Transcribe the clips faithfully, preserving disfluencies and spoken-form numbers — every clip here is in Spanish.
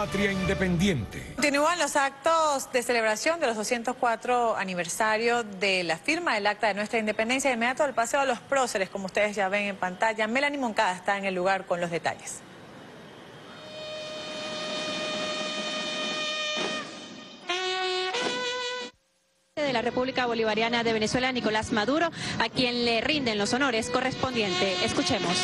Patria Independiente. Continúan los actos de celebración de los doscientos cuatro aniversario de la firma del Acta de Nuestra Independencia. De inmediato al Paseo de los Próceres, como ustedes ya ven en pantalla. Melanie Moncada está en el lugar con los detalles. De la República Bolivariana de Venezuela, Nicolás Maduro, a quien le rinden los honores correspondientes. Escuchemos.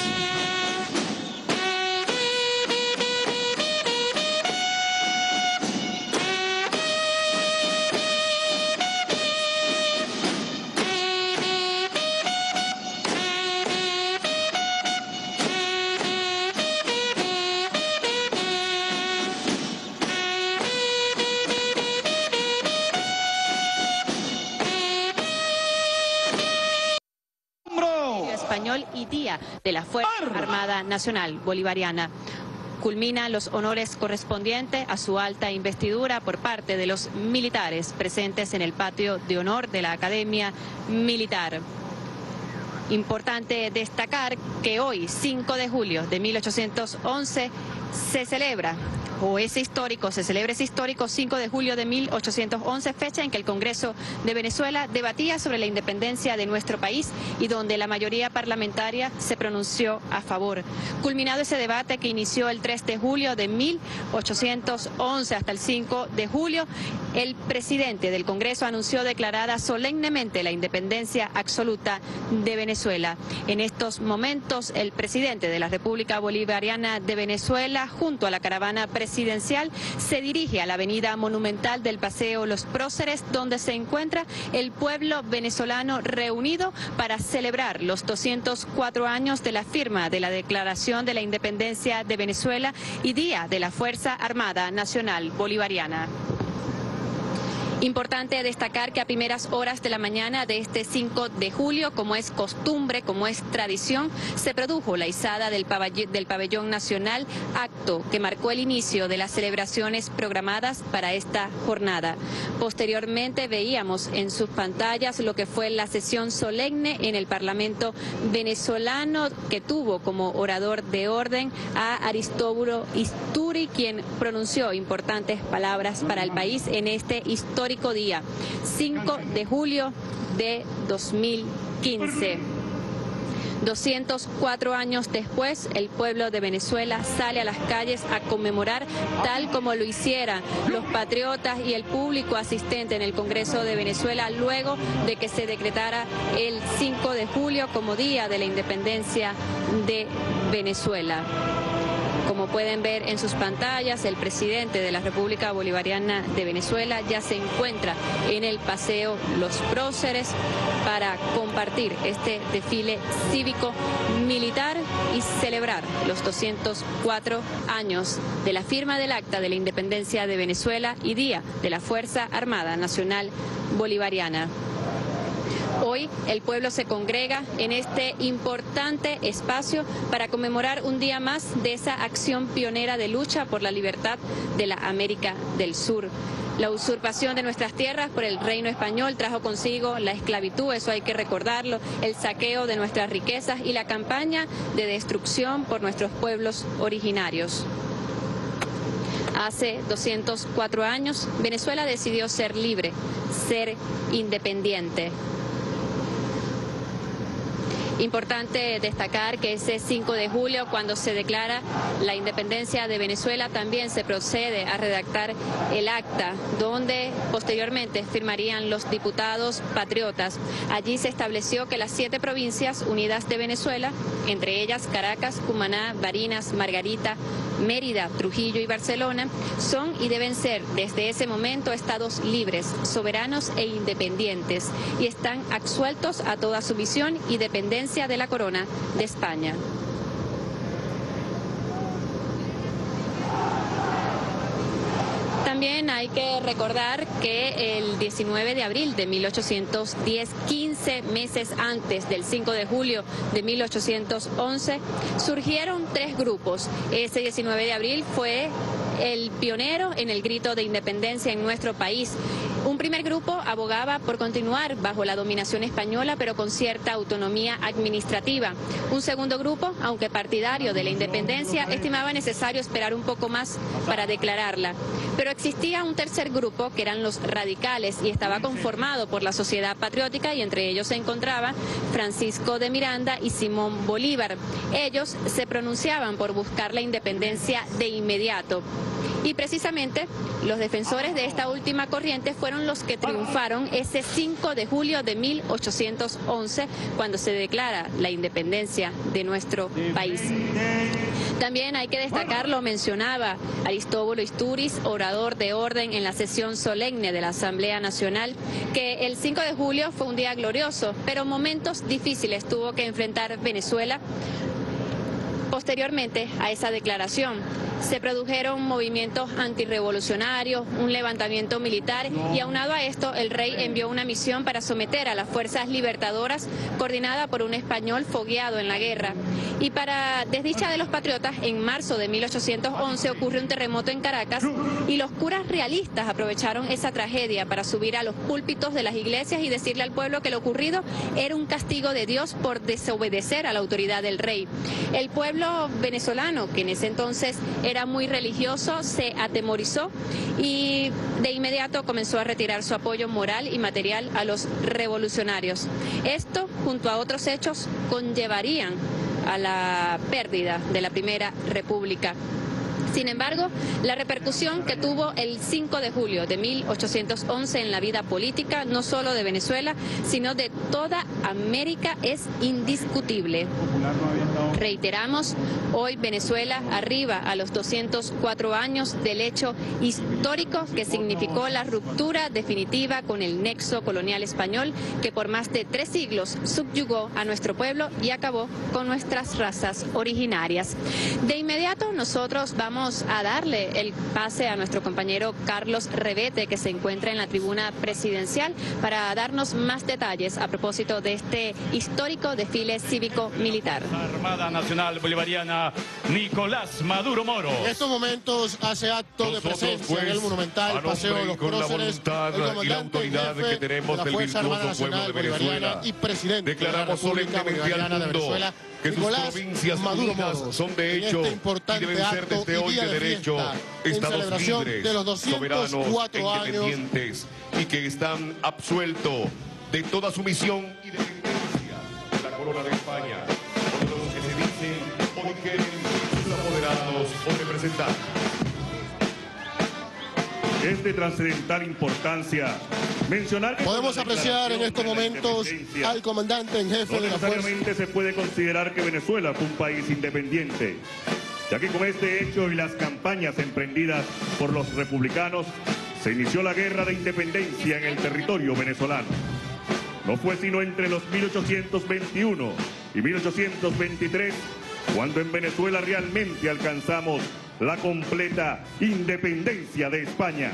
Español y Día de la Fuerza Armada Nacional Bolivariana. Culmina los honores correspondientes a su alta investidura por parte de los militares presentes en el patio de honor de la Academia Militar. Importante destacar que hoy, cinco de julio de mil ochocientos once, se celebra, o es histórico, se celebra ese histórico cinco de julio de mil ochocientos once, fecha en que el Congreso de Venezuela debatía sobre la independencia de nuestro país y donde la mayoría parlamentaria se pronunció a favor. Culminado ese debate que inició el tres de julio de mil ochocientos once hasta el cinco de julio, el presidente del Congreso anunció declarada solemnemente la independencia absoluta de Venezuela. En estos momentos, el presidente de la República Bolivariana de Venezuela, junto a la caravana presidencial, presidencial, se dirige a la avenida monumental del Paseo Los Próceres, donde se encuentra el pueblo venezolano reunido para celebrar los doscientos cuatro años de la firma de la Declaración de la Independencia de Venezuela y Día de la Fuerza Armada Nacional Bolivariana. Importante destacar que a primeras horas de la mañana de este cinco de julio, como es costumbre, como es tradición, se produjo la izada del pabellón, del pabellón nacional, acto que marcó el inicio de las celebraciones programadas para esta jornada. Posteriormente veíamos en sus pantallas lo que fue la sesión solemne en el Parlamento venezolano, que tuvo como orador de orden a Aristóbulo Isturi, quien pronunció importantes palabras para el país en este histórico día, cinco de julio de dos mil quince. doscientos cuatro años después, el pueblo de Venezuela sale a las calles a conmemorar, tal como lo hicieran los patriotas y el público asistente en el Congreso de Venezuela, luego de que se decretara el cinco de julio como Día de la Independencia de Venezuela. Como pueden ver en sus pantallas, el presidente de la República Bolivariana de Venezuela ya se encuentra en el Paseo Los Próceres para compartir este desfile cívico militar y celebrar los doscientos cuatro años de la firma del Acta de la Independencia de Venezuela y Día de la Fuerza Armada Nacional Bolivariana. Hoy el pueblo se congrega en este importante espacio para conmemorar un día más de esa acción pionera de lucha por la libertad de la América del Sur. La usurpación de nuestras tierras por el reino español trajo consigo la esclavitud, eso hay que recordarlo, el saqueo de nuestras riquezas y la campaña de destrucción por nuestros pueblos originarios. Hace doscientos cuatro años, Venezuela decidió ser libre, ser independiente. Importante destacar que ese cinco de julio, cuando se declara la independencia de Venezuela, también se procede a redactar el acta, donde posteriormente firmarían los diputados patriotas. Allí se estableció que las siete provincias unidas de Venezuela, entre ellas Caracas, Cumaná, Barinas, Margarita, Mérida, Trujillo y Barcelona, son y deben ser desde ese momento estados libres, soberanos e independientes, y están absueltos a toda sumisión y dependencia de la corona de España. También hay que recordar que el diecinueve de abril de mil ochocientos diez, quince meses antes del cinco de julio de mil ochocientos once, surgieron tres grupos. Ese diecinueve de abril fue el pionero en el grito de independencia en nuestro país. Un primer grupo abogaba por continuar bajo la dominación española, pero con cierta autonomía administrativa. Un segundo grupo, aunque partidario de la independencia, estimaba necesario esperar un poco más para declararla. Pero existía un tercer grupo, que eran los radicales, y estaba conformado por la Sociedad Patriótica, y entre ellos se encontraba Francisco de Miranda y Simón Bolívar. Ellos se pronunciaban por buscar la independencia de inmediato. Y precisamente los defensores de esta última corriente fueron los que triunfaron ese cinco de julio de mil ochocientos once, cuando se declara la independencia de nuestro país. También hay que destacar, lo mencionaba Aristóbulo Istúriz, orador de orden en la sesión solemne de la Asamblea Nacional, que el cinco de julio fue un día glorioso, pero momentos difíciles tuvo que enfrentar Venezuela. Posteriormente a esa declaración, se produjeron movimientos antirrevolucionarios, un levantamiento militar, y aunado a esto, el rey envió una misión para someter a las fuerzas libertadoras, coordinada por un español fogueado en la guerra. Y para desdicha de los patriotas, en marzo de mil ochocientos once ocurre un terremoto en Caracas, y los curas realistas aprovecharon esa tragedia para subir a los púlpitos de las iglesias y decirle al pueblo que lo ocurrido era un castigo de Dios por desobedecer a la autoridad del rey. El pueblo venezolano, que en ese entonces era muy religioso, se atemorizó y de inmediato comenzó a retirar su apoyo moral y material a los revolucionarios. Esto, junto a otros hechos, conllevarían a la pérdida de la Primera República. Sin embargo, la repercusión que tuvo el cinco de julio de mil ochocientos once en la vida política, no solo de Venezuela, sino de toda América, es indiscutible. Reiteramos, hoy Venezuela arriba a los doscientos cuatro años del hecho histórico que significó la ruptura definitiva con el nexo colonial español, que por más de tres siglos subyugó a nuestro pueblo y acabó con nuestras razas originarias. De inmediato nosotros vamos a darle el pase a nuestro compañero Carlos Revete, que se encuentra en la tribuna presidencial, para darnos más detalles a propósito de este histórico desfile cívico-militar. Armada Nacional Bolivariana Nicolás Maduro Moro. En estos momentos hace acto Nosotros, de presencia pues, en el monumental Paseo de los con Próceres, la voluntad el y la autoridad jefe que tenemos de la del Fuerza Armada virtuoso pueblo Nacional de Venezuela, Bolivariana y presidente declaramos de la República solemnemente Bolivariana al de mundo Venezuela, que sus Nicolás provincias Maduro unidas Moro, son de en hecho este y importante deben ser acto desde y hoy día de de derecho fiesta, en estados celebración libres, de los doscientos soberanos cuatro e años independientes, y que están absueltos de toda su misión y dependencia de la corona de España, o de los que se dicen o dijeron sus apoderados o representantes. Es de trascendental importancia mencionar que podemos con la apreciar en estos declaración de la momentos independencia, al comandante en jefe no de la Fuerza. necesariamente se puede considerar que Venezuela fue un país independiente, ya que con este hecho y las campañas emprendidas por los republicanos se inició la guerra de independencia en el territorio venezolano. No fue sino entre los mil ochocientos veintiuno y mil ochocientos veintitrés cuando en Venezuela realmente alcanzamos la completa independencia de España.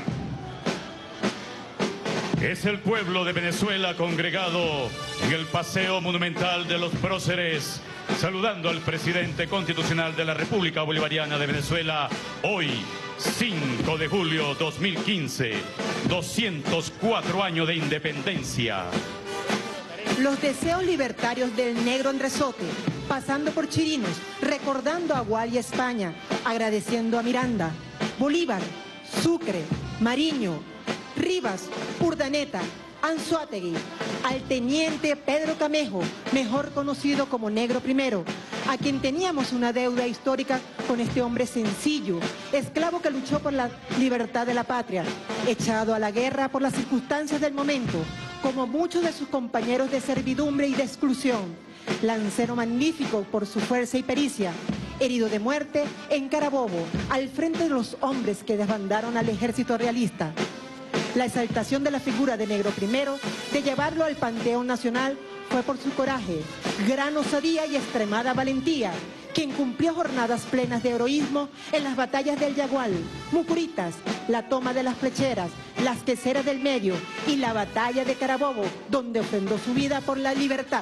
Es el pueblo de Venezuela congregado en el Paseo Monumental de los Próceres, saludando al presidente constitucional de la República Bolivariana de Venezuela, hoy, cinco de julio dos mil quince, doscientos cuatro años de independencia. Los deseos libertarios del negro Andresote, pasando por Chirinos, recordando a Gual y España, agradeciendo a Miranda, Bolívar, Sucre, Mariño, Rivas, Urdaneta, Anzoátegui, al teniente Pedro Camejo, mejor conocido como Negro Primero, a quien teníamos una deuda histórica con este hombre sencillo, esclavo que luchó por la libertad de la patria, echado a la guerra por las circunstancias del momento, como muchos de sus compañeros de servidumbre y de exclusión, lancero magnífico por su fuerza y pericia, herido de muerte en Carabobo, al frente de los hombres que desbandaron al ejército realista. La exaltación de la figura de Negro Primero, de llevarlo al Panteón Nacional, fue por su coraje, gran osadía y extremada valentía, quien cumplió jornadas plenas de heroísmo en las batallas del Yagual, Mucuritas, la toma de las flecheras, las queseras del medio y la batalla de Carabobo, donde ofrendó su vida por la libertad.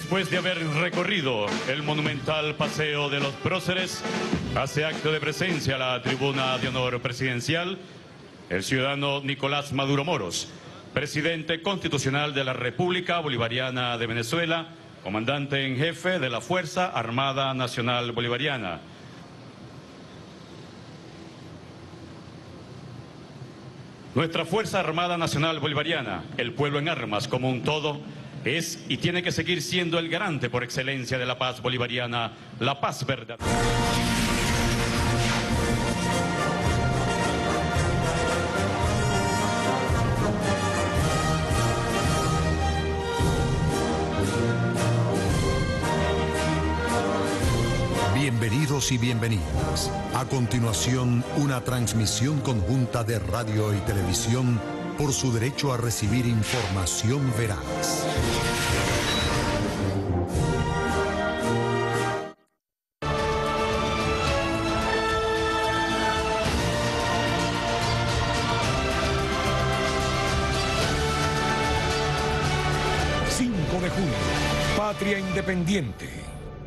Después de haber recorrido el monumental Paseo de los Próceres, hace acto de presencia a la tribuna de honor presidencial el ciudadano Nicolás Maduro Moros, presidente constitucional de la República Bolivariana de Venezuela, comandante en jefe de la Fuerza Armada Nacional Bolivariana. Nuestra Fuerza Armada Nacional Bolivariana, el pueblo en armas como un todo, es y tiene que seguir siendo el garante por excelencia de la paz bolivariana, la paz verdadera. Bienvenidos y bienvenidas. A continuación, una transmisión conjunta de radio y televisión por su derecho a recibir información veraz. cinco de junio, Patria Independiente.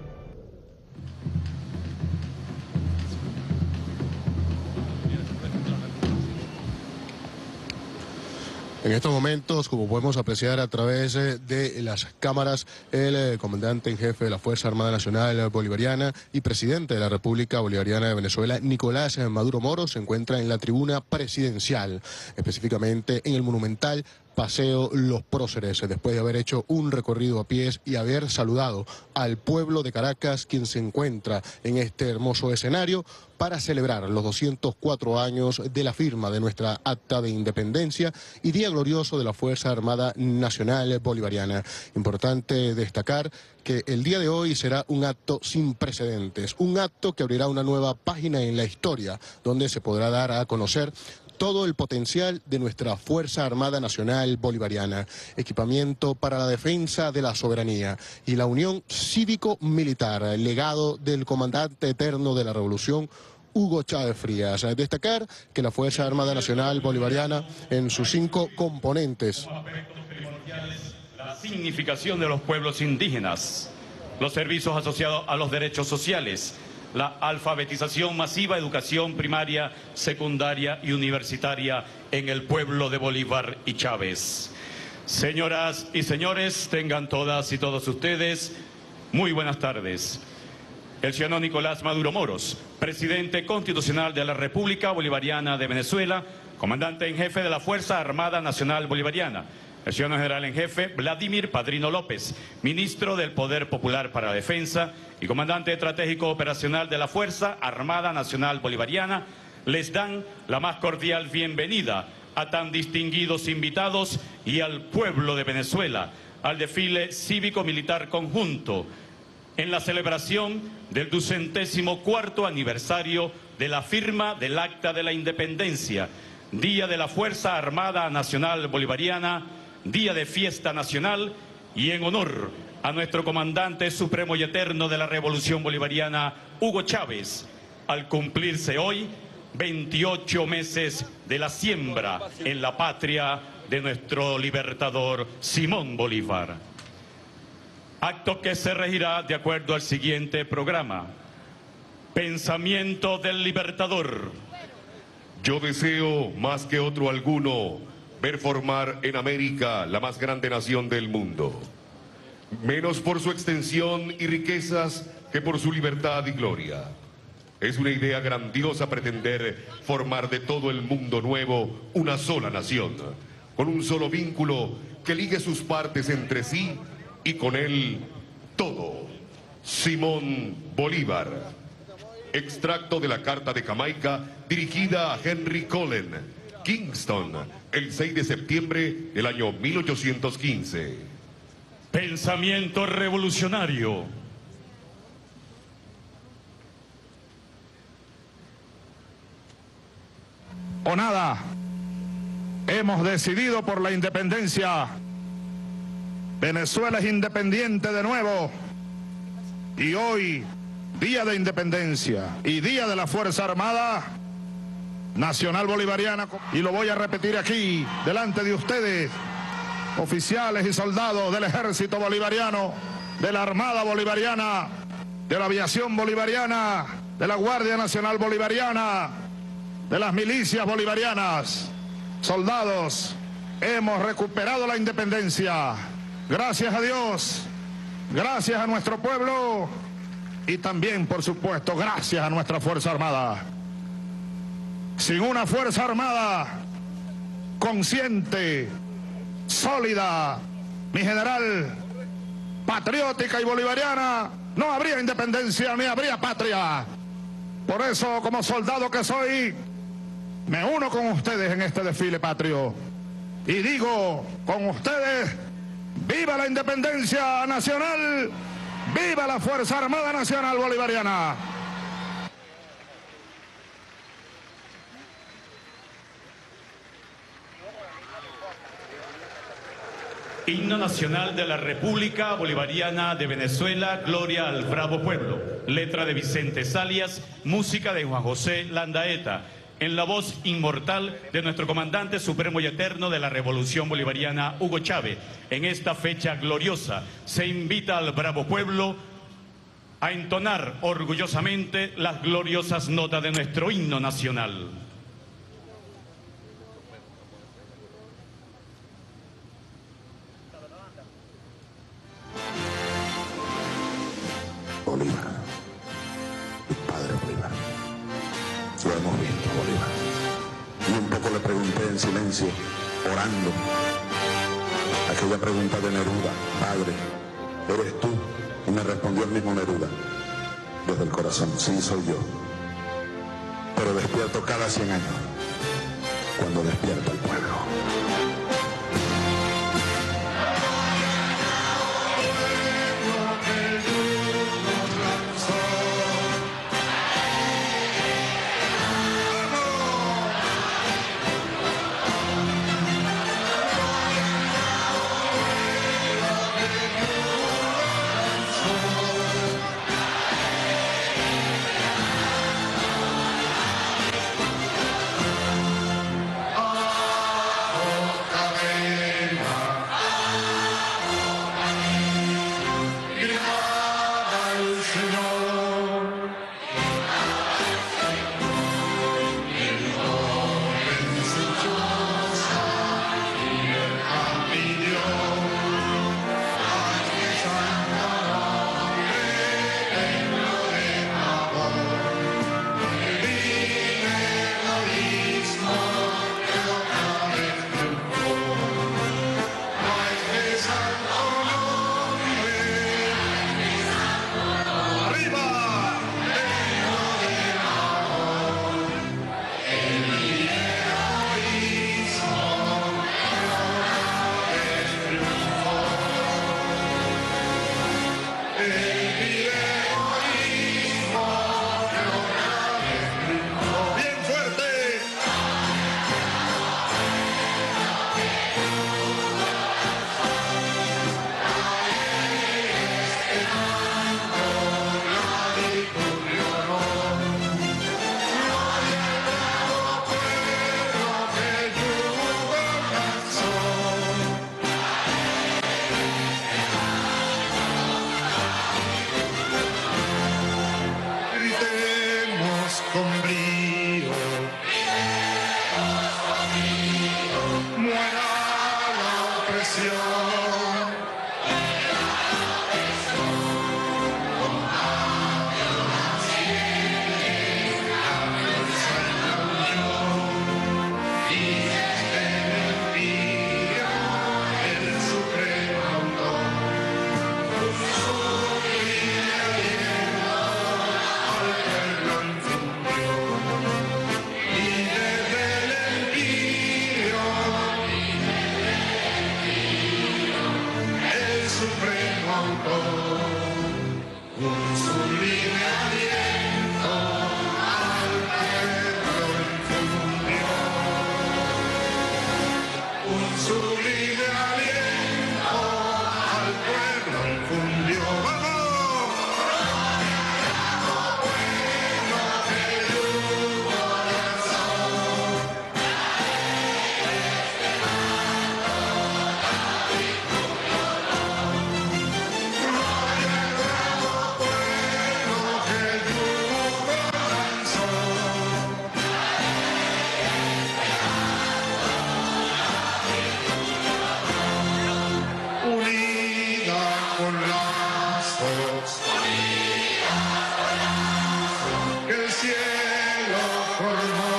En estos momentos, como podemos apreciar a través de las cámaras, el comandante en jefe de la Fuerza Armada Nacional Bolivariana y presidente de la República Bolivariana de Venezuela, Nicolás Maduro Moros, se encuentra en la tribuna presidencial, específicamente en el monumental Paseo Los Próceres, después de haber hecho un recorrido a pies y haber saludado al pueblo de Caracas, quien se encuentra en este hermoso escenario para celebrar los doscientos cuatro años de la firma de nuestra Acta de Independencia y Día Glorioso de la Fuerza Armada Nacional Bolivariana. Importante destacar que el día de hoy será un acto sin precedentes, un acto que abrirá una nueva página en la historia, donde se podrá dar a conocer todo el potencial de nuestra Fuerza Armada Nacional Bolivariana, equipamiento para la defensa de la soberanía y la unión cívico-militar, el legado del comandante eterno de la Revolución, Hugo Chávez Frías. Destacar que la Fuerza Armada Nacional Bolivariana, en sus cinco componentes: la significación de los pueblos indígenas, los servicios asociados a los derechos sociales, la alfabetización masiva, educación primaria, secundaria y universitaria en el pueblo de Bolívar y Chávez. Señoras y señores, tengan todas y todos ustedes muy buenas tardes. El ciudadano Nicolás Maduro Moros, presidente constitucional de la República Bolivariana de Venezuela, comandante en jefe de la Fuerza Armada Nacional Bolivariana. El ciudadano general en jefe, Vladimir Padrino López, ministro del Poder Popular para la Defensa y comandante estratégico operacional de la Fuerza Armada Nacional Bolivariana, les dan la más cordial bienvenida a tan distinguidos invitados y al pueblo de Venezuela al desfile cívico-militar conjunto en la celebración del ducentésimo cuarto aniversario de la firma del Acta de la Independencia, Día de la Fuerza Armada Nacional Bolivariana, Día de fiesta nacional y en honor a nuestro comandante supremo y eterno de la Revolución Bolivariana, Hugo Chávez, al cumplirse hoy veintiocho meses de la siembra en la patria de nuestro libertador Simón Bolívar. Acto que se regirá de acuerdo al siguiente programa. Pensamiento del libertador. Yo deseo, más que otro alguno, ver formar en América la más grande nación del mundo, menos por su extensión y riquezas que por su libertad y gloria. Es una idea grandiosa pretender formar de todo el mundo nuevo una sola nación, con un solo vínculo que ligue sus partes entre sí y con él todo. Simón Bolívar. Extracto de la Carta de Jamaica dirigida a Henry Cullen, Kingston, el seis de septiembre del año mil ochocientos quince. Pensamiento revolucionario. O nada, hemos decidido por la independencia. Venezuela es independiente de nuevo. Y hoy, Día de Independencia y Día de la Fuerza Armada Nacional Bolivariana, y lo voy a repetir aquí, delante de ustedes, oficiales y soldados del Ejército Bolivariano, de la Armada Bolivariana, de la Aviación Bolivariana, de la Guardia Nacional Bolivariana, de las milicias bolivarianas. Soldados, hemos recuperado la independencia. Gracias a Dios, gracias a nuestro pueblo y también, por supuesto, gracias a nuestra Fuerza Armada. Sin una Fuerza Armada consciente, sólida, mi general, patriótica y bolivariana, no habría independencia ni habría patria. Por eso, como soldado que soy, me uno con ustedes en este desfile patrio y digo con ustedes: ¡viva la independencia nacional! ¡Viva la Fuerza Armada Nacional Bolivariana! Himno Nacional de la República Bolivariana de Venezuela, Gloria al Bravo Pueblo. Letra de Vicente Salias, música de Juan José Landaeta, en la voz inmortal de nuestro comandante supremo y eterno de la Revolución Bolivariana, Hugo Chávez. En esta fecha gloriosa se invita al Bravo Pueblo a entonar orgullosamente las gloriosas notas de nuestro himno nacional. Bolívar, mi padre Bolívar, lo hemos visto, Bolívar. Y un poco le pregunté en silencio, orando, aquella pregunta de Neruda: padre, ¿eres tú? Y me respondió el mismo Neruda, desde el corazón: sí, soy yo, pero despierto cada cien años, cuando despierta el pueblo. brazos, que el cielo formó.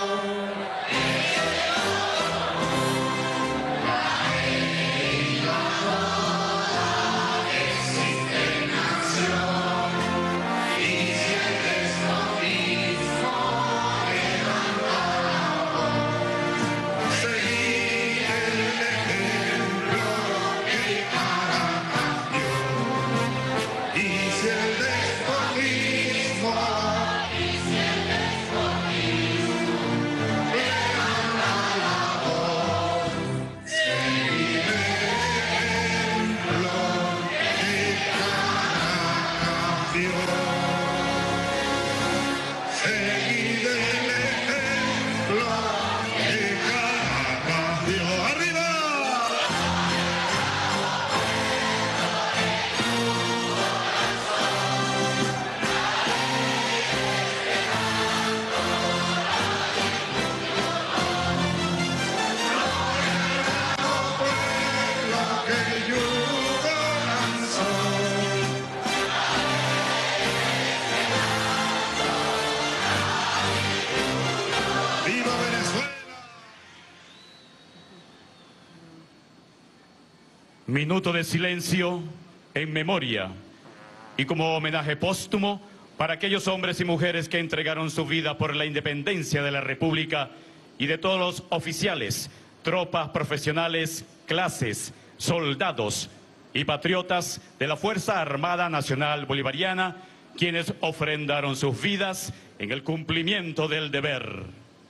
Minuto de silencio en memoria y como homenaje póstumo para aquellos hombres y mujeres que entregaron su vida por la independencia de la República y de todos los oficiales, tropas profesionales, clases, soldados y patriotas de la Fuerza Armada Nacional Bolivariana, quienes ofrendaron sus vidas en el cumplimiento del deber.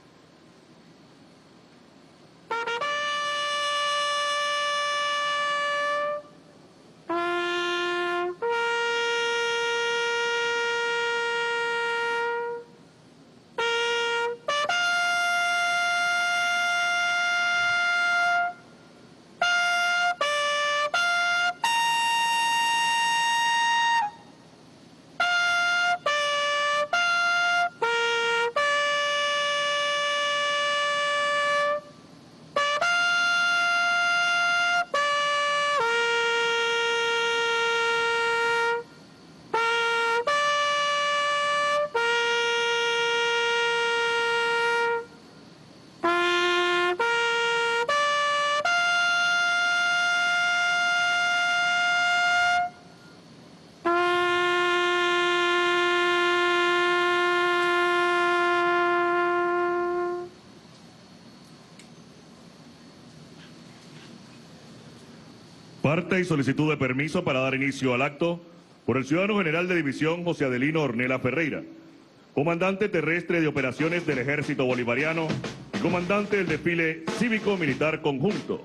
Parte y solicitud de permiso para dar inicio al acto por el ciudadano general de división José Adelino Ornella Ferreira, comandante terrestre de operaciones del Ejército Bolivariano y comandante del desfile cívico-militar conjunto.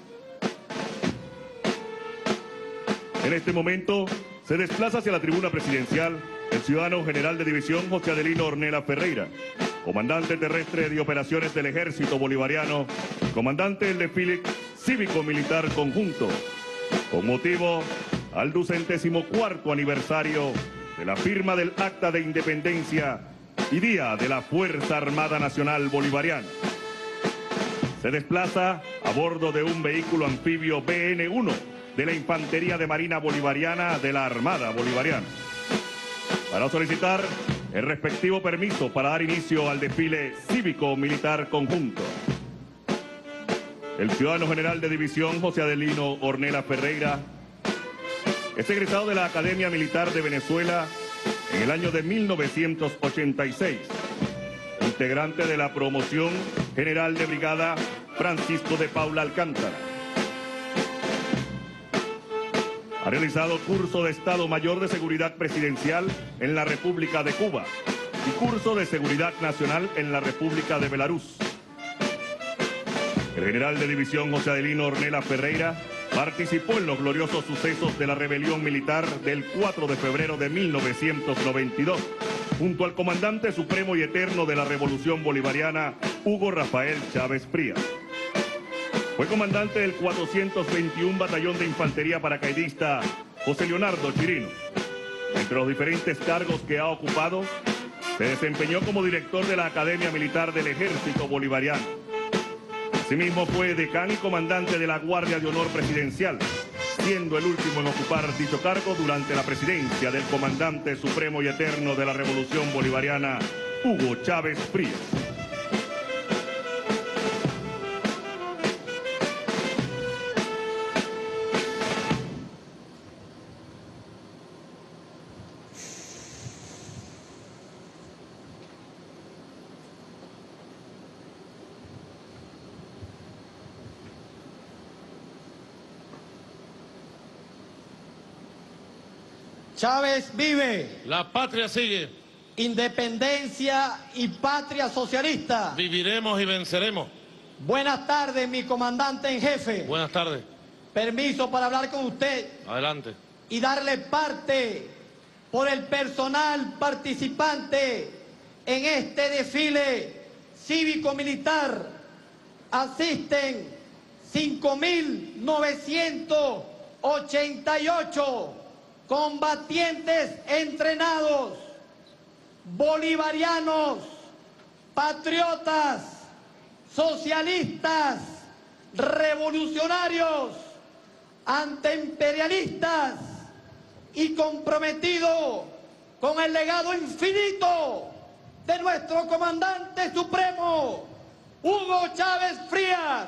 En este momento se desplaza hacia la tribuna presidencial el ciudadano general de división José Adelino Ornella Ferreira, comandante terrestre de operaciones del Ejército Bolivariano y comandante del desfile cívico-militar conjunto, con motivo al ducentésimo cuarto aniversario de la firma del Acta de Independencia y Día de la Fuerza Armada Nacional Bolivariana. Se desplaza a bordo de un vehículo anfibio B N uno de la Infantería de Marina Bolivariana de la Armada Bolivariana, para solicitar el respectivo permiso para dar inicio al desfile cívico-militar conjunto. El ciudadano general de división José Adelino Ornella Ferreira es egresado de la Academia Militar de Venezuela en el año de mil novecientos ochenta y seis, integrante de la promoción general de brigada Francisco de Paula Alcántara. Ha realizado curso de Estado Mayor de Seguridad Presidencial en la República de Cuba y curso de Seguridad Nacional en la República de Belarus. El general de división José Adelino Ornella Ferreira participó en los gloriosos sucesos de la rebelión militar del cuatro de febrero de mil novecientos noventa y dos, junto al comandante supremo y eterno de la Revolución Bolivariana, Hugo Rafael Chávez Frías. Fue comandante del cuatrocientos veintiuno Batallón de Infantería Paracaidista José Leonardo Chirino. Entre los diferentes cargos que ha ocupado, se desempeñó como director de la Academia Militar del Ejército Bolivariano. Asimismo fue decán y comandante de la Guardia de Honor Presidencial, siendo el último en ocupar dicho cargo durante la presidencia del comandante supremo y eterno de la Revolución Bolivariana, Hugo Chávez Frías. Chávez vive. La patria sigue. Independencia y patria socialista. Viviremos y venceremos. Buenas tardes, mi comandante en jefe. Buenas tardes. Permiso para hablar con usted. Adelante. Y darle parte por el personal participante en este desfile cívico-militar. Asisten cinco mil novecientos ochenta y ocho combatientes entrenados, bolivarianos, patriotas, socialistas, revolucionarios, antiimperialistas y comprometidos con el legado infinito de nuestro comandante supremo, Hugo Chávez Frías.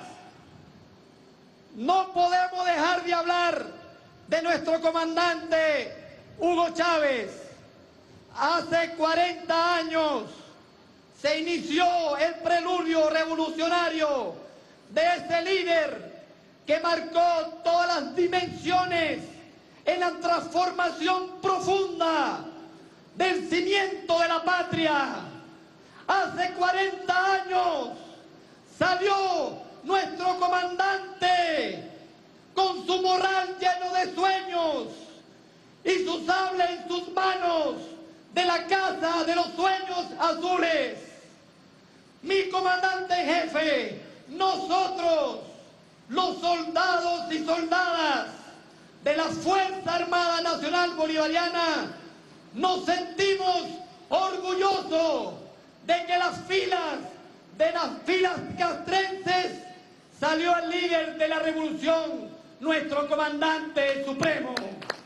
No podemos dejar de hablar de nuestro comandante Hugo Chávez. Hace cuarenta años se inició el preludio revolucionario de ese líder que marcó todas las dimensiones en la transformación profunda del cimiento de la patria. Hace cuarenta años salió nuestro comandante con su morral lleno de sueños y su sable en sus manos de la casa de los sueños azules. Mi comandante en jefe, nosotros, los soldados y soldadas de la Fuerza Armada Nacional Bolivariana, nos sentimos orgullosos de que las filas de las filas castrenses salió el líder de la revolución, nuestro comandante supremo.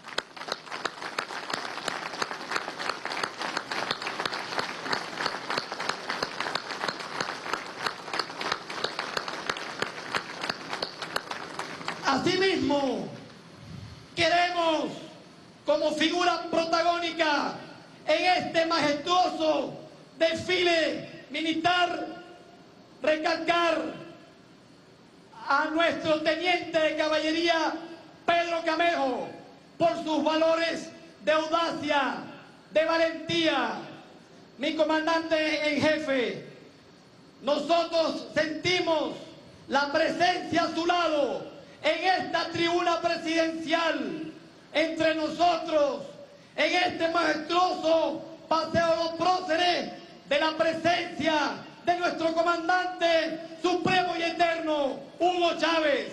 Asimismo, queremos, como figura protagónica en este majestuoso desfile militar, recalcar a nuestro teniente de caballería Pedro Camejo por sus valores de audacia, de valentía. Mi comandante en jefe, nosotros sentimos la presencia a su lado en esta tribuna presidencial, entre nosotros, en este majestuoso paseo de los próceres, de la presencia de nuestro comandante supremo y eterno, Hugo Chávez.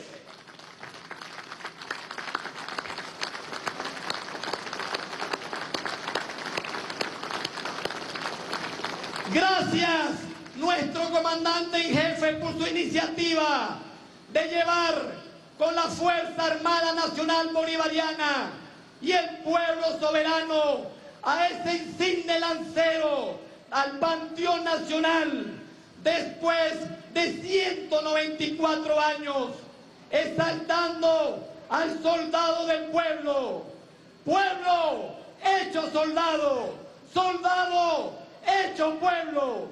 Gracias, nuestro comandante en jefe, por su iniciativa de llevar con la Fuerza Armada Nacional Bolivariana y el pueblo soberano a ese insigne lancero, al Panteón Nacional, después de ciento noventa y cuatro años, exaltando al soldado del pueblo. Pueblo hecho soldado, soldado hecho pueblo.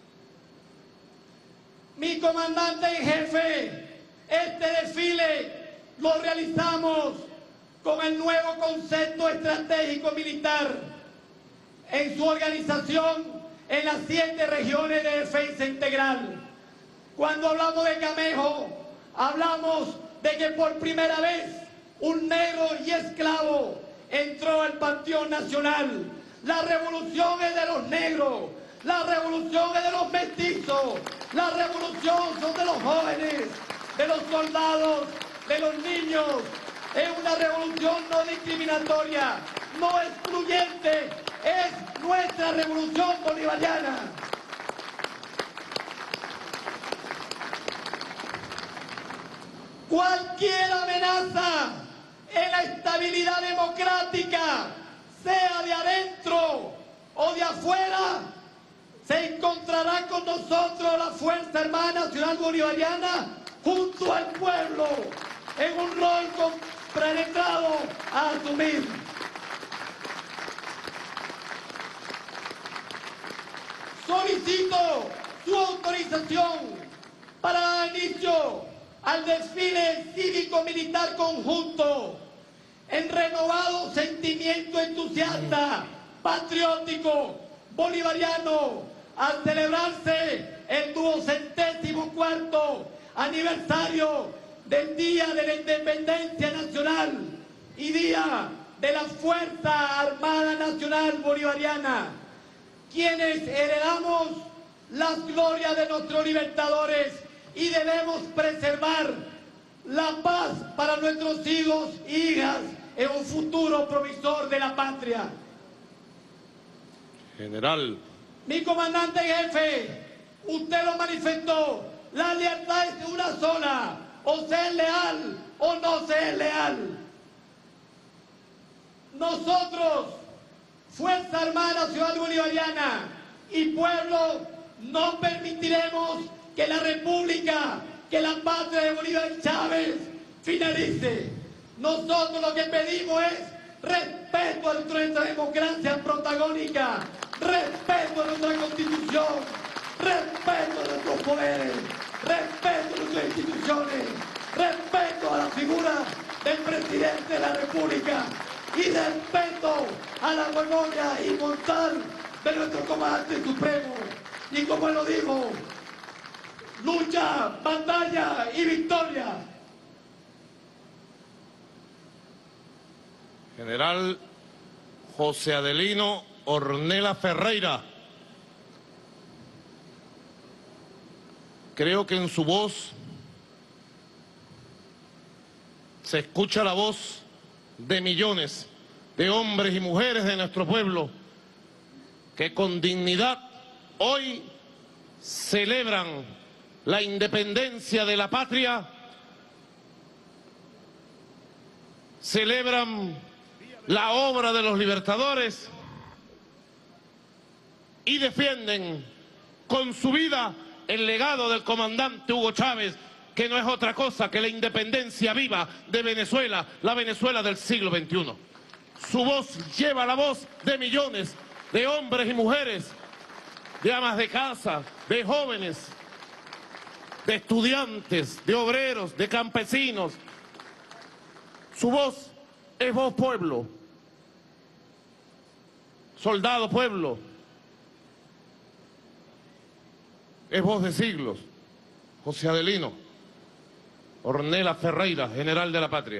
Mi comandante en jefe, este desfile lo realizamos con el nuevo concepto estratégico militar en su organización en las siete regiones de defensa integral. Cuando hablamos de Camejo, hablamos de que por primera vez un negro y esclavo entró al Panteón Nacional. La revolución es de los negros, la revolución es de los mestizos, la revolución son de los jóvenes, de los soldados, de los niños. Es una revolución no discriminatoria, no excluyente, es nuestra revolución bolivariana. Cualquier amenaza en la estabilidad democrática, sea de adentro o de afuera, se encontrará con nosotros la Fuerza Armada Nacional Bolivariana junto al pueblo en un rol compenetrado a asumir. Solicito su autorización para dar inicio al desfile cívico-militar conjunto en renovado sentimiento entusiasta, patriótico, bolivariano, al celebrarse el duocentésimo cuarto aniversario del Día de la Independencia Nacional y Día de la Fuerza Armada Nacional Bolivariana, quienes heredamos las glorias de nuestros libertadores y debemos preservar la paz para nuestros hijos e hijas en un futuro provisor de la patria. General. Mi comandante jefe, usted lo manifestó, la lealtad es una sola, o ser leal o no ser leal. Nosotros, Fuerza Armada Nacional Bolivariana y pueblo, no permitiremos que la república, que la patria de Bolívar y Chávez finalice. Nosotros lo que pedimos es respeto a nuestra democracia protagónica, respeto a nuestra constitución, respeto a nuestros poderes, respeto a nuestras instituciones, respeto a la figura del presidente de la república y respeto a la memoria inmortal de nuestro comandante supremo. Y como él lo dijo, lucha, batalla y victoria. General José Adelino Ornella Ferreira. Creo que en su voz se escucha la voz de millones de hombres y mujeres de nuestro pueblo que con dignidad hoy celebran la independencia de la patria, celebran la obra de los libertadores y defienden con su vida el legado del comandante Hugo Chávez, que no es otra cosa que la independencia viva de Venezuela, la Venezuela del siglo veintiuno. Su voz lleva la voz de millones de hombres y mujeres, de amas de casa, de jóvenes, de estudiantes, de obreros, de campesinos. Su voz es voz pueblo, soldado pueblo, es voz de siglos. José Adelino Ornella Ferreira, general de la patria.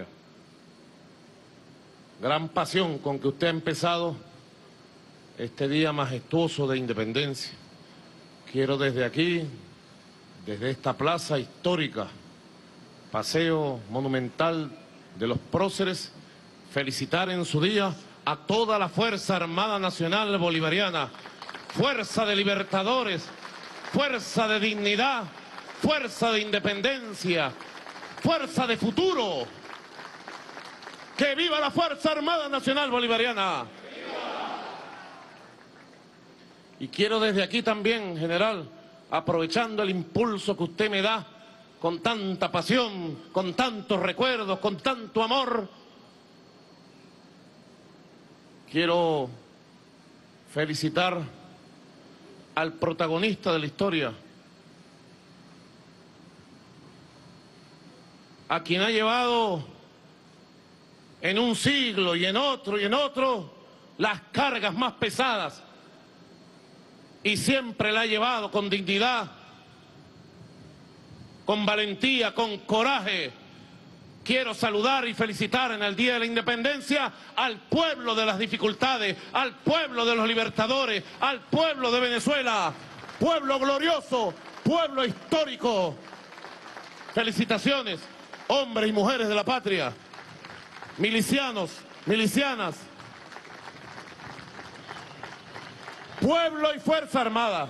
Gran pasión con que usted ha empezado este día majestuoso de independencia. Quiero desde aquí, desde esta plaza histórica, paseo monumental de los próceres, felicitar en su día a toda la Fuerza Armada Nacional Bolivariana, fuerza de libertadores, fuerza de dignidad, fuerza de independencia, fuerza de futuro. ¡Que viva la Fuerza Armada Nacional Bolivariana! Y quiero desde aquí también, general, aprovechando el impulso que usted me da, con tanta pasión, con tantos recuerdos, con tanto amor, quiero felicitar al protagonista de la historia, a quien ha llevado en un siglo y en otro y en otro las cargas más pesadas, y siempre la ha llevado con dignidad, con valentía, con coraje. Quiero saludar y felicitar en el Día de la Independencia al pueblo de las dificultades, al pueblo de los libertadores, al pueblo de Venezuela, pueblo glorioso, pueblo histórico. Felicitaciones, hombres y mujeres de la patria, milicianos, milicianas, pueblo y Fuerza Armada.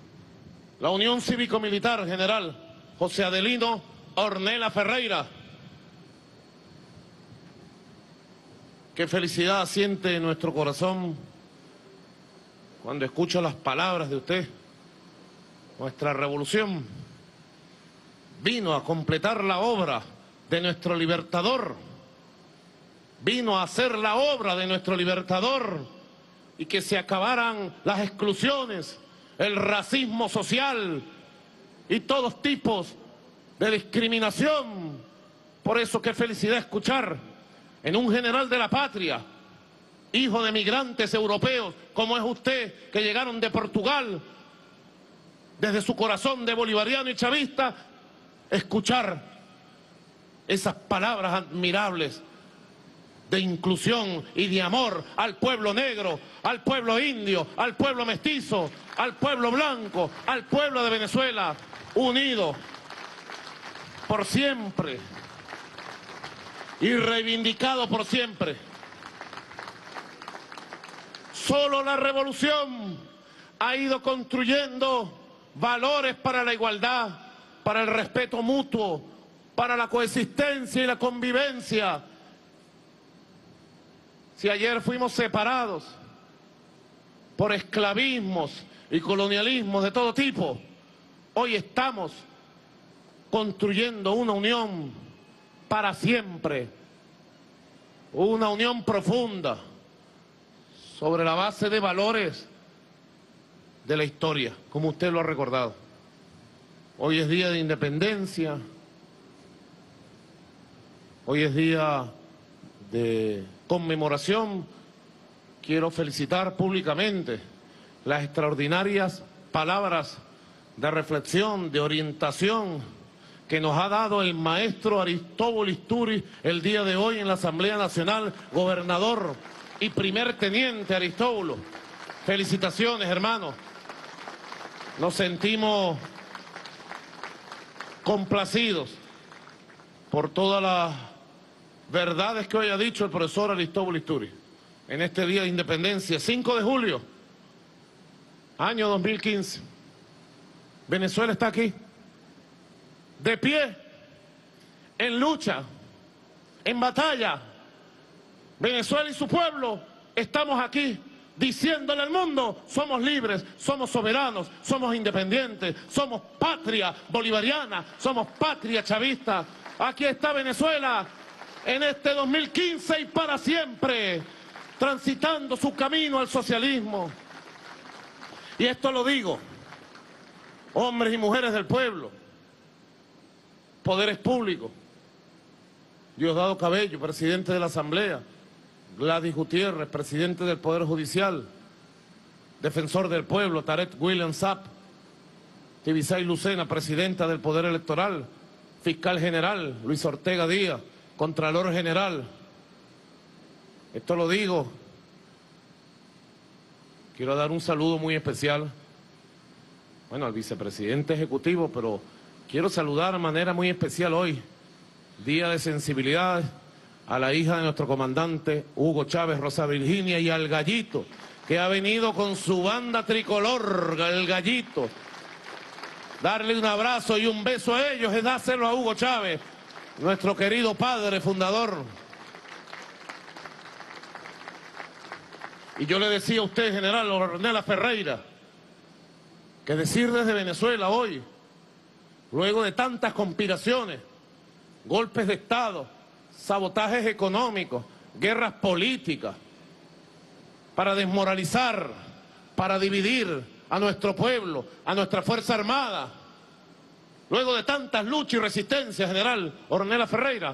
La Unión Cívico-Militar, general José Adelino Ornella Ferreira, qué felicidad siente nuestro corazón cuando escucho las palabras de usted. Nuestra revolución vino a completar la obra de nuestro libertador, vino a hacer la obra de nuestro libertador y que se acabaran las exclusiones, el racismo social y todos tipos de discriminación. Por eso qué felicidad escuchar en un general de la patria, hijo de migrantes europeos, como es usted, que llegaron de Portugal, desde su corazón de bolivariano y chavista, escuchar esas palabras admirables de inclusión y de amor al pueblo negro, al pueblo indio, al pueblo mestizo, al pueblo blanco, al pueblo de Venezuela, unido por siempre y reivindicado por siempre. Solo la revolución ha ido construyendo valores para la igualdad, para el respeto mutuo, para la coexistencia y la convivencia. Si ayer fuimos separados por esclavismos y colonialismos de todo tipo, hoy estamos construyendo una unión para siempre, una unión profunda sobre la base de valores de la historia, como usted lo ha recordado. Hoy es día de independencia, hoy es día de conmemoración. Quiero felicitar públicamente las extraordinarias palabras de reflexión, de orientación que nos ha dado el maestro Aristóbulo Istúriz el día de hoy en la Asamblea Nacional, gobernador y primer teniente Aristóbulo. Felicitaciones, hermanos. Nos sentimos complacidos por todas las verdades que hoy ha dicho el profesor Aristóbulo Istúriz en este día de independencia, cinco de julio, año dos mil quince. Venezuela está aquí, de pie, en lucha, en batalla. Venezuela y su pueblo estamos aquí diciéndole al mundo: somos libres, somos soberanos, somos independientes, somos patria bolivariana, somos patria chavista. Aquí está Venezuela en este dos mil quince y para siempre, transitando su camino al socialismo. Y esto lo digo, hombres y mujeres del pueblo, poderes públicos, Diosdado Cabello, presidente de la Asamblea, Gladys Gutiérrez, presidente del Poder Judicial, defensor del pueblo, Tarek William Saab, Tibisay Lucena, presidenta del Poder Electoral, fiscal general, Luis Ortega Díaz, contralor general. Esto lo digo, quiero dar un saludo muy especial, bueno, al vicepresidente ejecutivo, pero quiero saludar de manera muy especial hoy, día de sensibilidad, a la hija de nuestro comandante Hugo Chávez, Rosa Virginia, y al Gallito, que ha venido con su banda tricolor, el Gallito. Darle un abrazo y un beso a ellos es dárselo a Hugo Chávez, nuestro querido padre fundador. Y yo le decía a usted, general Ornella Ferreira, que decir desde Venezuela hoy, luego de tantas conspiraciones, golpes de Estado, sabotajes económicos, guerras políticas, para desmoralizar, para dividir a nuestro pueblo, a nuestra Fuerza Armada, luego de tantas luchas y resistencias, general Ornella Ferreira,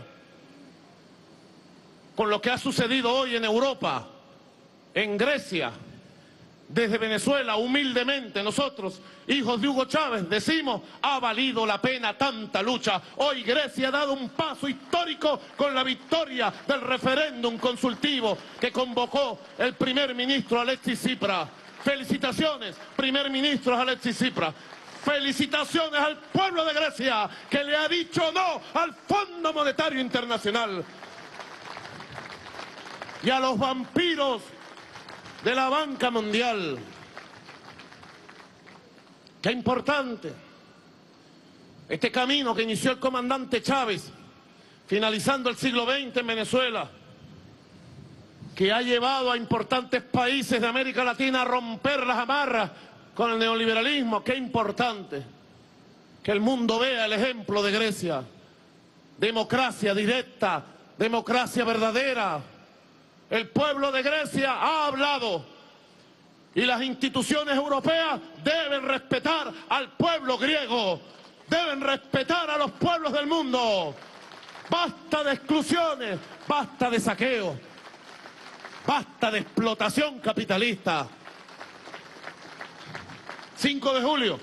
con lo que ha sucedido hoy en Europa, en Grecia, desde Venezuela, humildemente nosotros, hijos de Hugo Chávez, decimos: ha valido la pena tanta lucha. Hoy Grecia ha dado un paso histórico con la victoria del referéndum consultivo que convocó el primer ministro Alexis Tsipras. Felicitaciones, primer ministro Alexis Tsipras. Felicitaciones al pueblo de Grecia, que le ha dicho no al Fondo Monetario Internacional. Y a los vampiros de la banca mundial. Qué importante este camino que inició el comandante Chávez, finalizando el siglo veinte en Venezuela, que ha llevado a importantes países de América Latina a romper las amarras con el neoliberalismo. Qué importante que el mundo vea el ejemplo de Grecia. Democracia directa, democracia verdadera. El pueblo de Grecia ha hablado y las instituciones europeas deben respetar al pueblo griego, deben respetar a los pueblos del mundo. Basta de exclusiones, basta de saqueo, basta de explotación capitalista. cinco de julio,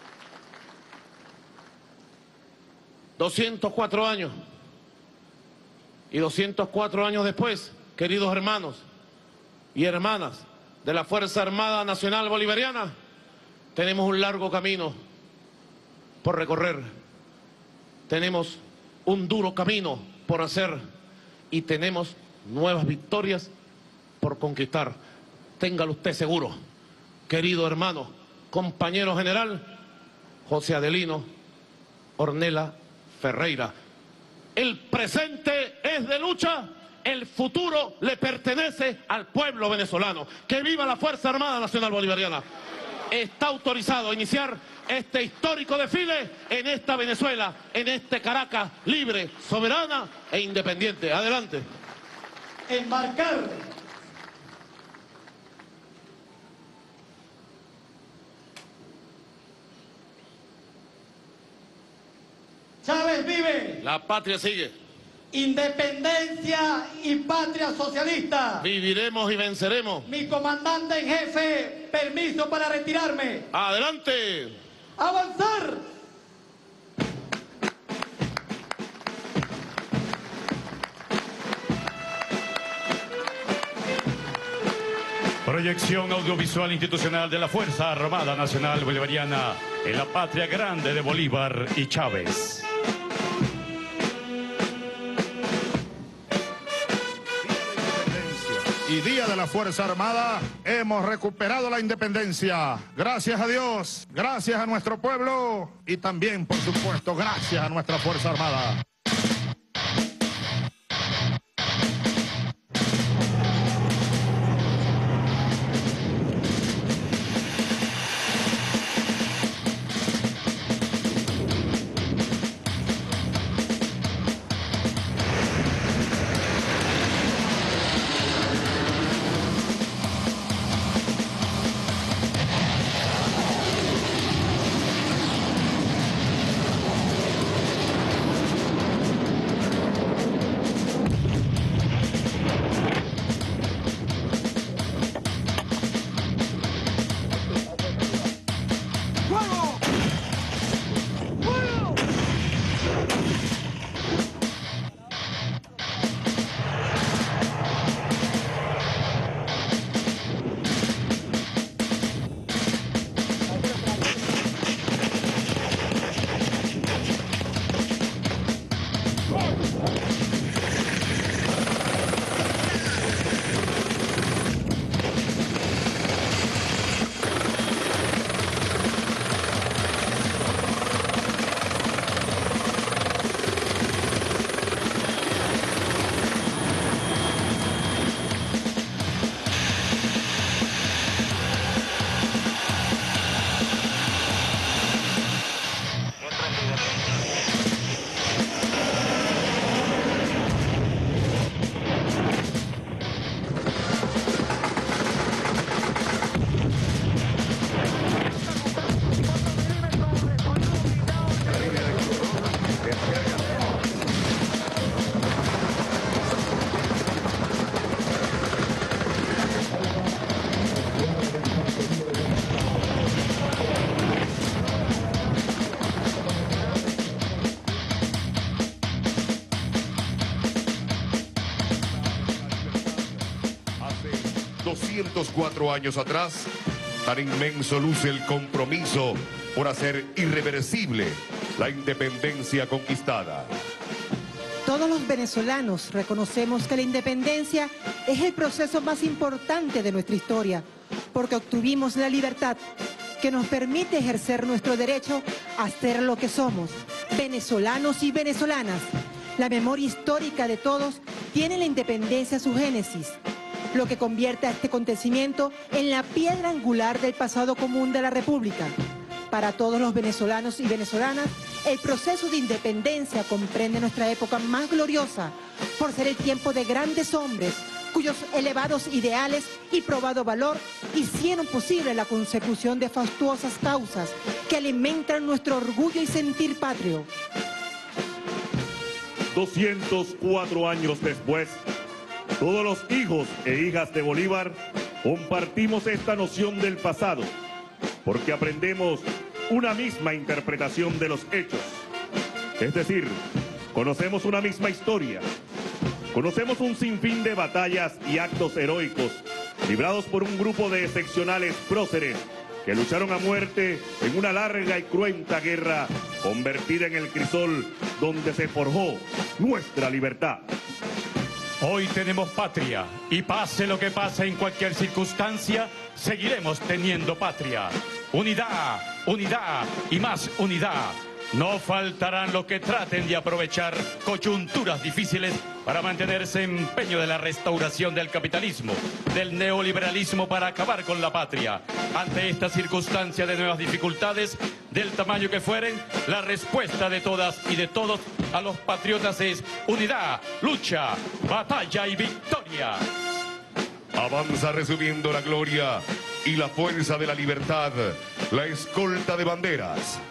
doscientos cuatro años. Y doscientos cuatro años después, queridos hermanos y hermanas de la Fuerza Armada Nacional Bolivariana, tenemos un largo camino por recorrer. Tenemos un duro camino por hacer y tenemos nuevas victorias por conquistar. Téngalo usted seguro, querido hermano, compañero general José Adelino Ornella Ferreira. El presente es de lucha, el futuro le pertenece al pueblo venezolano. ¡Que viva la Fuerza Armada Nacional Bolivariana! Está autorizado a iniciar este histórico desfile en esta Venezuela, en este Caracas libre, soberana e independiente. Adelante. Embarcar. Chávez vive. La patria sigue. Independencia y patria socialista. Viviremos y venceremos. Mi comandante en jefe, permiso para retirarme. Adelante. Avanzar. Proyección audiovisual institucional de la Fuerza Armada Nacional Bolivariana en la patria grande de Bolívar y Chávez. Y Día de la Fuerza Armada, hemos recuperado la independencia. Gracias a Dios, gracias a nuestro pueblo y también, por supuesto, gracias a nuestra Fuerza Armada. doscientos cuatro años atrás, tan inmenso luce el compromiso por hacer irreversible la independencia conquistada. Todos los venezolanos reconocemos que la independencia es el proceso más importante de nuestra historia, porque obtuvimos la libertad que nos permite ejercer nuestro derecho a ser lo que somos, venezolanos y venezolanas. La memoria histórica de todos tiene la independencia su génesis. lo que convierte a este acontecimiento en la piedra angular del pasado común de la República. Para todos los venezolanos y venezolanas, el proceso de independencia comprende nuestra época más gloriosa, por ser el tiempo de grandes hombres, cuyos elevados ideales y probado valor hicieron posible la consecución de fastuosas causas que alimentan nuestro orgullo y sentir patrio. doscientos cuatro años después, todos los hijos e hijas de Bolívar compartimos esta noción del pasado, porque aprendemos una misma interpretación de los hechos. Es decir, conocemos una misma historia, conocemos un sinfín de batallas y actos heroicos librados por un grupo de excepcionales próceres que lucharon a muerte en una larga y cruenta guerra convertida en el crisol donde se forjó nuestra libertad. Hoy tenemos patria y pase lo que pase en cualquier circunstancia, seguiremos teniendo patria. Unidad, unidad y más unidad. No faltarán los que traten de aprovechar coyunturas difíciles para mantenerse en empeño de la restauración del capitalismo, del neoliberalismo para acabar con la patria. Ante esta circunstancia de nuevas dificultades, del tamaño que fueren, la respuesta de todas y de todos a los patriotas es unidad, lucha, batalla y victoria. Avanza resumiendo la gloria y la fuerza de la libertad, la escolta de banderas.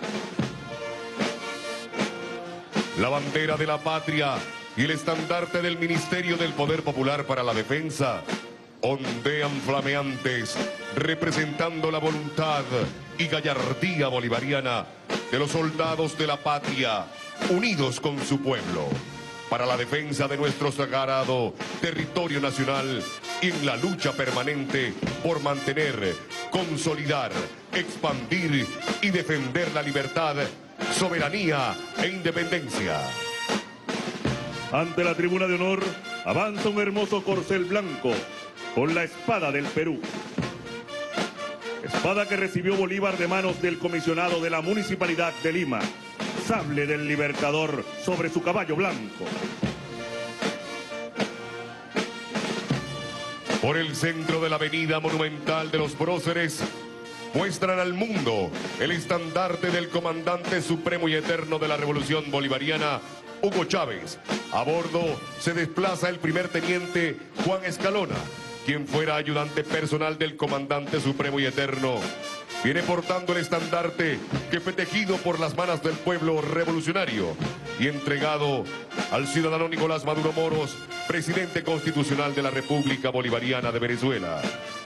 La bandera de la patria y el estandarte del Ministerio del Poder Popular para la Defensa ondean flameantes, representando la voluntad y gallardía bolivariana de los soldados de la patria, unidos con su pueblo, para la defensa de nuestro sagrado territorio nacional y en la lucha permanente por mantener, consolidar, expandir y defender la libertad, soberanía e independencia. Ante la tribuna de honor avanza un hermoso corcel blanco con la espada del Perú. Espada que recibió Bolívar de manos del comisionado de la Municipalidad de Lima. Sable del Libertador sobre su caballo blanco. Por el centro de la avenida monumental de los próceres, muestran al mundo el estandarte del comandante supremo y eterno de la Revolución Bolivariana, Hugo Chávez. A bordo se desplaza el primer teniente Juan Escalona, quien fuera ayudante personal del comandante supremo y eterno. Viene portando el estandarte que fue tejido por las manos del pueblo revolucionario y entregado al ciudadano Nicolás Maduro Moros, presidente constitucional de la República Bolivariana de Venezuela.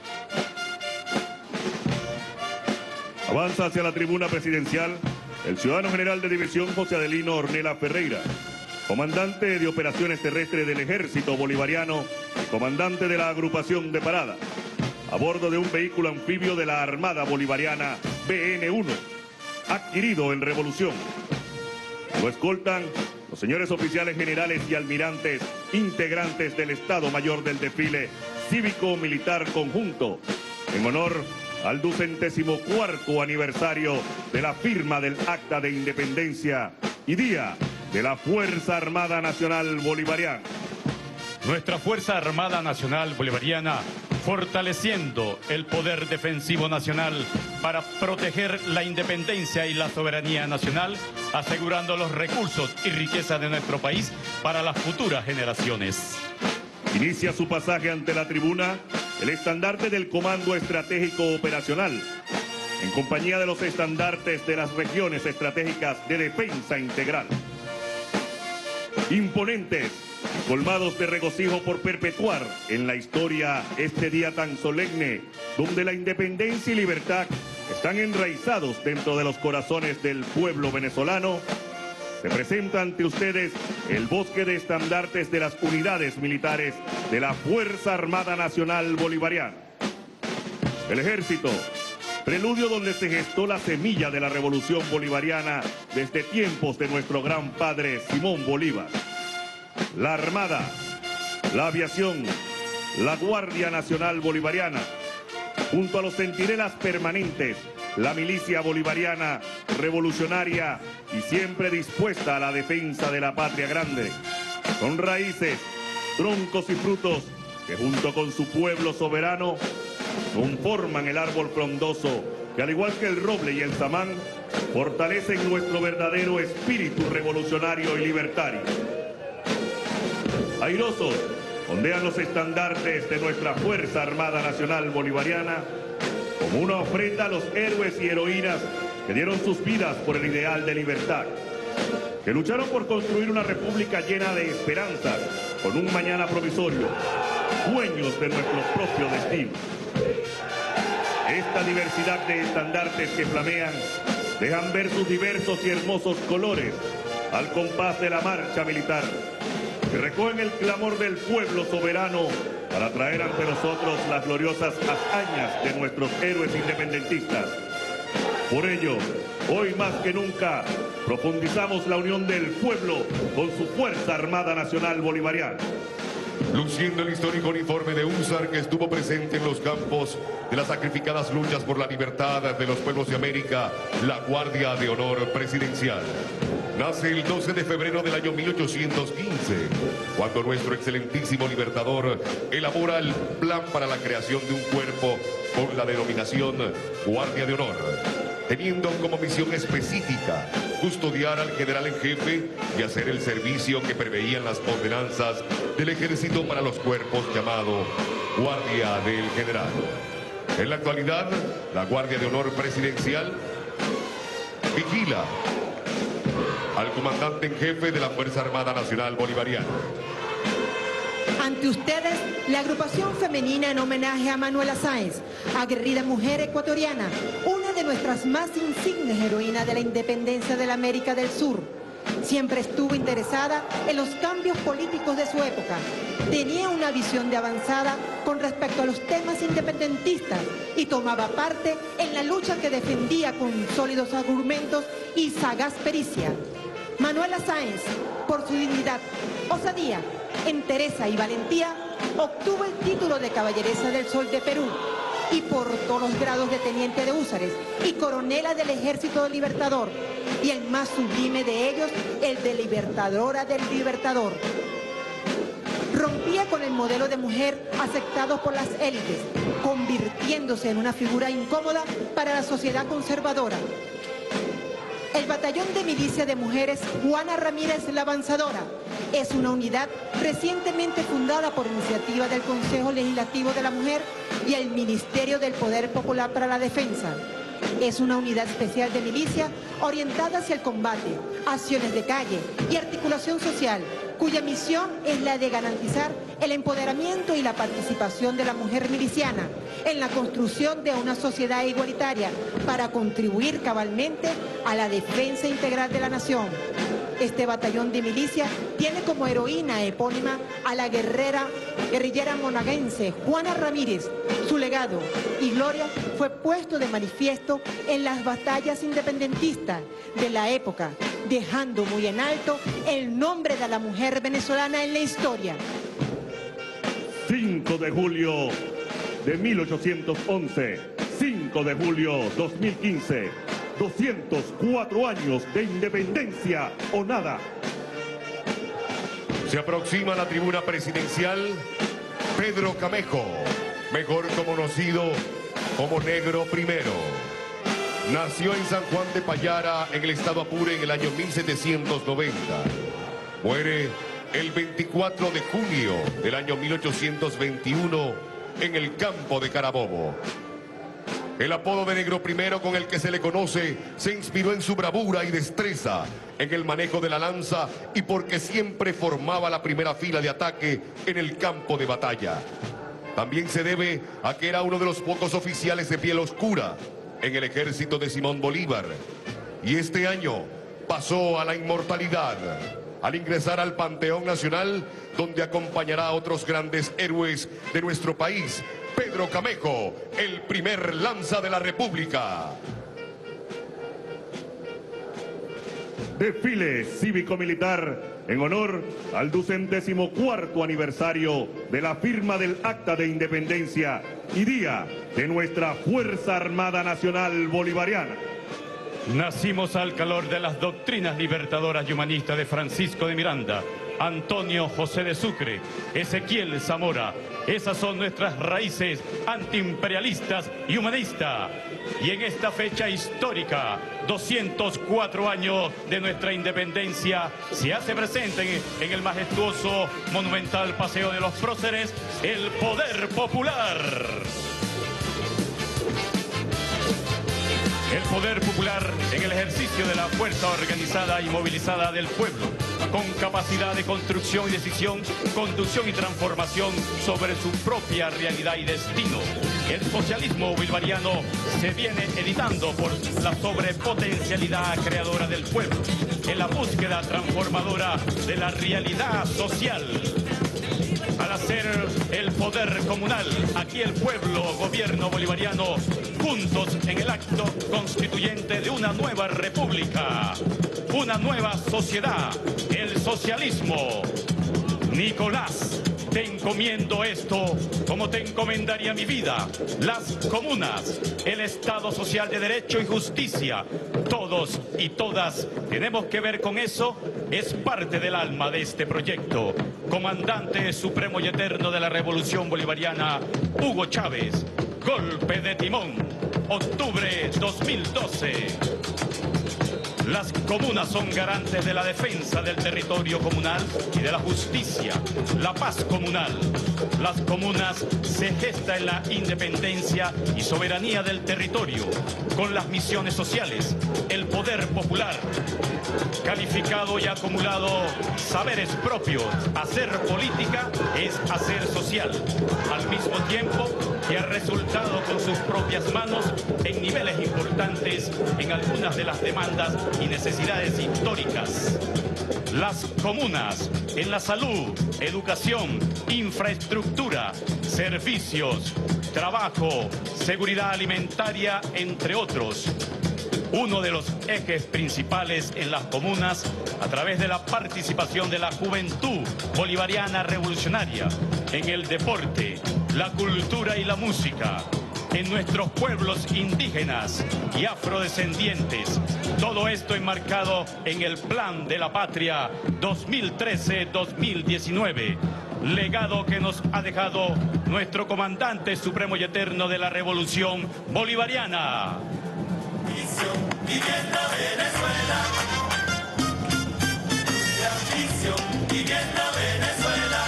Avanza hacia la tribuna presidencial el ciudadano general de división José Adelino Ornella Ferreira, comandante de operaciones terrestres del Ejército Bolivariano y comandante de la agrupación de parada, a bordo de un vehículo anfibio de la Armada Bolivariana B N uno, adquirido en Revolución. Lo escoltan los señores oficiales generales y almirantes, integrantes del Estado Mayor del Desfile Cívico-Militar Conjunto, en honor al ducentésimo cuarto aniversario de la firma del Acta de Independencia y Día de la Fuerza Armada Nacional Bolivariana. Nuestra Fuerza Armada Nacional Bolivariana, fortaleciendo el poder defensivo nacional para proteger la independencia y la soberanía nacional, asegurando los recursos y riquezas de nuestro país para las futuras generaciones. Inicia su pasaje ante la tribuna el estandarte del Comando Estratégico Operacional, en compañía de los estandartes de las regiones estratégicas de defensa integral. Imponentes, colmados de regocijo por perpetuar en la historia este día tan solemne, donde la independencia y libertad están enraizados dentro de los corazones del pueblo venezolano, se presenta ante ustedes el bosque de estandartes de las unidades militares de la Fuerza Armada Nacional Bolivariana. El Ejército, preludio donde se gestó la semilla de la Revolución Bolivariana desde tiempos de nuestro gran padre Simón Bolívar. La Armada, la Aviación, la Guardia Nacional Bolivariana, junto a los centinelas permanentes, la milicia bolivariana, revolucionaria y siempre dispuesta a la defensa de la patria grande. Son raíces, troncos y frutos que que junto con su pueblo soberano conforman el árbol frondoso que, al igual que el roble y el samán, fortalecen nuestro verdadero espíritu revolucionario y libertario. Airosos ondean los estandartes de nuestra Fuerza Armada Nacional Bolivariana como una ofrenda a los héroes y heroínas que dieron sus vidas por el ideal de libertad, que lucharon por construir una república llena de esperanzas con un mañana provisorio, dueños de nuestro propio destino. Esta diversidad de estandartes que flamean dejan ver sus diversos y hermosos colores al compás de la marcha militar, que recogen el clamor del pueblo soberano para traer ante nosotros las gloriosas hazañas de nuestros héroes independentistas. Por ello, hoy más que nunca, profundizamos la unión del pueblo con su Fuerza Armada Nacional Bolivariana. Luciendo el histórico uniforme de húsar que estuvo presente en los campos de las sacrificadas luchas por la libertad de los pueblos de América, la Guardia de Honor Presidencial. Nace el doce de febrero del año mil ochocientos quince, cuando nuestro excelentísimo libertador elabora el plan para la creación de un cuerpo con la denominación Guardia de Honor, teniendo como misión específica custodiar al general en jefe y hacer el servicio que preveían las ordenanzas del ejército para los cuerpos llamado Guardia del General. En la actualidad, la Guardia de Honor Presidencial vigila al comandante en jefe de la Fuerza Armada Nacional Bolivariana. Ante ustedes, la agrupación femenina en homenaje a Manuela Sáenz, aguerrida mujer ecuatoriana, una de nuestras más insignes heroínas de la independencia de la América del Sur. Siempre estuvo interesada en los cambios políticos de su época. Tenía una visión de avanzada con respecto a los temas independentistas y tomaba parte en la lucha que defendía con sólidos argumentos y sagaz pericia. Manuela Sáenz, por su dignidad, osadía, entereza y valentía, obtuvo el título de Caballeresa del Sol de Perú y portó los grados de teniente de húsares y coronela del Ejército Libertador, y el más sublime de ellos, el de Libertadora del Libertador. Rompía con el modelo de mujer aceptado por las élites, convirtiéndose en una figura incómoda para la sociedad conservadora. El Batallón de Milicia de Mujeres Juana Ramírez la Avanzadora es una unidad recientemente fundada por iniciativa del Consejo Legislativo de la Mujer y el Ministerio del Poder Popular para la Defensa. Es una unidad especial de milicia orientada hacia el combate, acciones de calle y articulación social, cuya misión es la de garantizar el empoderamiento y la participación de la mujer miliciana en la construcción de una sociedad igualitaria para contribuir cabalmente a la defensa integral de la nación. Este batallón de milicia tiene como heroína epónima a la guerrera guerrillera monaguense Juana Ramírez. Su legado y gloria fue puesto de manifiesto en las batallas independentistas de la época, dejando muy en alto el nombre de la mujer venezolana en la historia. cinco de julio de mil ochocientos once, cinco de julio dos mil quince, doscientos cuatro años de independencia o nada. Se aproxima a la tribuna presidencial Pedro Camejo, mejor conocido como Negro Primero. Nació en San Juan de Payara, en el estado Apure, en el año mil setecientos noventa. Muere el veinticuatro de junio del año mil ochocientos veintiuno en el campo de Carabobo. El apodo de Negro Primero con el que se le conoce se inspiró en su bravura y destreza en el manejo de la lanza y porque siempre formaba la primera fila de ataque en el campo de batalla. También se debe a que era uno de los pocos oficiales de piel oscura en el ejército de Simón Bolívar. Y este año pasó a la inmortalidad al ingresar al Panteón Nacional, donde acompañará a otros grandes héroes de nuestro país. Pedro Camejo, el primer lanza de la República. Desfile cívico-militar en honor al ducentésimo cuarto aniversario de la firma del Acta de Independencia y día de nuestra Fuerza Armada Nacional Bolivariana. Nacimos al calor de las doctrinas libertadoras y humanistas de Francisco de Miranda, Antonio José de Sucre, Ezequiel Zamora, Esas son nuestras raíces antiimperialistas y humanistas. Y en esta fecha histórica, doscientos cuatro años de nuestra independencia, se hace presente en, en el majestuoso, monumental Paseo de los Próceres, el poder popular. El poder popular en el ejercicio de la fuerza organizada y movilizada del pueblo, con capacidad de construcción y decisión, conducción y transformación sobre su propia realidad y destino. El socialismo bolivariano se viene editando por la sobrepotencialidad creadora del pueblo, en la búsqueda transformadora de la realidad social. Al hacer el poder comunal, aquí el pueblo, gobierno bolivariano, juntos en el acto constituyente de una nueva república, una nueva sociedad, el socialismo. Nicolás, te encomiendo esto como te encomendaría mi vida, las comunas, el Estado social de derecho y justicia. Todos y todas tenemos que ver con eso, es parte del alma de este proyecto. Comandante supremo y eterno de la Revolución Bolivariana, Hugo Chávez, golpe de timón, octubre dos mil doce. Las comunas son garantes de la defensa del territorio comunal y de la justicia, la paz comunal. Las comunas se gestan en la independencia y soberanía del territorio, con las misiones sociales, el poder popular, calificado y acumulado saberes propios. Hacer política es hacer social, al mismo tiempo que ha resultado con sus propias manos en niveles importantes en algunas de las demandas y necesidades históricas. Las comunas en la salud, educación, infraestructura, servicios, trabajo, seguridad alimentaria, entre otros. Uno de los ejes principales en las comunas, a través de la participación de la juventud bolivariana revolucionaria, en el deporte, la cultura y la música, en nuestros pueblos indígenas y afrodescendientes. Todo esto enmarcado en el Plan de la Patria dos mil trece dos mil diecinueve. Legado que nos ha dejado nuestro comandante supremo y eterno de la Revolución Bolivariana. Vivienda Venezuela, la misión Vivienda Venezuela,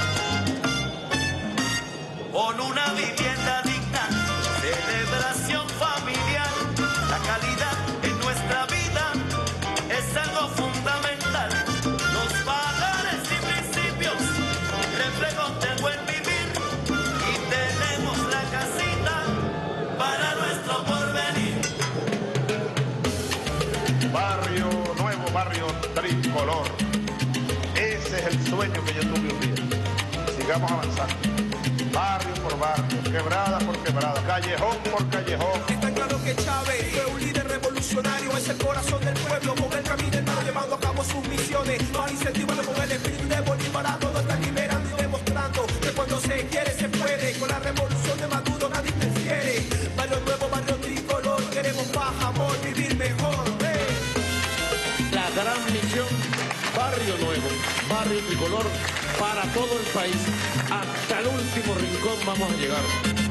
con una vivienda digna, celebración familiar, la calidad en nuestra vida es algo fundamental, los valores y principios, reflejo del buen vivir, y tenemos la casita para nuestro porvenir. Barrio nuevo, barrio tricolor. Ese es el sueño que yo tuve un día. Sigamos avanzando. Barrio por barrio, quebrada por quebrada, callejón por callejón. Está claro que Chávez fue un líder revolucionario, es el corazón del pueblo, con el camino hermano llevando a cabo sus misiones. Nos incentivando con el espíritu de Bolívar, todo está liberando y demostrando que cuando se quiere se puede. Con la revolución de Maduro nadie interfiere. Barrio nuevo, barrio tricolor, queremos paz, amor, vivir mejor. La gran misión, barrio nuevo, barrio tricolor, para todo el país, hasta el último rincón vamos a llegar.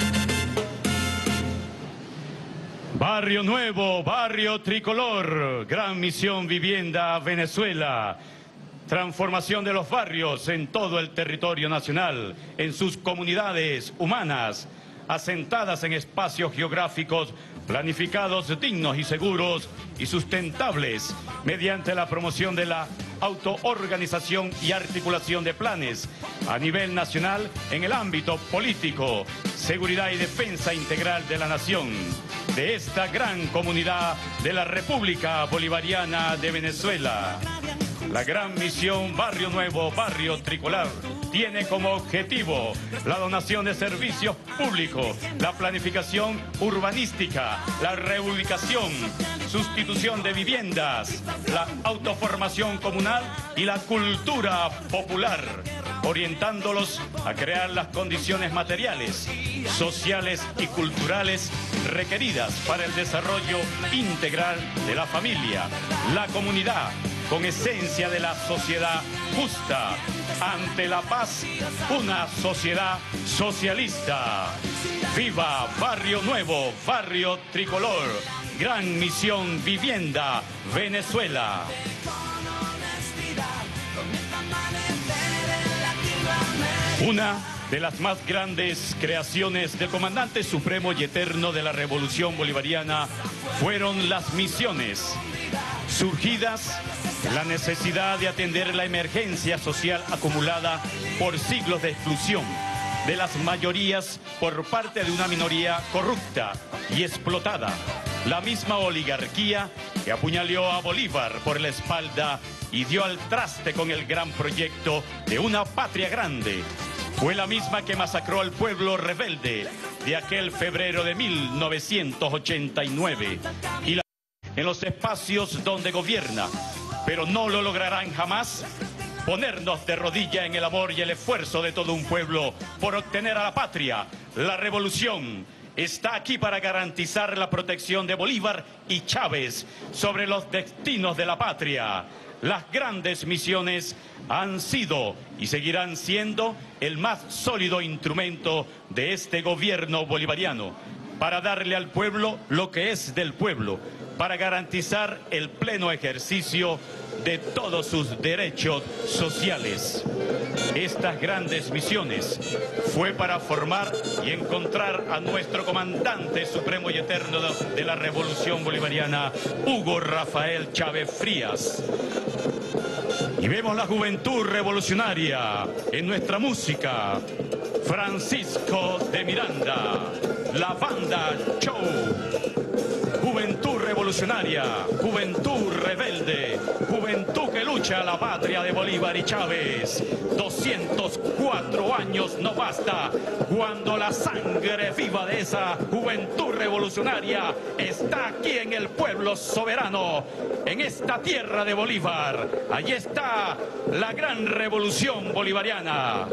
Barrio nuevo, barrio tricolor, gran misión Vivienda Venezuela. Transformación de los barrios en todo el territorio nacional, en sus comunidades humanas, asentadas en espacios geográficos planificados, dignos y seguros y sustentables, mediante la promoción de la autoorganización y articulación de planes a nivel nacional en el ámbito político, seguridad y defensa integral de la nación, de esta gran comunidad de la República Bolivariana de Venezuela. La gran misión Barrio Nuevo, Barrio Tricolor tiene como objetivo la donación de servicios públicos, la planificación urbanística, la reubicación, sustitución de viviendas, la autoformación comunal y la cultura popular, orientándolos a crear las condiciones materiales, sociales y culturales requeridas para el desarrollo integral de la familia, la comunidad, con esencia de la sociedad justa. Ante la paz, una sociedad socialista. ¡Viva Barrio Nuevo, Barrio Tricolor! Gran Misión Vivienda, Venezuela. Una de las más grandes creaciones del comandante supremo y eterno de la Revolución Bolivariana fueron las misiones, surgidas de la necesidad de atender la emergencia social acumulada por siglos de exclusión de las mayorías por parte de una minoría corrupta y explotada. La misma oligarquía que apuñaló a Bolívar por la espalda y dio al traste con el gran proyecto de una patria grande. Fue la misma que masacró al pueblo rebelde de aquel febrero de mil novecientos ochenta y nueve. Y la... en los espacios donde gobierna, pero no lo lograrán jamás ponernos de rodilla en el amor y el esfuerzo de todo un pueblo por obtener a la patria. La revolución está aquí para garantizar la protección de Bolívar y Chávez sobre los destinos de la patria. Las grandes misiones han sido y seguirán siendo el más sólido instrumento de este gobierno bolivariano para darle al pueblo lo que es del pueblo, para garantizar el pleno ejercicio de todos sus derechos sociales. Estas grandes misiones fue para formar y encontrar a nuestro comandante supremo y eterno de la Revolución Bolivariana, Hugo Rafael Chávez Frías. Y vemos la juventud revolucionaria en nuestra música. Francisco de Miranda, la banda Show. Juventud revolucionaria, juventud rebelde, juventud que lucha a la patria de Bolívar y Chávez. doscientos cuatro años no basta cuando la sangre viva de esa juventud revolucionaria está aquí en el pueblo soberano, en esta tierra de Bolívar. Allí está la gran revolución bolivariana.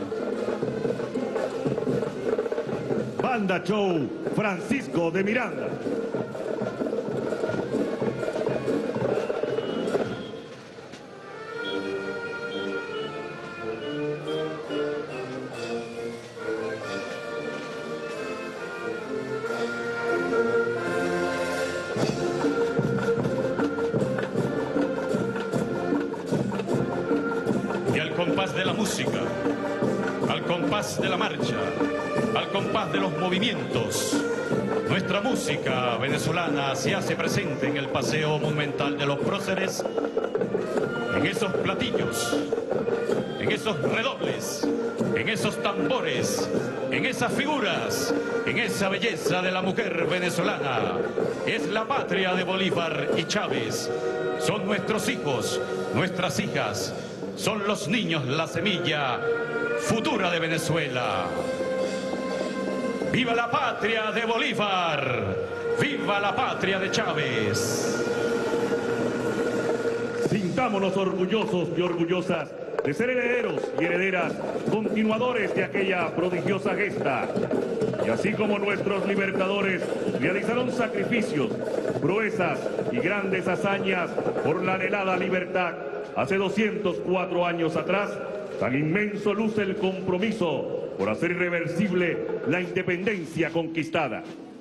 Banda Show, Francisco de Miranda. Y al compás de la música, al compás de la marcha, al compás de los movimientos, nuestra música venezolana se hace presente en el Paseo Monumental de los Próceres, en esos platillos, en esos redobles, en esos tambores, en esas figuras, en esa belleza de la mujer venezolana. Es la patria de Bolívar y Chávez. Son nuestros hijos, nuestras hijas, son los niños, la semilla futura de Venezuela. ¡Viva la patria de Bolívar! ¡Viva la patria de Chávez! Sintámonos orgullosos y orgullosas de ser herederos y herederas, continuadores de aquella prodigiosa gesta. Y así como nuestros libertadores realizaron sacrificios, proezas y grandes hazañas por la anhelada libertad hace doscientos cuatro años atrás, tan inmenso luce el compromiso por hacer irreversible la independencia conquistada.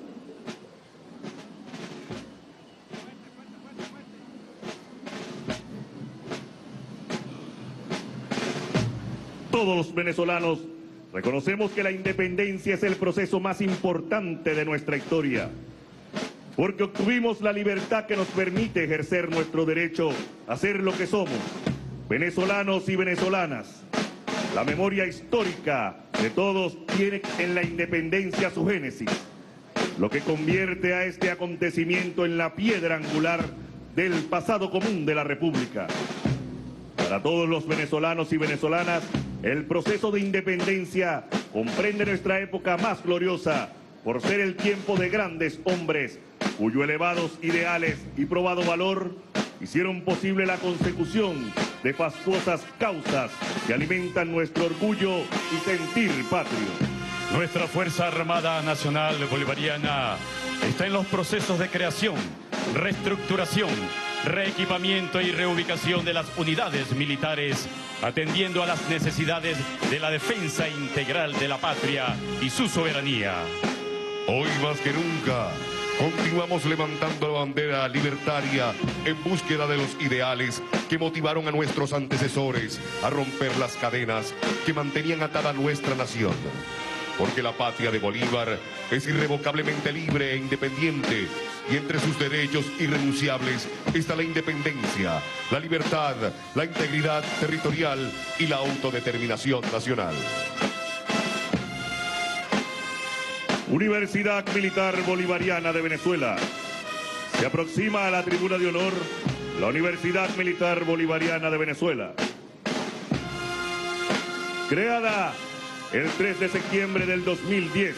Todos los venezolanos reconocemos que la independencia es el proceso más importante de nuestra historia, porque obtuvimos la libertad que nos permite ejercer nuestro derecho a ser lo que somos, venezolanos y venezolanas. La memoria histórica de todos tiene en la independencia su génesis, lo que convierte a este acontecimiento en la piedra angular del pasado común de la República. Para todos los venezolanos y venezolanas, el proceso de independencia comprende nuestra época más gloriosa por ser el tiempo de grandes hombres cuyos elevados ideales y probado valor hicieron posible la consecución de fastuosas causas que alimentan nuestro orgullo y sentir patrio. Nuestra Fuerza Armada Nacional Bolivariana está en los procesos de creación, reestructuración reequipamiento y reubicación de las unidades militares, atendiendo a las necesidades de la defensa integral de la patria y su soberanía. Hoy más que nunca, continuamos levantando la bandera libertaria en búsqueda de los ideales que motivaron a nuestros antecesores a romper las cadenas que mantenían atada nuestra nación. Porque la patria de Bolívar es irrevocablemente libre e independiente, y entre sus derechos irrenunciables está la independencia, la libertad, la integridad territorial y la autodeterminación nacional. Universidad Militar Bolivariana de Venezuela. Se aproxima a la tribuna de honor la Universidad Militar Bolivariana de Venezuela. Creada el tres de septiembre del dos mil diez.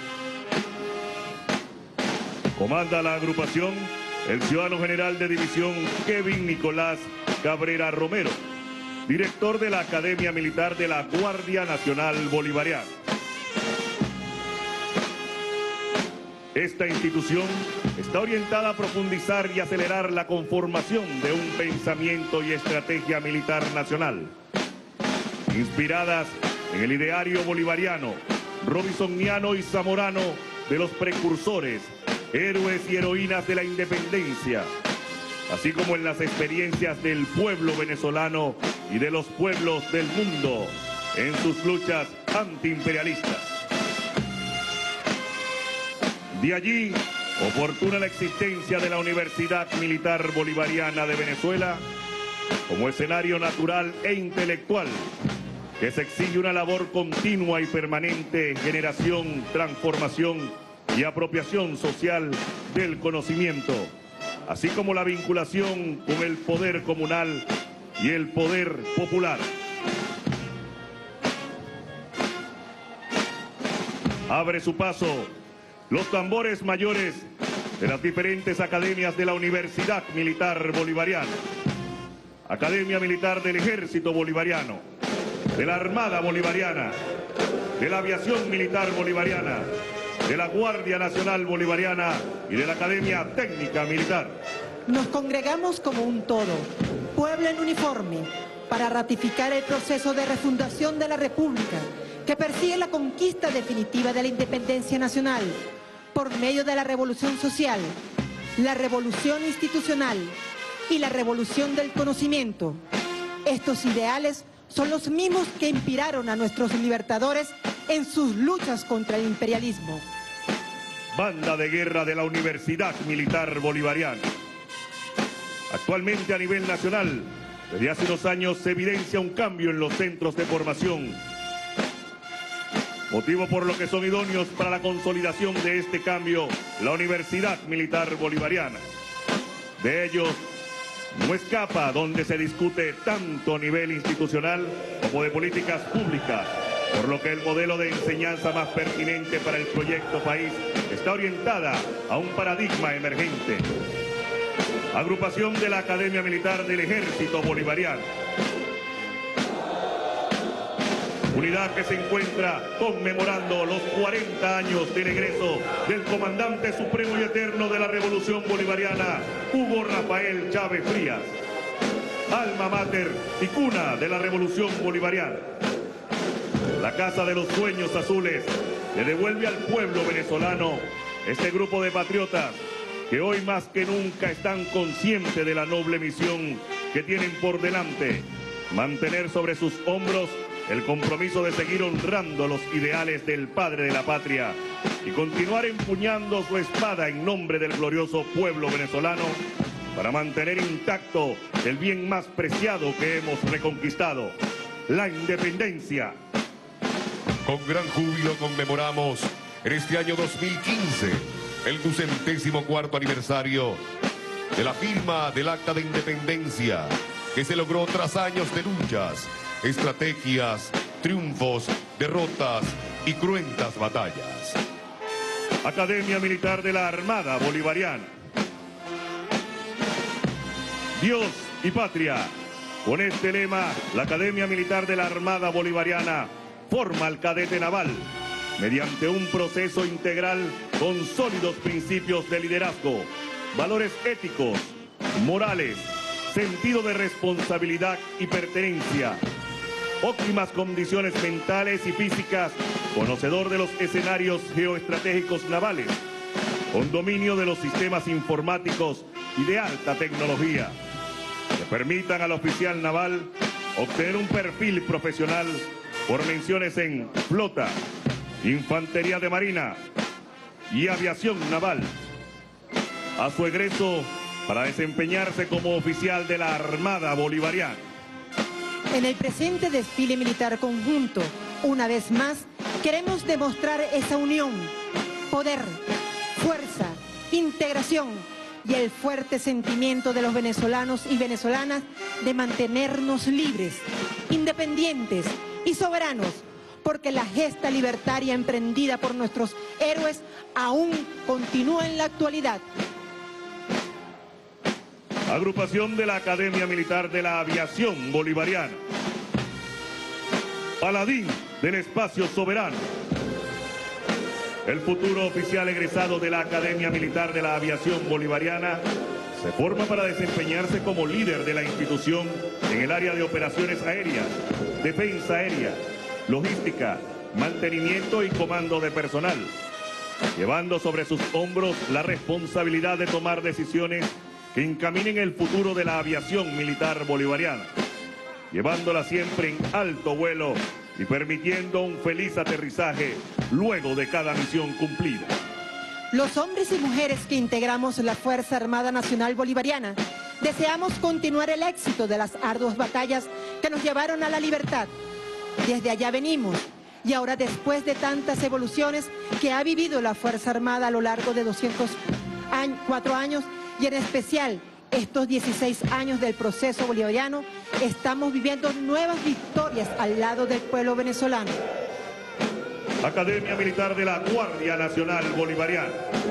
Comanda la agrupación el ciudadano general de división Kevin Nicolás Cabrera Romero, director de la Academia Militar de la Guardia Nacional Bolivariana. Esta institución está orientada a profundizar y acelerar la conformación de un pensamiento y estrategia militar nacional, inspiradas en el ideario bolivariano, robinsoniano y zamorano de los precursores, héroes y heroínas de la independencia, así como en las experiencias del pueblo venezolano y de los pueblos del mundo en sus luchas antiimperialistas. De allí, oportuna la existencia de la Universidad Militar Bolivariana de Venezuela como escenario natural e intelectual que se exige una labor continua y permanente en generación, transformación y apropiación social del conocimiento, así como la vinculación con el poder comunal y el poder popular. Abre su paso los tambores mayores de las diferentes academias de la Universidad Militar Bolivariana, Academia Militar del Ejército Bolivariano, de la Armada Bolivariana, de la Aviación Militar Bolivariana, de la Guardia Nacional Bolivariana y de la Academia Técnica Militar. Nos congregamos como un todo, pueblo en uniforme, para ratificar el proceso de refundación de la República, que persigue la conquista definitiva de la independencia nacional, por medio de la revolución social, la revolución institucional y la revolución del conocimiento. Estos ideales son los mismos que inspiraron a nuestros libertadores en sus luchas contra el imperialismo. Banda de guerra de la Universidad Militar Bolivariana. Actualmente a nivel nacional, desde hace dos años se evidencia un cambio en los centros de formación, motivo por lo que son idóneos para la consolidación de este cambio la Universidad Militar Bolivariana. De ellos no escapa donde se discute tanto a nivel institucional como de políticas públicas, por lo que el modelo de enseñanza más pertinente para el proyecto país está orientada a un paradigma emergente. Agrupación de la Academia Militar del Ejército Bolivariano. Unidad que se encuentra conmemorando los cuarenta años del egreso del comandante supremo y eterno de la Revolución Bolivariana, Hugo Rafael Chávez Frías. Alma mater y cuna de la Revolución Bolivariana. La Casa de los Sueños Azules le devuelve al pueblo venezolano este grupo de patriotas que hoy más que nunca están conscientes de la noble misión que tienen por delante, mantener sobre sus hombros el compromiso de seguir honrando los ideales del padre de la patria y continuar empuñando su espada en nombre del glorioso pueblo venezolano para mantener intacto el bien más preciado que hemos reconquistado, la independencia. Con gran júbilo conmemoramos en este año dos mil quince el ducentésimo cuarto aniversario de la firma del Acta de Independencia que se logró tras años de luchas, estrategias, triunfos, derrotas y cruentas batallas. Academia Militar de la Armada Bolivariana. Dios y patria. Con este lema, la Academia Militar de la Armada Bolivariana forma al cadete naval mediante un proceso integral con sólidos principios de liderazgo, valores éticos morales, sentido de responsabilidad y pertenencia, óptimas condiciones mentales y físicas, conocedor de los escenarios geoestratégicos navales, con dominio de los sistemas informáticos y de alta tecnología, que permitan al oficial naval obtener un perfil profesional por menciones en flota, infantería de marina y aviación naval. A su egreso para desempeñarse como oficial de la Armada Bolivariana. En el presente desfile militar conjunto, una vez más, queremos demostrar esa unión, poder, fuerza, integración y el fuerte sentimiento de los venezolanos y venezolanas de mantenernos libres, independientes y soberanos, porque la gesta libertaria emprendida por nuestros héroes aún continúa en la actualidad. Agrupación de la Academia Militar de la Aviación Bolivariana. Paladín del Espacio Soberano. El futuro oficial egresado de la Academia Militar de la Aviación Bolivariana se forma para desempeñarse como líder de la institución en el área de operaciones aéreas, defensa aérea, logística, mantenimiento y comando de personal, llevando sobre sus hombros la responsabilidad de tomar decisiones que encaminen el futuro de la aviación militar bolivariana, llevándola siempre en alto vuelo y permitiendo un feliz aterrizaje luego de cada misión cumplida. Los hombres y mujeres que integramos la Fuerza Armada Nacional Bolivariana deseamos continuar el éxito de las arduas batallas que nos llevaron a la libertad. Desde allá venimos, y ahora después de tantas evoluciones que ha vivido la Fuerza Armada a lo largo de doscientos cuatro años, y en especial estos dieciséis años del proceso bolivariano, estamos viviendo nuevas victorias al lado del pueblo venezolano. Academia Militar de la Guardia Nacional Bolivariana.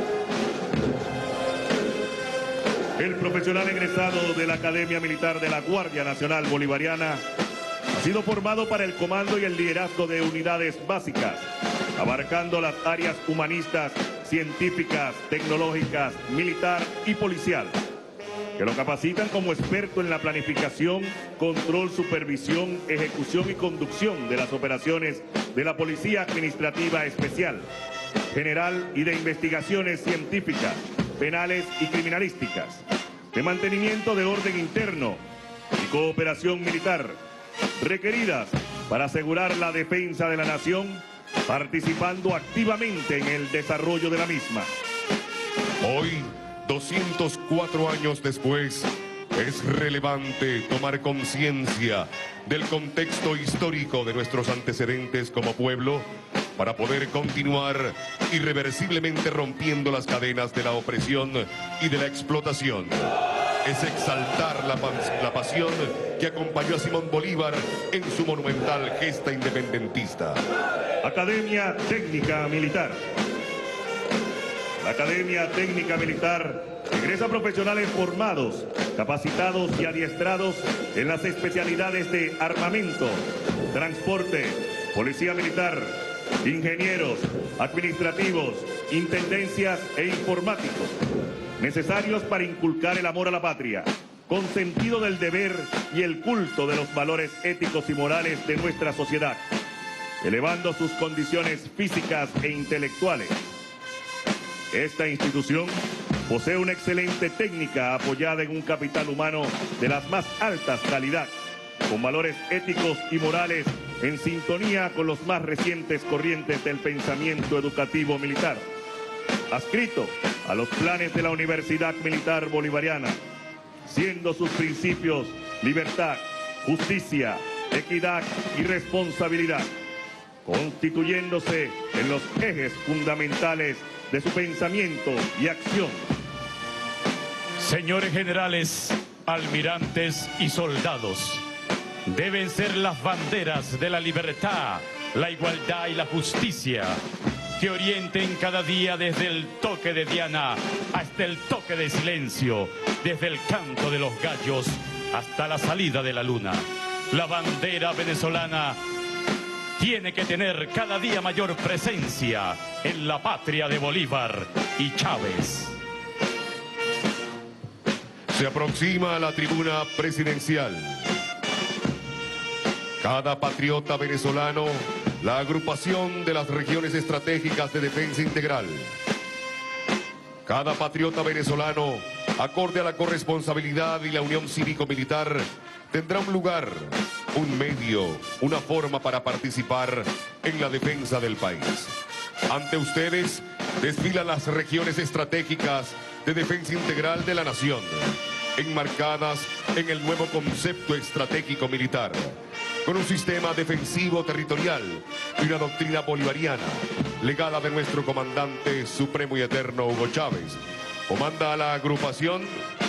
El profesional egresado de la Academia Militar de la Guardia Nacional Bolivariana ha sido formado para el comando y el liderazgo de unidades básicas, abarcando las áreas humanistas, científicas, tecnológicas, militar y policial, que lo capacitan como experto en la planificación, control, supervisión, ejecución y conducción de las operaciones de la Policía Administrativa Especial, General y de investigaciones científicas, penales y criminalísticas, de mantenimiento de orden interno y cooperación militar, requeridas para asegurar la defensa de la nación, participando activamente en el desarrollo de la misma. Hoy, doscientos cuatro años después, es relevante tomar conciencia del contexto histórico de nuestros antecedentes como pueblo para poder continuar irreversiblemente rompiendo las cadenas de la opresión y de la explotación. Es exaltar la, la pasión que acompañó a Simón Bolívar en su monumental gesta independentista. Academia Técnica Militar. La Academia Técnica Militar egresa profesionales formados, capacitados y adiestrados en las especialidades de armamento, transporte, policía militar, ingenieros, administrativos, intendencias e informáticos, necesarios para inculcar el amor a la patria, con sentido del deber y el culto de los valores éticos y morales de nuestra sociedad, elevando sus condiciones físicas e intelectuales. Esta institución posee una excelente técnica apoyada en un capital humano de las más altas calidad, con valores éticos y morales en sintonía con los más recientes corrientes del pensamiento educativo militar, adscrito a los planes de la Universidad Militar Bolivariana, siendo sus principios libertad, justicia, equidad y responsabilidad, constituyéndose en los ejes fundamentales de su pensamiento y acción. Señores generales, almirantes y soldados, deben ser las banderas de la libertad, la igualdad y la justicia que orienten cada día desde el toque de Diana hasta el toque de silencio, desde el canto de los gallos hasta la salida de la luna. La bandera venezolana tiene que tener cada día mayor presencia en la patria de Bolívar y Chávez. Se aproxima a la tribuna presidencial. Cada patriota venezolano, la agrupación de las regiones estratégicas de defensa integral. Cada patriota venezolano, acorde a la corresponsabilidad y la unión cívico-militar, tendrá un lugar, un medio, una forma para participar en la defensa del país. Ante ustedes desfilan las regiones estratégicas de defensa integral de la nación, enmarcadas en el nuevo concepto estratégico militar, con un sistema defensivo territorial y una doctrina bolivariana, legada de nuestro comandante supremo y eterno Hugo Chávez. Comanda a la agrupación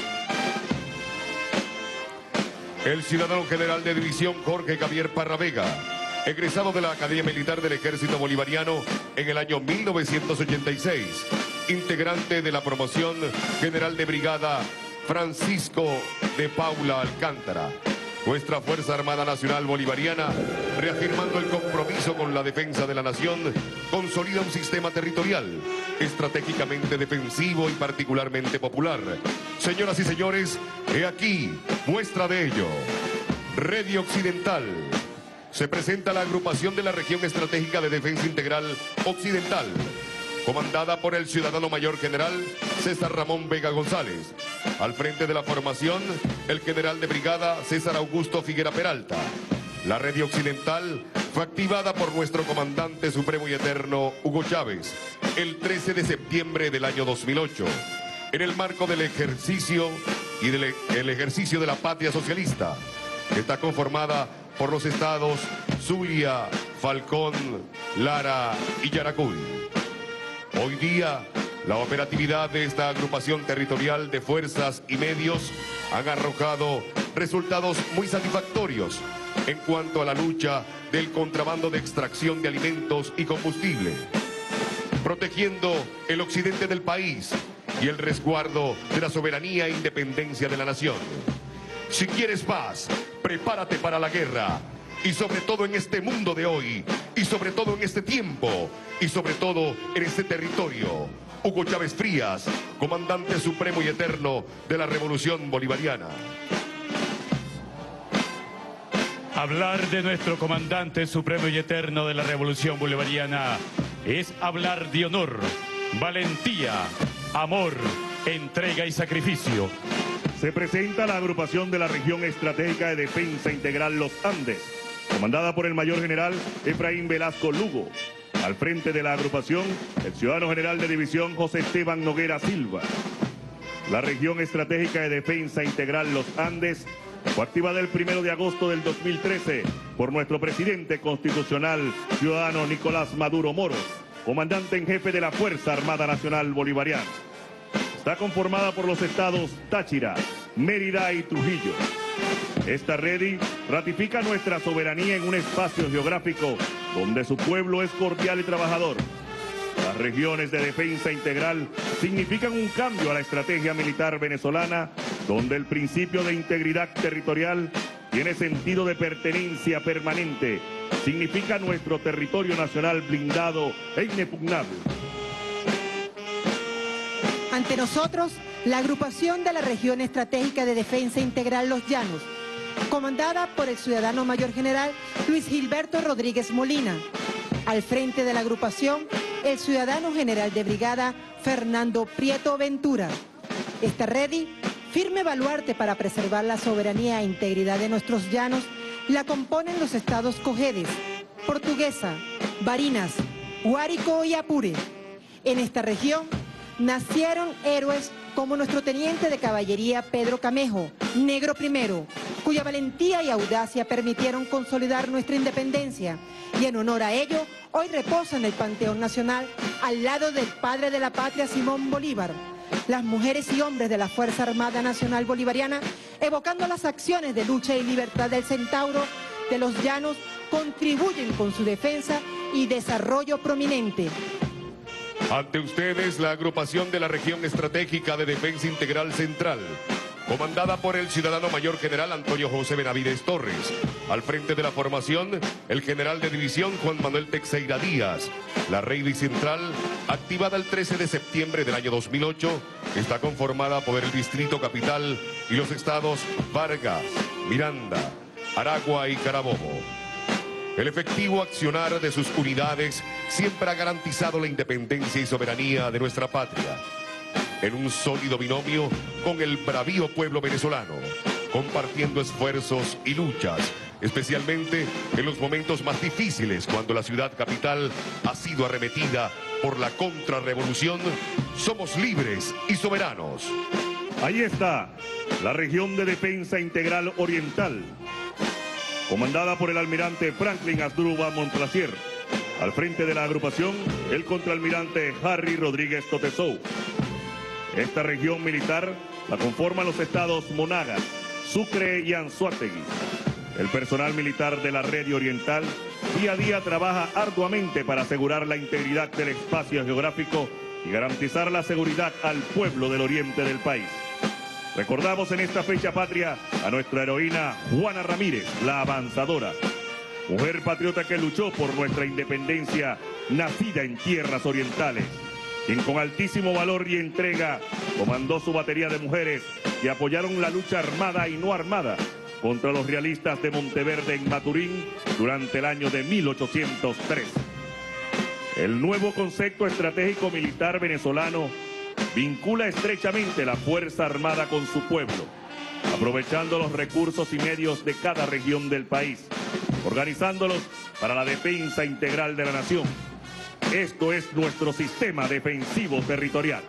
el ciudadano general de división Jorge Javier Parra Vega, egresado de la Academia Militar del Ejército Bolivariano en el año mil novecientos ochenta y seis, integrante de la promoción general de brigada Francisco de Paula Alcántara. Nuestra Fuerza Armada Nacional Bolivariana, reafirmando el compromiso con la defensa de la nación, consolida un sistema territorial estratégicamente defensivo y particularmente popular. Señoras y señores, he aquí muestra de ello. Red Occidental. Se presenta la agrupación de la Región Estratégica de Defensa Integral Occidental, comandada por el ciudadano mayor general César Ramón Vega González. Al frente de la formación, el general de brigada César Augusto Figuera Peralta. La Red Occidental fue activada por nuestro comandante supremo y eterno Hugo Chávez el trece de septiembre del año dos mil ocho, en el marco del ejercicio y del el ejercicio de la patria socialista. Está conformada por los estados Zulia, Falcón, Lara y Yaracuy. Hoy día, la operatividad de esta agrupación territorial de fuerzas y medios han arrojado resultados muy satisfactorios en cuanto a la lucha del contrabando de extracción de alimentos y combustible, protegiendo el occidente del país y el resguardo de la soberanía e independencia de la nación. Si quieres paz, prepárate para la guerra. Y sobre todo en este mundo de hoy, y sobre todo en este tiempo, y sobre todo en este territorio. Hugo Chávez Frías, comandante supremo y eterno de la Revolución Bolivariana. Hablar de nuestro comandante supremo y eterno de la Revolución Bolivariana es hablar de honor, valentía, amor, entrega y sacrificio. Se presenta la agrupación de la Región Estratégica de Defensa Integral Los Andes, comandada por el mayor general Efraín Velasco Lugo. Al frente de la agrupación, el ciudadano general de división José Esteban Noguera Silva. La Región Estratégica de Defensa Integral Los Andes fue activada el primero de agosto del dos mil trece por nuestro presidente constitucional, ciudadano Nicolás Maduro Moros, comandante en jefe de la Fuerza Armada Nacional Bolivariana. Está conformada por los estados Táchira, Mérida y Trujillo. Esta red ratifica nuestra soberanía en un espacio geográfico donde su pueblo es cordial y trabajador. Las regiones de defensa integral significan un cambio a la estrategia militar venezolana, donde el principio de integridad territorial tiene sentido de pertenencia permanente. Significa nuestro territorio nacional blindado e inexpugnable. Ante nosotros, la agrupación de la Región Estratégica de Defensa Integral Los Llanos, comandada por el ciudadano mayor general Luis Gilberto Rodríguez Molina. Al frente de la agrupación, el ciudadano general de brigada Fernando Prieto Ventura. Esta red, firme baluarte para preservar la soberanía e integridad de nuestros llanos, la componen los estados Cojedes, Portuguesa, Barinas, Guárico y Apure. En esta región nacieron héroes como nuestro teniente de caballería Pedro Camejo, Negro Primero, cuya valentía y audacia permitieron consolidar nuestra independencia, y en honor a ello, hoy reposa en el Panteón Nacional al lado del padre de la patria Simón Bolívar. Las mujeres y hombres de la Fuerza Armada Nacional Bolivariana, evocando las acciones de lucha y libertad del Centauro de los Llanos, contribuyen con su defensa y desarrollo prominente. Ante ustedes, la agrupación de la Región Estratégica de Defensa Integral Central, comandada por el ciudadano mayor general Antonio José Benavides Torres. Al frente de la formación, el general de división Juan Manuel Teixeira Díaz. La Red Central activada el trece de septiembre del año dos mil ocho, está conformada por el Distrito Capital y los estados Vargas, Miranda, Aragua y Carabobo. El efectivo accionar de sus unidades siempre ha garantizado la independencia y soberanía de nuestra patria, en un sólido binomio con el bravío pueblo venezolano, compartiendo esfuerzos y luchas, especialmente en los momentos más difíciles, cuando la ciudad capital ha sido arremetida por la contrarrevolución. Somos libres y soberanos. Ahí está la región de defensa integral oriental, comandada por el almirante Franklin Asdrúbal Montplaisir. Al frente de la agrupación, el contraalmirante Harry Rodríguez Totesou. Esta región militar la conforman los estados Monagas, Sucre y Anzoátegui. El personal militar de la red oriental día a día trabaja arduamente para asegurar la integridad del espacio geográfico y garantizar la seguridad al pueblo del oriente del país. Recordamos en esta fecha patria a nuestra heroína Juana Ramírez, la avanzadora, mujer patriota que luchó por nuestra independencia, nacida en tierras orientales, quien con altísimo valor y entrega comandó su batería de mujeres que apoyaron la lucha armada y no armada contra los realistas de Monteverde en Maturín durante el año de mil ochocientos tres. El nuevo concepto estratégico militar venezolano vincula estrechamente la Fuerza Armada con su pueblo, aprovechando los recursos y medios de cada región del país, organizándolos para la defensa integral de la nación. Esto es nuestro sistema defensivo territorial.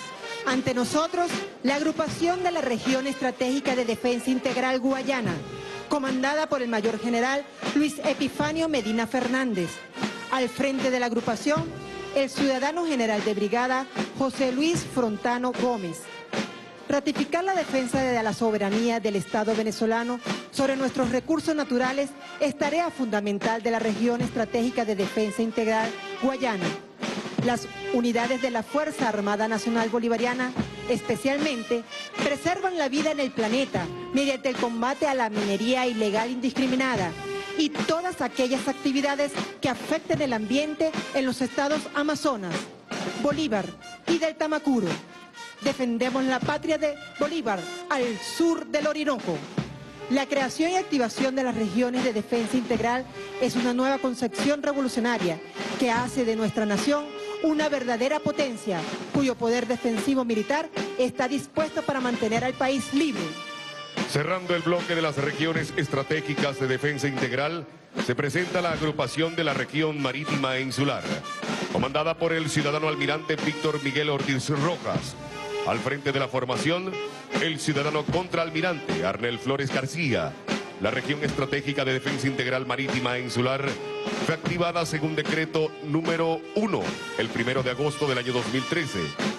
Ante nosotros, la agrupación de la Región Estratégica de Defensa Integral Guayana, comandada por el mayor general Luis Epifanio Medina Fernández. Al frente de la agrupación, el ciudadano general de brigada José Luis Frontano Gómez. Ratificar la defensa de la soberanía del Estado venezolano sobre nuestros recursos naturales es tarea fundamental de la Región Estratégica de Defensa Integral Guayana. Las unidades de la Fuerza Armada Nacional Bolivariana, especialmente, preservan la vida en el planeta mediante el combate a la minería ilegal indiscriminada y todas aquellas actividades que afecten el ambiente en los estados Amazonas, Bolívar y del Tamacuro. Defendemos la patria de Bolívar al sur del Orinoco. La creación y activación de las regiones de defensa integral es una nueva concepción revolucionaria que hace de nuestra nación una verdadera potencia, cuyo poder defensivo militar está dispuesto para mantener al país libre. Cerrando el bloque de las regiones estratégicas de defensa integral, se presenta la agrupación de la región marítima e insular, comandada por el ciudadano almirante Víctor Miguel Ortiz Rojas. Al frente de la formación, el ciudadano contraalmirante Arnel Flores García. La región estratégica de defensa integral marítima e insular fue activada según decreto número uno, el primero de agosto del año dos mil trece,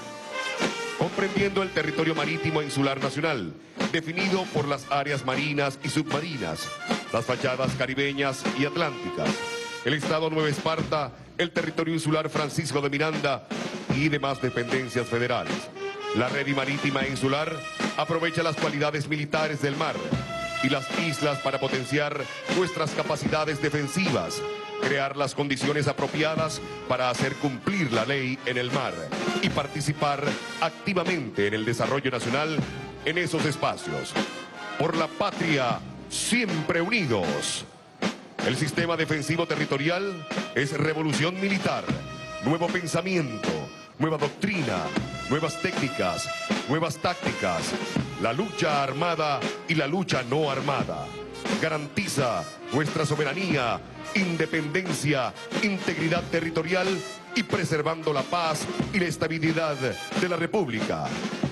comprendiendo el territorio marítimo e insular nacional, definido por las áreas marinas y submarinas, las fachadas caribeñas y atlánticas, el estado Nueva Esparta, el territorio insular Francisco de Miranda y demás dependencias federales. La red marítima e insular aprovecha las cualidades militares del mar y las islas para potenciar nuestras capacidades defensivas, crear las condiciones apropiadas para hacer cumplir la ley en el mar y participar activamente en el desarrollo nacional en esos espacios. Por la patria, siempre unidos. El sistema defensivo territorial es revolución militar, nuevo pensamiento, nueva doctrina, nuevas técnicas, nuevas tácticas, la lucha armada y la lucha no armada. Garantiza nuestra soberanía, independencia, integridad territorial y preservando la paz y la estabilidad de la República.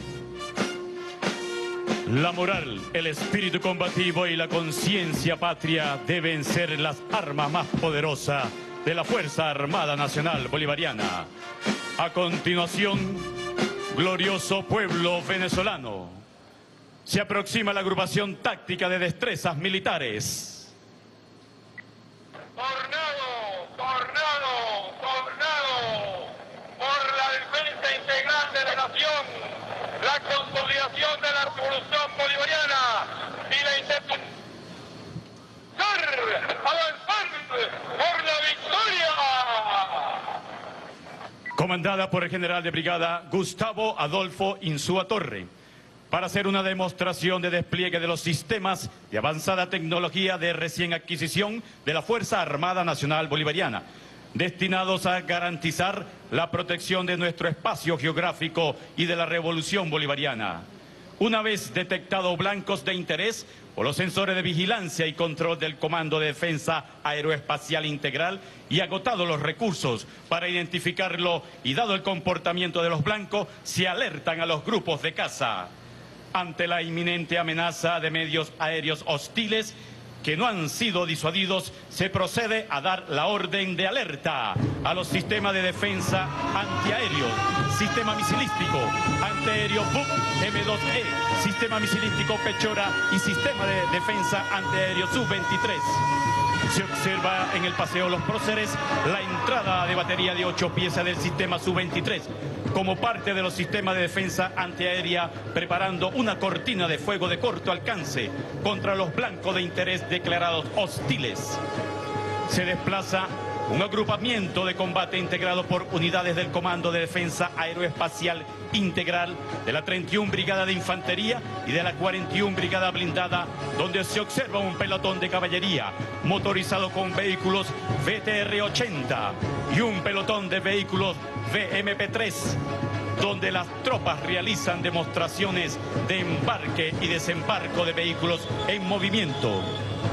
La moral, el espíritu combativo y la conciencia patria deben ser las armas más poderosas de la Fuerza Armada Nacional Bolivariana. A continuación, glorioso pueblo venezolano, se aproxima la agrupación táctica de destrezas militares. Tornado, tornado, tornado, por la defensa integral de la nación, la consolidación de la revolución bolivariana y la independencia. ¡Avanzar por la victoria! comandada por el general de brigada Gustavo Adolfo Insúa Torre, para hacer una demostración de despliegue de los sistemas de avanzada tecnología de recién adquisición de la Fuerza Armada Nacional Bolivariana, destinados a garantizar la protección de nuestro espacio geográfico y de la revolución bolivariana. Una vez detectados blancos de interés por los sensores de vigilancia y control del Comando de Defensa Aeroespacial Integral y agotados los recursos para identificarlo y dado el comportamiento de los blancos, se alertan a los grupos de caza. Ante la inminente amenaza de medios aéreos hostiles que no han sido disuadidos, se procede a dar la orden de alerta a los sistemas de defensa antiaéreo, sistema misilístico antiaéreo B U C M dos E, sistema misilístico Pechora y sistema de defensa antiaéreo Su veintitrés. Se observa en el Paseo Los Próceres la entrada de batería de ocho piezas del sistema Su veintitrés, como parte de los sistemas de defensa antiaérea, preparando una cortina de fuego de corto alcance contra los blancos de interés declarados hostiles. Se desplaza un agrupamiento de combate integrado por unidades del Comando de Defensa Aeroespacial Integral, de la treinta y una Brigada de Infantería y de la cuarenta y una Brigada Blindada, donde se observa un pelotón de caballería motorizado con vehículos V T R ochenta y un pelotón de vehículos V M P tres, donde las tropas realizan demostraciones de embarque y desembarco de vehículos en movimiento.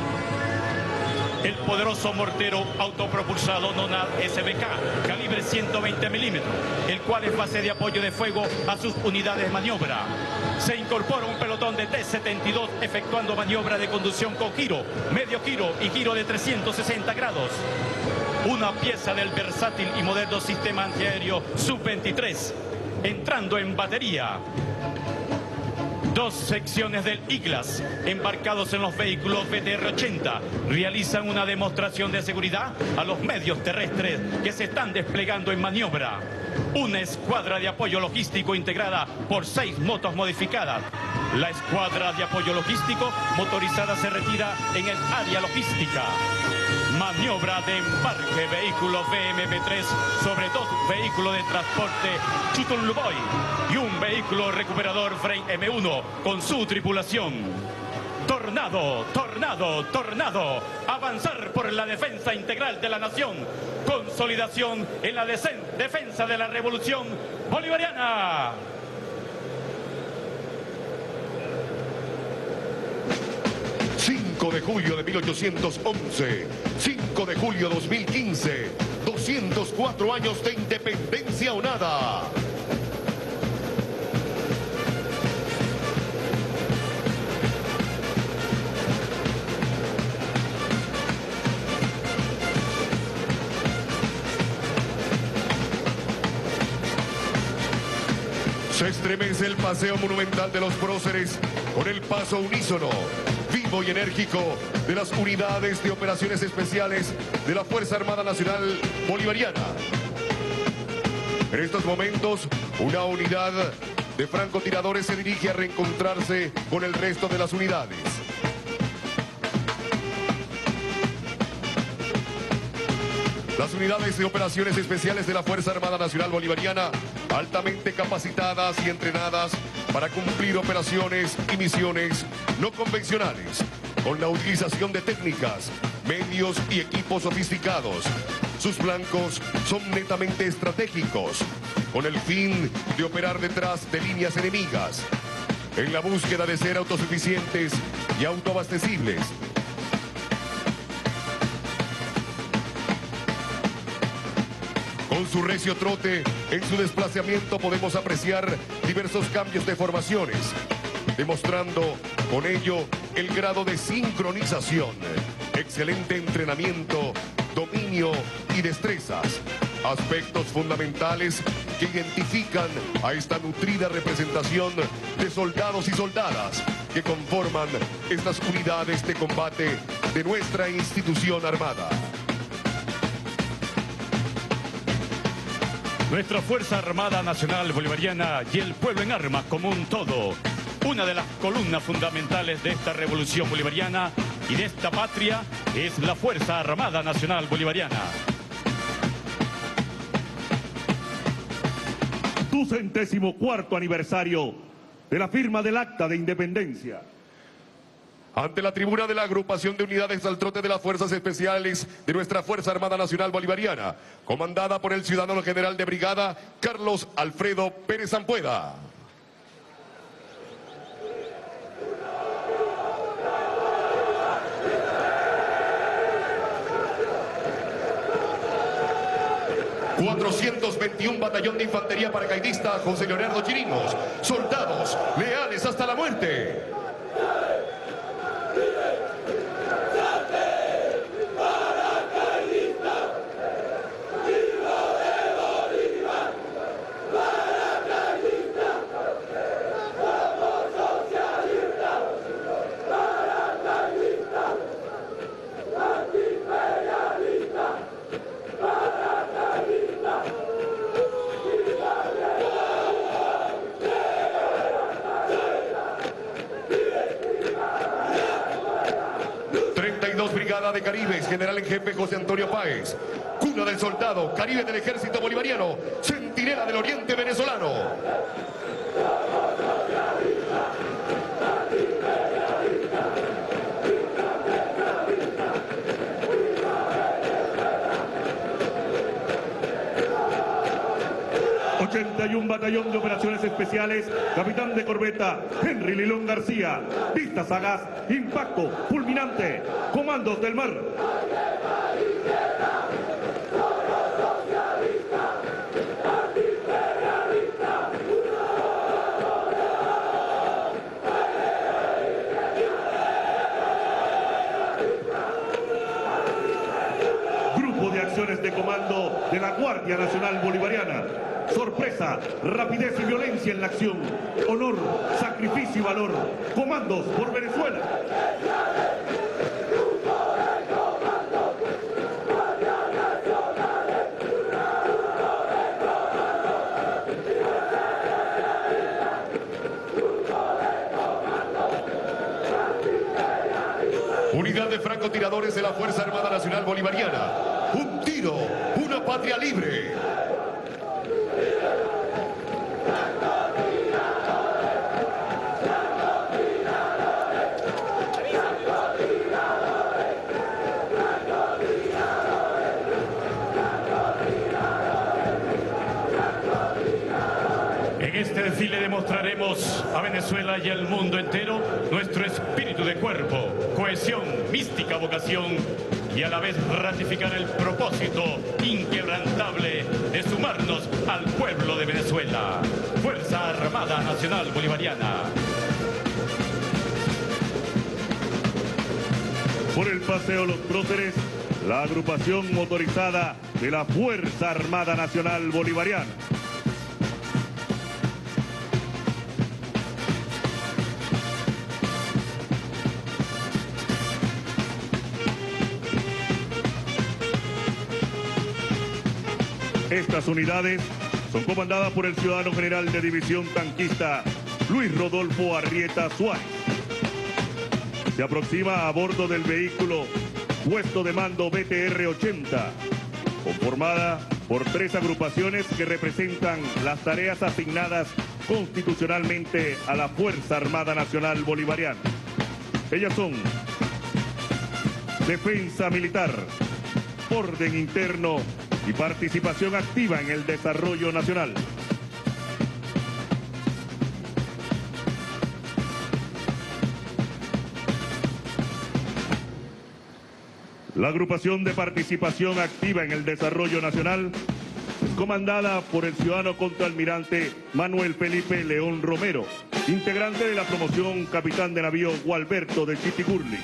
El poderoso mortero autopropulsado Nonal S B K, calibre ciento veinte milímetros, el cual es base de apoyo de fuego a sus unidades de maniobra. Se incorpora un pelotón de T setenta y dos efectuando maniobra de conducción con giro, medio giro y giro de trescientos sesenta grados. Una pieza del versátil y moderno sistema antiaéreo Su veintitrés, entrando en batería. Dos secciones del IGLAS, embarcados en los vehículos V T R ochenta, realizan una demostración de seguridad a los medios terrestres que se están desplegando en maniobra. Una escuadra de apoyo logístico integrada por seis motos modificadas. La escuadra de apoyo logístico motorizada se retira en el área logística. Maniobra de embarque vehículo V M P tres sobre dos vehículos de transporte Chutunluboy y un vehículo recuperador Frey M uno con su tripulación. Tornado, tornado, tornado. Avanzar por la defensa integral de la nación. Consolidación en la defensa de la revolución bolivariana. cinco de julio de mil ochocientos once, cinco de julio dos mil quince, doscientos cuatro años de independencia o nada. Se estremece el paseo monumental de los próceres con el paso unísono, vivo y enérgico de las unidades de operaciones especiales de la Fuerza Armada Nacional Bolivariana. En estos momentos, una unidad de francotiradores se dirige a reencontrarse con el resto de las unidades. Las unidades de operaciones especiales de la Fuerza Armada Nacional Bolivariana, altamente capacitadas y entrenadas para cumplir operaciones y misiones no convencionales, con la utilización de técnicas, medios y equipos sofisticados. Sus blancos son netamente estratégicos, con el fin de operar detrás de líneas enemigas, en la búsqueda de ser autosuficientes y autoabastecibles. Con su recio trote, en su desplazamiento podemos apreciar diversos cambios de formaciones, demostrando con ello el grado de sincronización, excelente entrenamiento, dominio y destrezas, aspectos fundamentales que identifican a esta nutrida representación de soldados y soldadas que conforman estas unidades de combate de nuestra institución armada. Nuestra Fuerza Armada Nacional Bolivariana y el pueblo en armas como un todo, una de las columnas fundamentales de esta revolución bolivariana y de esta patria, es la Fuerza Armada Nacional Bolivariana. ducentésimo cuarto aniversario de la firma del Acta de Independencia. Ante la tribuna de la agrupación de unidades al trote de las Fuerzas Especiales de nuestra Fuerza Armada Nacional Bolivariana, comandada por el ciudadano general de brigada Carlos Alfredo Pérez Zampueda. cuatrocientos veintiuno Batallón de Infantería Paracaidista José Leonardo Chirinos, soldados leales hasta la muerte. Brigada de Caribes, general en jefe José Antonio Páez, cuna del soldado, Caribe del Ejército Bolivariano, centinela del Oriente venezolano. ochenta y uno Batallón de Operaciones Especiales, capitán de corbeta Henry Lilón García, vista sagaz, impacto fulminante, comandos del mar. Grupo de acciones de comando de la Guardia Nacional Bolivariana. Sorpresa, rapidez y violencia en la acción. Honor, sacrificio y valor. Comandos por Venezuela. Unidad de francotiradores de la Fuerza Armada Nacional Bolivariana. Un tiro, una patria libre. En este desfile demostraremos a Venezuela y al mundo entero nuestro espíritu de cuerpo, cohesión, mística vocación y a la vez ratificar el propósito inquebrantable de sumarnos al pueblo de Venezuela. Fuerza Armada Nacional Bolivariana. Por el Paseo Los Próceres, la agrupación motorizada de la Fuerza Armada Nacional Bolivariana. Estas unidades son comandadas por el ciudadano general de división tanquista Luis Rodolfo Arrieta Suárez. Se aproxima a bordo del vehículo puesto de mando B T R ochenta, conformada por tres agrupaciones que representan las tareas asignadas constitucionalmente a la Fuerza Armada Nacional Bolivariana. Ellas son Defensa Militar, Orden Interno y participación activa en el desarrollo nacional. La agrupación de participación activa en el desarrollo nacional es comandada por el ciudadano contraalmirante Manuel Felipe León Romero, integrante de la promoción capitán de navío Gualberto de Chitigurli.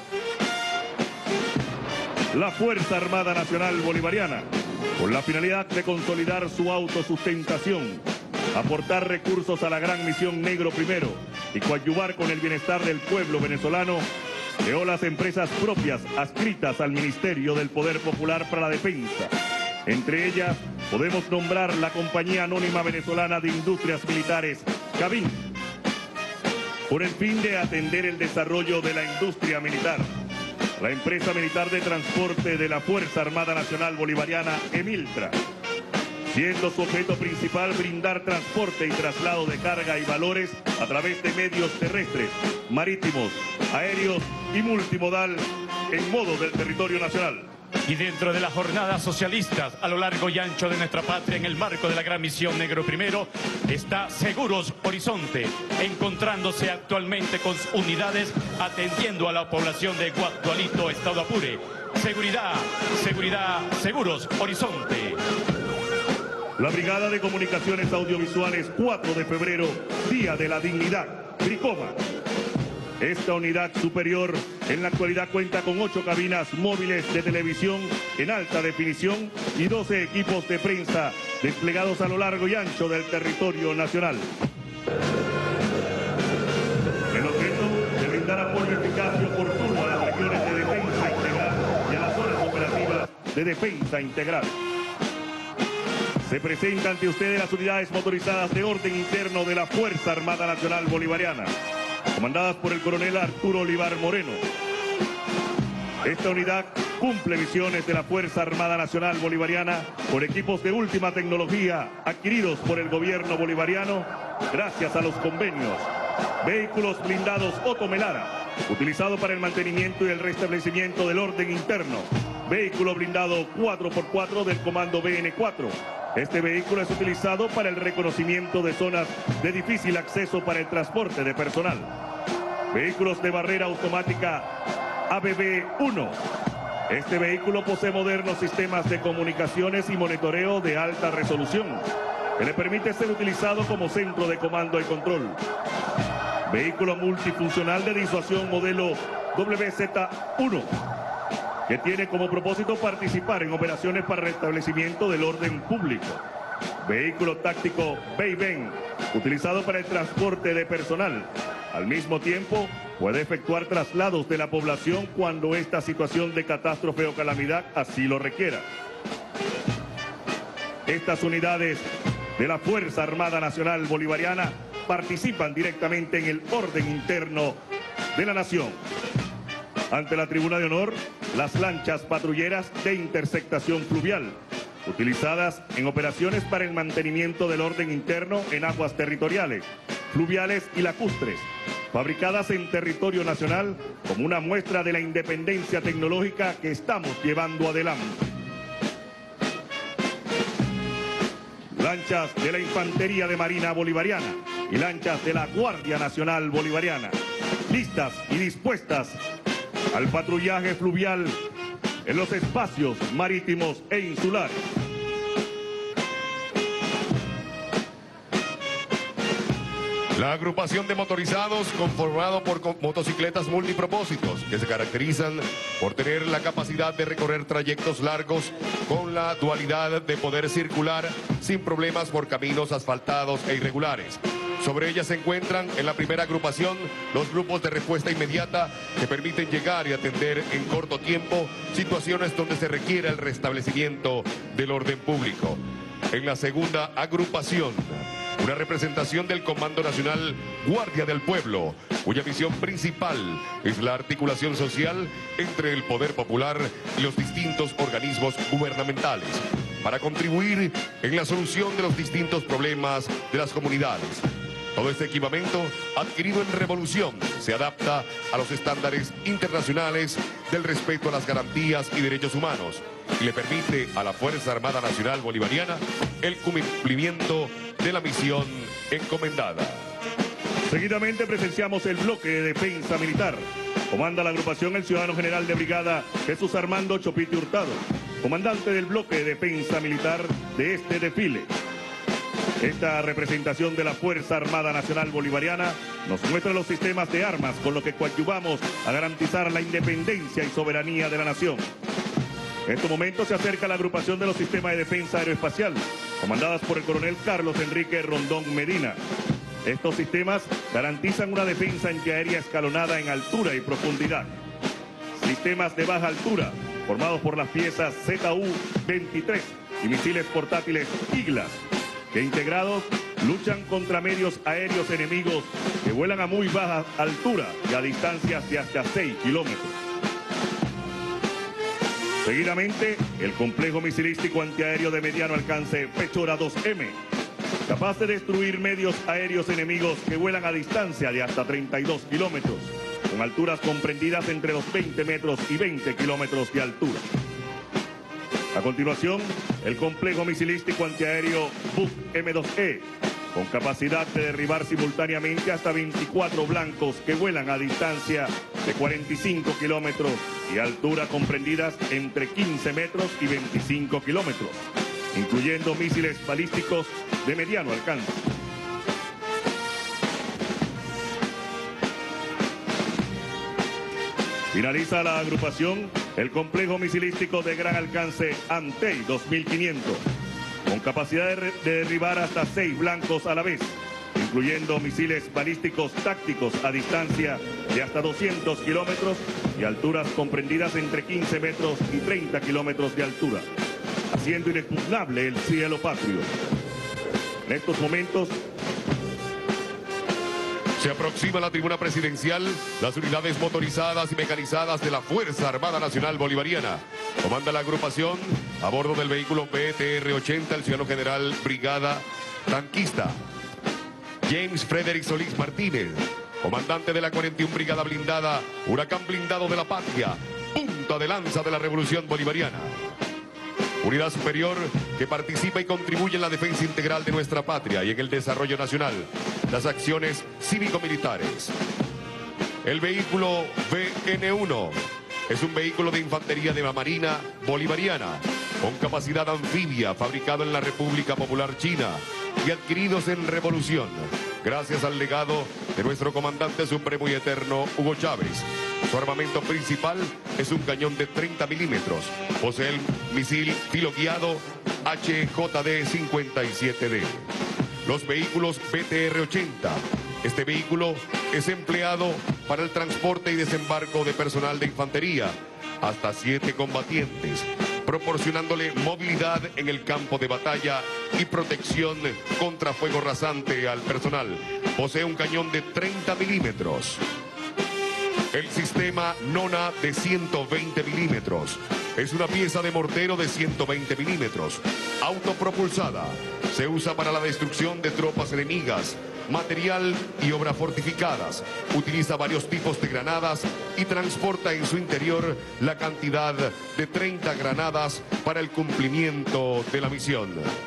La Fuerza Armada Nacional Bolivariana, con la finalidad de consolidar su autosustentación, aportar recursos a la gran misión Negro Primero y coadyuvar con el bienestar del pueblo venezolano, creó las empresas propias adscritas al Ministerio del Poder Popular para la Defensa. Entre ellas podemos nombrar la Compañía Anónima Venezolana de Industrias Militares, CABIN, por el fin de atender el desarrollo de la industria militar. La empresa militar de transporte de la Fuerza Armada Nacional Bolivariana, EMILTRA. siendo su objeto principal brindar transporte y traslado de carga y valores a través de medios terrestres, marítimos, aéreos y multimodal en modo del territorio nacional. Y dentro de las jornadas socialistas a lo largo y ancho de nuestra patria, en el marco de la gran misión Negro Primero, está Seguros Horizonte, encontrándose actualmente con unidades atendiendo a la población de Guatualito, Estado Apure. Seguridad, seguridad, Seguros Horizonte. La Brigada de Comunicaciones Audiovisuales, cuatro de febrero, Día de la Dignidad, Bricoma. Esta unidad superior en la actualidad cuenta con ocho cabinas móviles de televisión en alta definición y doce equipos de prensa desplegados a lo largo y ancho del territorio nacional. El objeto de brindar apoyo eficaz y oportuno a las regiones de defensa integral y a las zonas operativas de defensa integral. Se presenta ante ustedes las unidades motorizadas de orden interno de la Fuerza Armada Nacional Bolivariana, comandadas por el coronel Arturo Olivar Moreno. Esta unidad cumple misiones de la Fuerza Armada Nacional Bolivariana con equipos de última tecnología adquiridos por el gobierno bolivariano gracias a los convenios. Vehículos blindados Otto Melara, utilizado para el mantenimiento y el restablecimiento del orden interno. Vehículo blindado cuatro por cuatro del Comando B N cuatro. Este vehículo es utilizado para el reconocimiento de zonas de difícil acceso para el transporte de personal. Vehículos de barrera automática A B B uno. Este vehículo posee modernos sistemas de comunicaciones y monitoreo de alta resolución, que le permite ser utilizado como centro de comando y control. Vehículo multifuncional de disuasión modelo W Z uno. Que tiene como propósito participar en operaciones para restablecimiento del orden público. Vehículo táctico Beiben, utilizado para el transporte de personal. Al mismo tiempo, puede efectuar traslados de la población cuando esta situación de catástrofe o calamidad así lo requiera. Estas unidades de la Fuerza Armada Nacional Bolivariana participan directamente en el orden interno de la nación. Ante la tribuna de honor, las lanchas patrulleras de intersectación fluvial, utilizadas en operaciones para el mantenimiento del orden interno en aguas territoriales, fluviales y lacustres, fabricadas en territorio nacional como una muestra de la independencia tecnológica que estamos llevando adelante. Lanchas de la Infantería de Marina Bolivariana y lanchas de la Guardia Nacional Bolivariana, listas y dispuestas al patrullaje fluvial en los espacios marítimos e insulares. La agrupación de motorizados conformado por motocicletas multipropósitos que se caracterizan por tener la capacidad de recorrer trayectos largos con la dualidad de poder circular sin problemas por caminos asfaltados e irregulares. Sobre ellas se encuentran en la primera agrupación los grupos de respuesta inmediata que permiten llegar y atender en corto tiempo situaciones donde se requiera el restablecimiento del orden público. En la segunda agrupación, una representación del Comando Nacional Guardia del Pueblo, cuya misión principal es la articulación social entre el poder popular y los distintos organismos gubernamentales, para contribuir en la solución de los distintos problemas de las comunidades. Todo este equipamiento, adquirido en Revolución, se adapta a los estándares internacionales del respeto a las garantías y derechos humanos y le permite a la Fuerza Armada Nacional Bolivariana el cumplimiento de la misión encomendada. Seguidamente presenciamos el bloque de defensa militar. Comanda la agrupación el ciudadano general de brigada Jesús Armando Chopiti Hurtado, comandante del bloque de defensa militar de este desfile. Esta representación de la Fuerza Armada Nacional Bolivariana nos muestra los sistemas de armas con los que coadyuvamos a garantizar la independencia y soberanía de la nación. En estos momentos se acerca la agrupación de los sistemas de defensa aeroespacial, comandadas por el coronel Carlos Enrique Rondón Medina. Estos sistemas garantizan una defensa antiaérea escalonada en altura y profundidad. Sistemas de baja altura, formados por las piezas Z U veintitrés y misiles portátiles Iglas, que integrados luchan contra medios aéreos enemigos que vuelan a muy baja altura y a distancias de hasta seis kilómetros. Seguidamente, el complejo misilístico antiaéreo de mediano alcance Pechora dos eme, capaz de destruir medios aéreos enemigos que vuelan a distancia de hasta treinta y dos kilómetros, con alturas comprendidas entre los veinte metros y veinte kilómetros de altura. A continuación, el complejo misilístico antiaéreo Buk eme dos e, con capacidad de derribar simultáneamente hasta veinticuatro blancos que vuelan a distancia de cuarenta y cinco kilómetros y altura comprendidas entre quince metros y veinticinco kilómetros, incluyendo misiles balísticos de mediano alcance. Finaliza la agrupación el complejo misilístico de gran alcance Antey dos mil quinientos, con capacidad de, de derribar hasta seis blancos a la vez, incluyendo misiles balísticos tácticos a distancia de hasta doscientos kilómetros y alturas comprendidas entre quince metros y treinta kilómetros de altura, haciendo inexpugnable el cielo patrio. En estos momentos se aproxima a la tribuna presidencial las unidades motorizadas y mecanizadas de la Fuerza Armada Nacional Bolivariana. Comanda la agrupación a bordo del vehículo B T R ochenta el ciudadano general brigada tanquista James Frederick Solís Martínez, comandante de la cuarenta y una Brigada Blindada Huracán Blindado de la Patria, punta de lanza de la Revolución Bolivariana. Unidad superior que participa y contribuye en la defensa integral de nuestra patria y en el desarrollo nacional, las acciones cívico-militares. El vehículo B N uno es un vehículo de infantería de la Marina Bolivariana con capacidad anfibia, fabricado en la República Popular China y adquiridos en Revolución, gracias al legado de nuestro comandante supremo y eterno Hugo Chávez. Su armamento principal es un cañón de treinta milímetros. Posee el misil filo guiado H J D cincuenta y siete D. Los vehículos B T R ochenta. Este vehículo es empleado para el transporte y desembarco de personal de infantería, hasta siete combatientes, proporcionándole movilidad en el campo de batalla y protección contra fuego rasante al personal. Posee un cañón de treinta milímetros. El sistema Nona de ciento veinte milímetros. Es una pieza de mortero de ciento veinte milímetros, autopropulsada. Se usa para la destrucción de tropas enemigas, material y obras fortificadas. Utiliza varios tipos de granadas y transporta en su interior la cantidad de treinta granadas para el cumplimiento de la misión.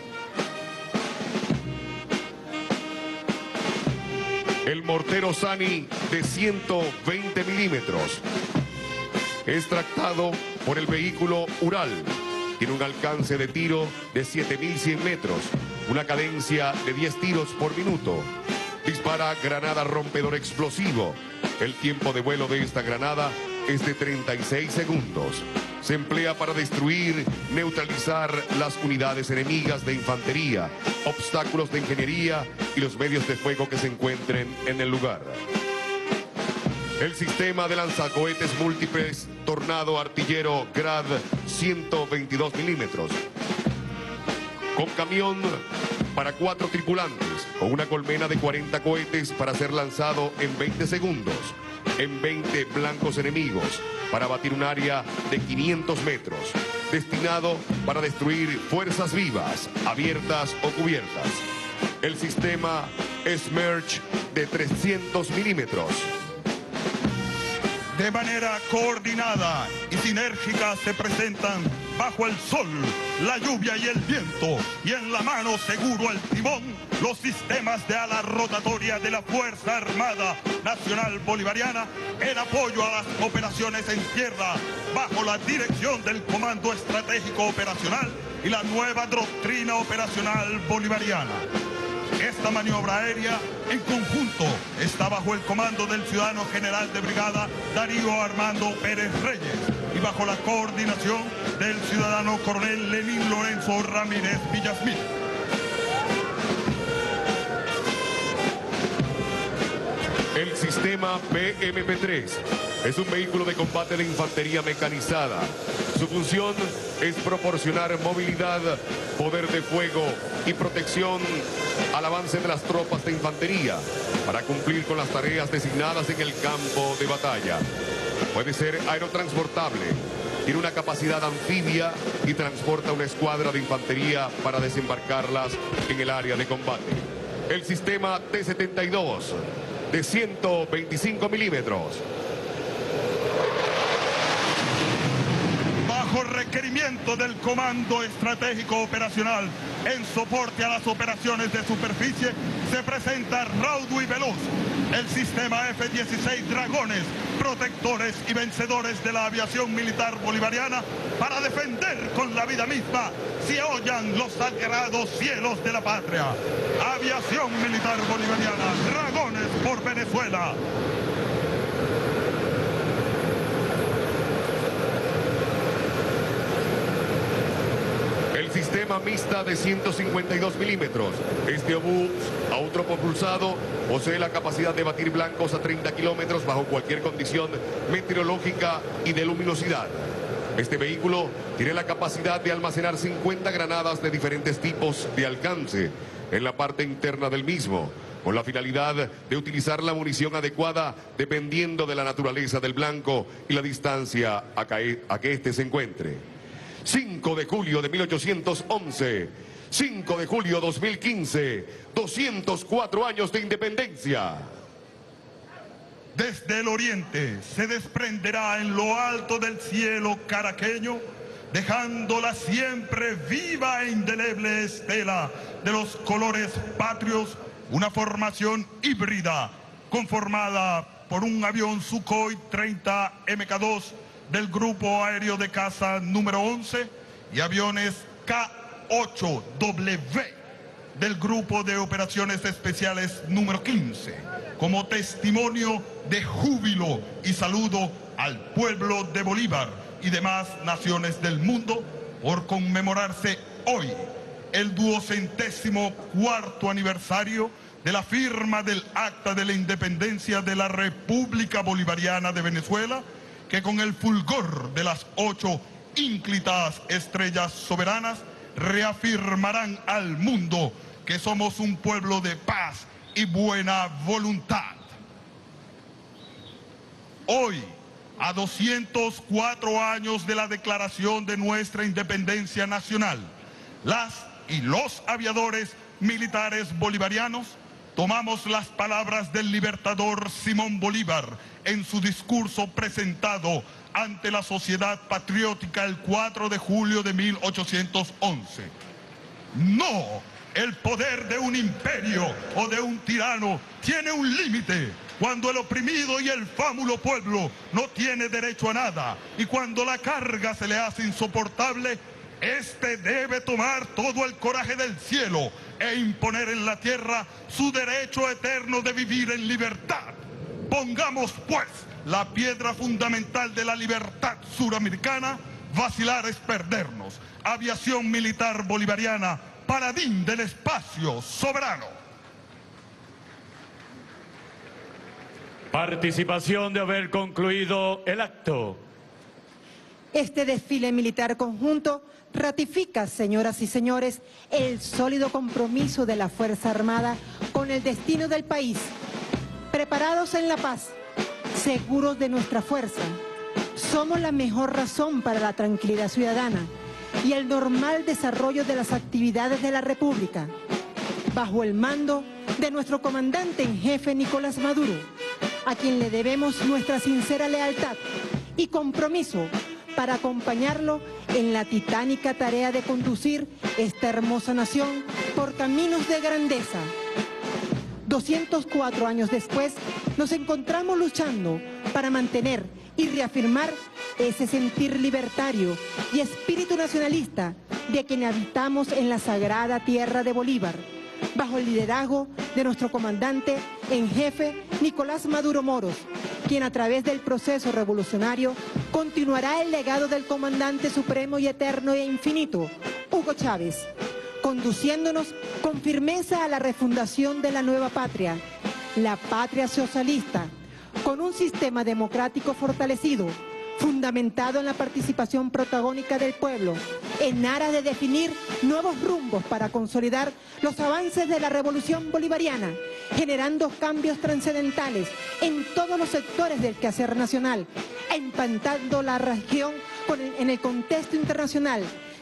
El mortero Sani de ciento veinte milímetros. Es tractado por el vehículo Ural. Tiene un alcance de tiro de siete mil cien metros, una cadencia de diez tiros por minuto. Dispara granada rompedor explosivo. El tiempo de vuelo de esta granada es de treinta y seis segundos. Se emplea para destruir, neutralizar las unidades enemigas de infantería, obstáculos de ingeniería y los medios de fuego que se encuentren en el lugar. El sistema de lanzacohetes múltiples Tornado Artillero Grad ciento veintidós milímetros. Con camión para cuatro tripulantes, con una colmena de cuarenta cohetes para ser lanzado en veinte segundos, en veinte blancos enemigos, para batir un área de quinientos metros, destinado para destruir fuerzas vivas, abiertas o cubiertas. El sistema Smerch de trescientos milímetros. De manera coordinada y sinérgica se presentan bajo el sol, la lluvia y el viento, y en la mano seguro al timón, los sistemas de ala rotatoria de la Fuerza Armada Nacional Bolivariana en apoyo a las operaciones en tierra, bajo la dirección del Comando Estratégico Operacional y la nueva doctrina operacional bolivariana. Esta maniobra aérea en conjunto está bajo el comando del ciudadano general de brigada Darío Armando Pérez Reyes y bajo la coordinación del ciudadano coronel Lenín Lorenzo Ramírez Villasmil. El sistema B M P tres es un vehículo de combate de infantería mecanizada. Su función es proporcionar movilidad, poder de fuego y protección al avance de las tropas de infantería para cumplir con las tareas designadas en el campo de batalla. Puede ser aerotransportable, Tiene una capacidad anfibia y transporta una escuadra de infantería para desembarcarlas en el área de combate. El sistema T setenta y dos de ciento veinticinco milímetros. Bajo requerimiento del Comando Estratégico Operacional en soporte a las operaciones de superficie, se presenta raudo y veloz el sistema F dieciséis Dragones, protectores y vencedores de la aviación militar bolivariana, para defender con la vida misma si hollan los sagrados cielos de la patria. Aviación militar bolivariana, Dragones por Venezuela. Sistema mixta de ciento cincuenta y dos milímetros. Este obús autopropulsado posee la capacidad de batir blancos a treinta kilómetros bajo cualquier condición meteorológica y de luminosidad. Este vehículo tiene la capacidad de almacenar cincuenta granadas de diferentes tipos de alcance en la parte interna del mismo, con la finalidad de utilizar la munición adecuada dependiendo de la naturaleza del blanco y la distancia a que, a que éste se encuentre. cinco de julio de mil ochocientos once, cinco de julio dos mil quince, doscientos cuatro años de independencia. Desde el oriente se desprenderá en lo alto del cielo caraqueño, dejándola siempre viva e indeleble estela de los colores patrios, una formación híbrida conformada por un avión Sukhoi treinta M K dos del Grupo Aéreo de Caza número once y aviones K ocho W del Grupo de Operaciones Especiales número quince, como testimonio de júbilo y saludo al pueblo de Bolívar y demás naciones del mundo por conmemorarse hoy el duocentésimo cuarto aniversario de la firma del Acta de la Independencia de la República Bolivariana de Venezuela, que con el fulgor de las ocho ínclitas estrellas soberanas reafirmarán al mundo que somos un pueblo de paz y buena voluntad. Hoy, a doscientos cuatro años de la declaración de nuestra independencia nacional, las y los aviadores militares bolivarianos tomamos las palabras del libertador Simón Bolívar en su discurso presentado ante la Sociedad Patriótica el cuatro de julio de mil ochocientos once. No, el poder de un imperio o de un tirano tiene un límite cuando el oprimido y el fámulo pueblo no tiene derecho a nada, y cuando la carga se le hace insoportable, este debe tomar todo el coraje del cielo e imponer en la tierra su derecho eterno de vivir en libertad. Pongamos, pues, la piedra fundamental de la libertad suramericana. Vacilar es perdernos. Aviación militar bolivariana, paladín del espacio soberano. Participación de haber concluido el acto. Este desfile militar conjunto ratifica, señoras y señores, el sólido compromiso de la Fuerza Armada con el destino del país. Preparados en la paz, seguros de nuestra fuerza, somos la mejor razón para la tranquilidad ciudadana y el normal desarrollo de las actividades de la República, bajo el mando de nuestro comandante en jefe Nicolás Maduro, a quien le debemos nuestra sincera lealtad y compromiso para acompañarlo en la titánica tarea de conducir esta hermosa nación por caminos de grandeza. doscientos cuatro años después, nos encontramos luchando para mantener y reafirmar ese sentir libertario y espíritu nacionalista de quien habitamos en la sagrada tierra de Bolívar, bajo el liderazgo de nuestro comandante en jefe Nicolás Maduro Moros, quien a través del proceso revolucionario continuará el legado del comandante supremo y eterno e infinito, Hugo Chávez, conduciéndonos con firmeza a la refundación de la nueva patria, la patria socialista, con un sistema democrático fortalecido, fundamentado en la participación protagónica del pueblo, en aras de definir nuevos rumbos para consolidar los avances de la revolución bolivariana, generando cambios trascendentales en todos los sectores del quehacer nacional, empantando la región con el- en el contexto internacional.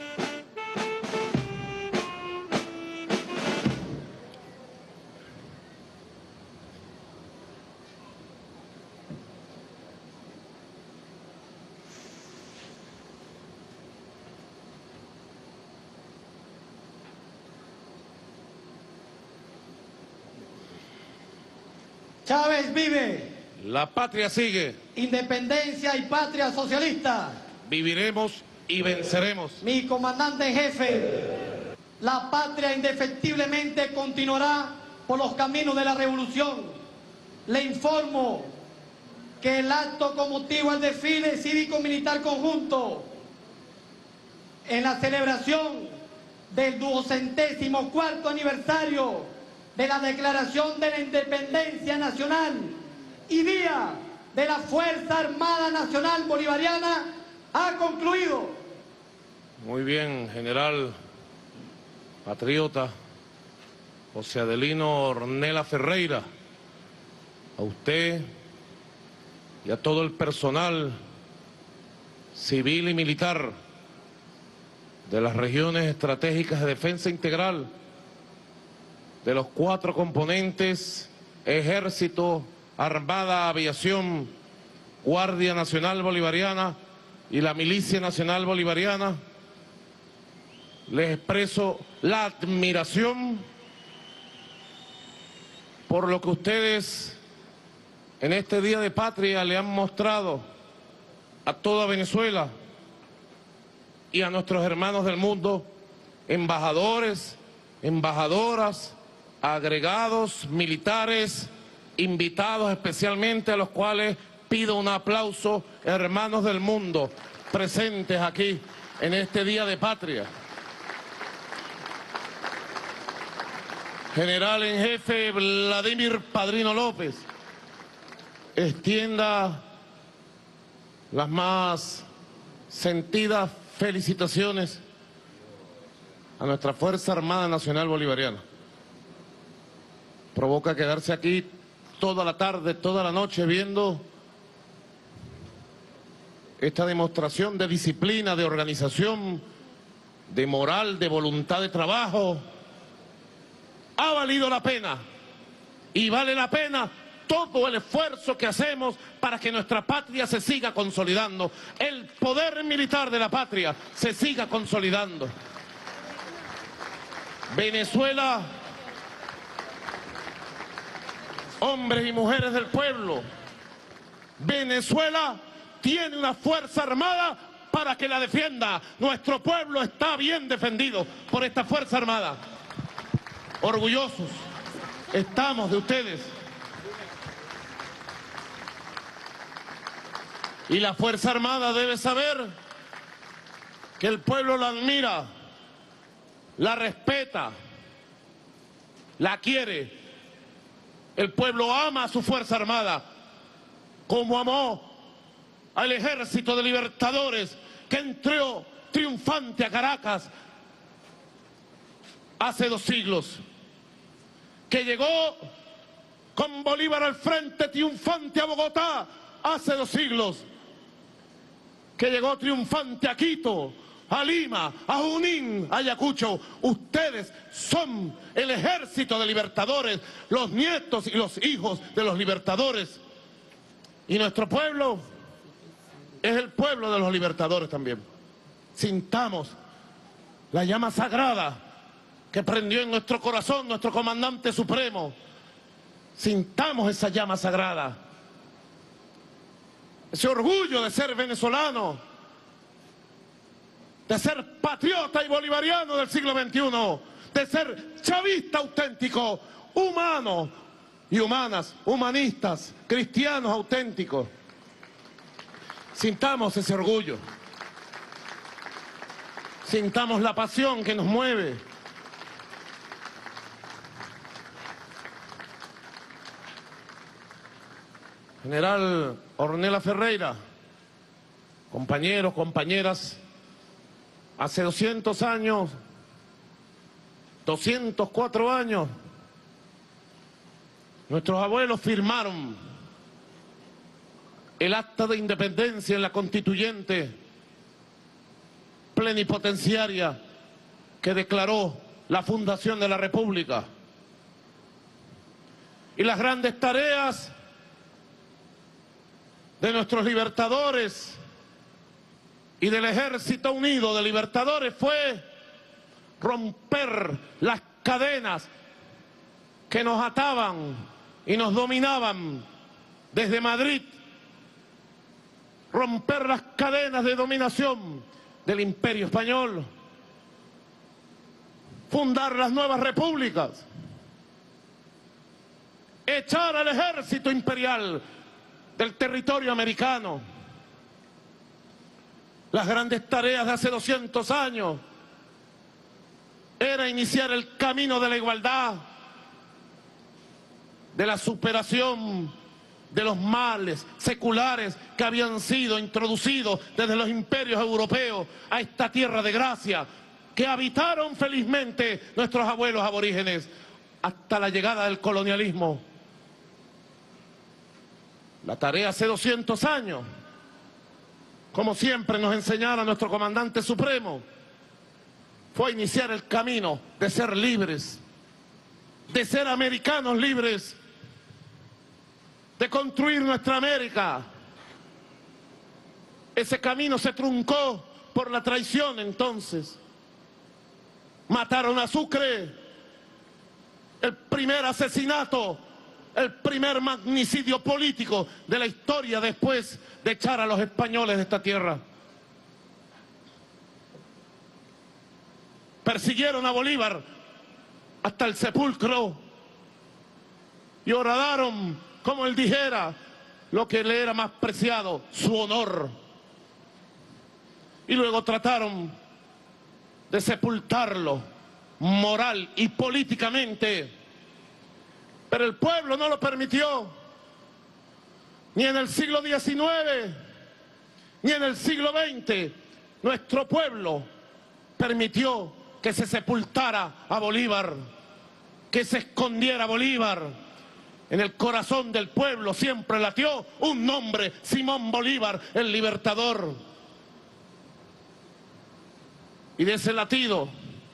Chávez vive. La patria sigue. Independencia y patria socialista. Viviremos y venceremos. Mi comandante en jefe, la patria indefectiblemente continuará por los caminos de la revolución. Le informo que el acto con motivo al desfile cívico-militar conjunto en la celebración del duocentésimo cuarto aniversario de la Declaración de la Independencia Nacional y Día de la Fuerza Armada Nacional Bolivariana ha concluido. Muy bien, general patriota José Adelino Ornella Ferreira. A usted y a todo el personal civil y militar de las regiones estratégicas de defensa integral, de los cuatro componentes, Ejército, Armada, Aviación, Guardia Nacional Bolivariana y la Milicia Nacional Bolivariana, les expreso la admiración por lo que ustedes en este Día de Patria le han mostrado a toda Venezuela y a nuestros hermanos del mundo, embajadores, embajadoras, agregados, militares, invitados especialmente, a los cuales pido un aplauso, hermanos del mundo, presentes aquí en este Día de Patria. General en jefe Vladimir Padrino López, extienda las más sentidas felicitaciones a nuestra Fuerza Armada Nacional Bolivariana. Provoca quedarse aquí toda la tarde, toda la noche viendo esta demostración de disciplina, de organización, de moral, de voluntad de trabajo. Ha valido la pena y vale la pena todo el esfuerzo que hacemos para que nuestra patria se siga consolidando, el poder militar de la patria se siga consolidando. Venezuela, hombres y mujeres del pueblo, Venezuela tiene una fuerza armada para que la defienda. Nuestro pueblo está bien defendido por esta fuerza armada. Orgullosos estamos de ustedes. Y la Fuerza Armada debe saber que el pueblo la admira, la respeta, la quiere. El pueblo ama a su Fuerza Armada, como amó al Ejército de Libertadores que entró triunfante a Caracas hace dos siglos, que llegó con Bolívar al frente triunfante a Bogotá hace dos siglos, que llegó triunfante a Quito, a Lima, a Junín, a Ayacucho. Ustedes son el Ejército de Libertadores, los nietos y los hijos de los libertadores. Y nuestro pueblo es el pueblo de los libertadores también. Sintamos la llama sagrada que prendió en nuestro corazón nuestro comandante supremo. Sintamos esa llama sagrada, ese orgullo de ser venezolano, de ser patriota y bolivariano del siglo veintiuno, de ser chavista auténtico, humano y humanas, humanistas, cristianos auténticos. Sintamos ese orgullo, sintamos la pasión que nos mueve. General Ornella Ferreira, compañeros, compañeras, hace doscientos años, doscientos cuatro años, nuestros abuelos firmaron el acta de independencia en la Constituyente plenipotenciaria que declaró la fundación de la República. Y las grandes tareas de nuestros libertadores y del Ejército Unido de Libertadores fue romper las cadenas que nos ataban y nos dominaban desde Madrid, romper las cadenas de dominación del Imperio Español, fundar las nuevas repúblicas, echar al ejército imperial del territorio americano. Las grandes tareas de hace doscientos años era iniciar el camino de la igualdad, de la superación de los males seculares que habían sido introducidos desde los imperios europeos a esta tierra de gracia, que habitaron felizmente nuestros abuelos aborígenes hasta la llegada del colonialismo. La tarea hace doscientos años, como siempre nos enseñara nuestro comandante supremo, fue iniciar el camino de ser libres, de ser americanos libres, de construir nuestra América. Ese camino se truncó por la traición entonces. Mataron a Sucre, el primer asesinato, el primer magnicidio político de la historia después de echar a los españoles de esta tierra. Persiguieron a Bolívar hasta el sepulcro y horadaron, como él dijera, lo que le era más preciado, su honor. Y luego trataron de sepultarlo moral y políticamente, pero el pueblo no lo permitió, ni en el siglo diecinueve, ni en el siglo veinte. Nuestro pueblo permitió que se sepultara a Bolívar, que se escondiera Bolívar. En el corazón del pueblo siempre latió un nombre: Simón Bolívar, el libertador. Y de ese latido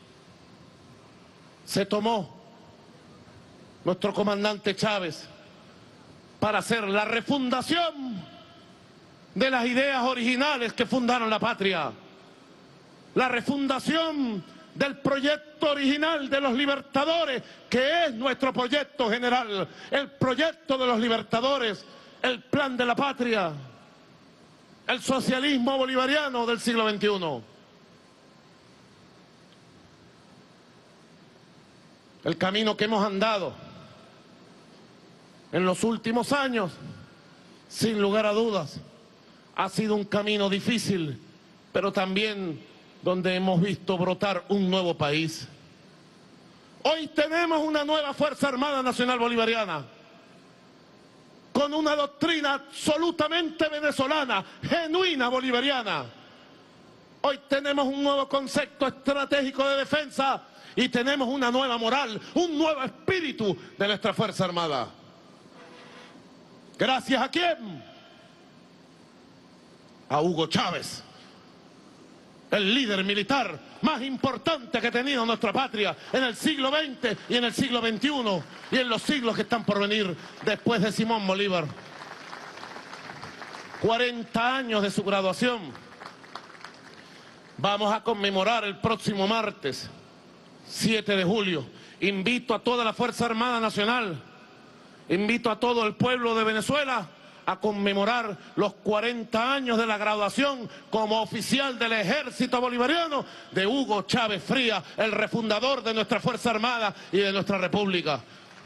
se tomó nuestro comandante Chávez para hacer la refundación de las ideas originales que fundaron la patria, la refundación del proyecto original de los libertadores, que es nuestro proyecto general, el proyecto de los libertadores, el plan de la patria, el socialismo bolivariano del siglo veintiuno. El camino que hemos andado en los últimos años, sin lugar a dudas, ha sido un camino difícil, pero también donde hemos visto brotar un nuevo país. Hoy tenemos una nueva Fuerza Armada Nacional Bolivariana, con una doctrina absolutamente venezolana, genuina bolivariana. Hoy tenemos un nuevo concepto estratégico de defensa y tenemos una nueva moral, un nuevo espíritu de nuestra Fuerza Armada. ¿Gracias a quién? A Hugo Chávez, el líder militar más importante que ha tenido nuestra patria en el siglo veinte y en el siglo veintiuno y en los siglos que están por venir después de Simón Bolívar. cuarenta años de su graduación. Vamos a conmemorar el próximo martes, siete de julio. Invito a toda la Fuerza Armada Nacional, invito a todo el pueblo de Venezuela a conmemorar los cuarenta años de la graduación como oficial del Ejército Bolivariano de Hugo Chávez Frías, el refundador de nuestra Fuerza Armada y de nuestra República.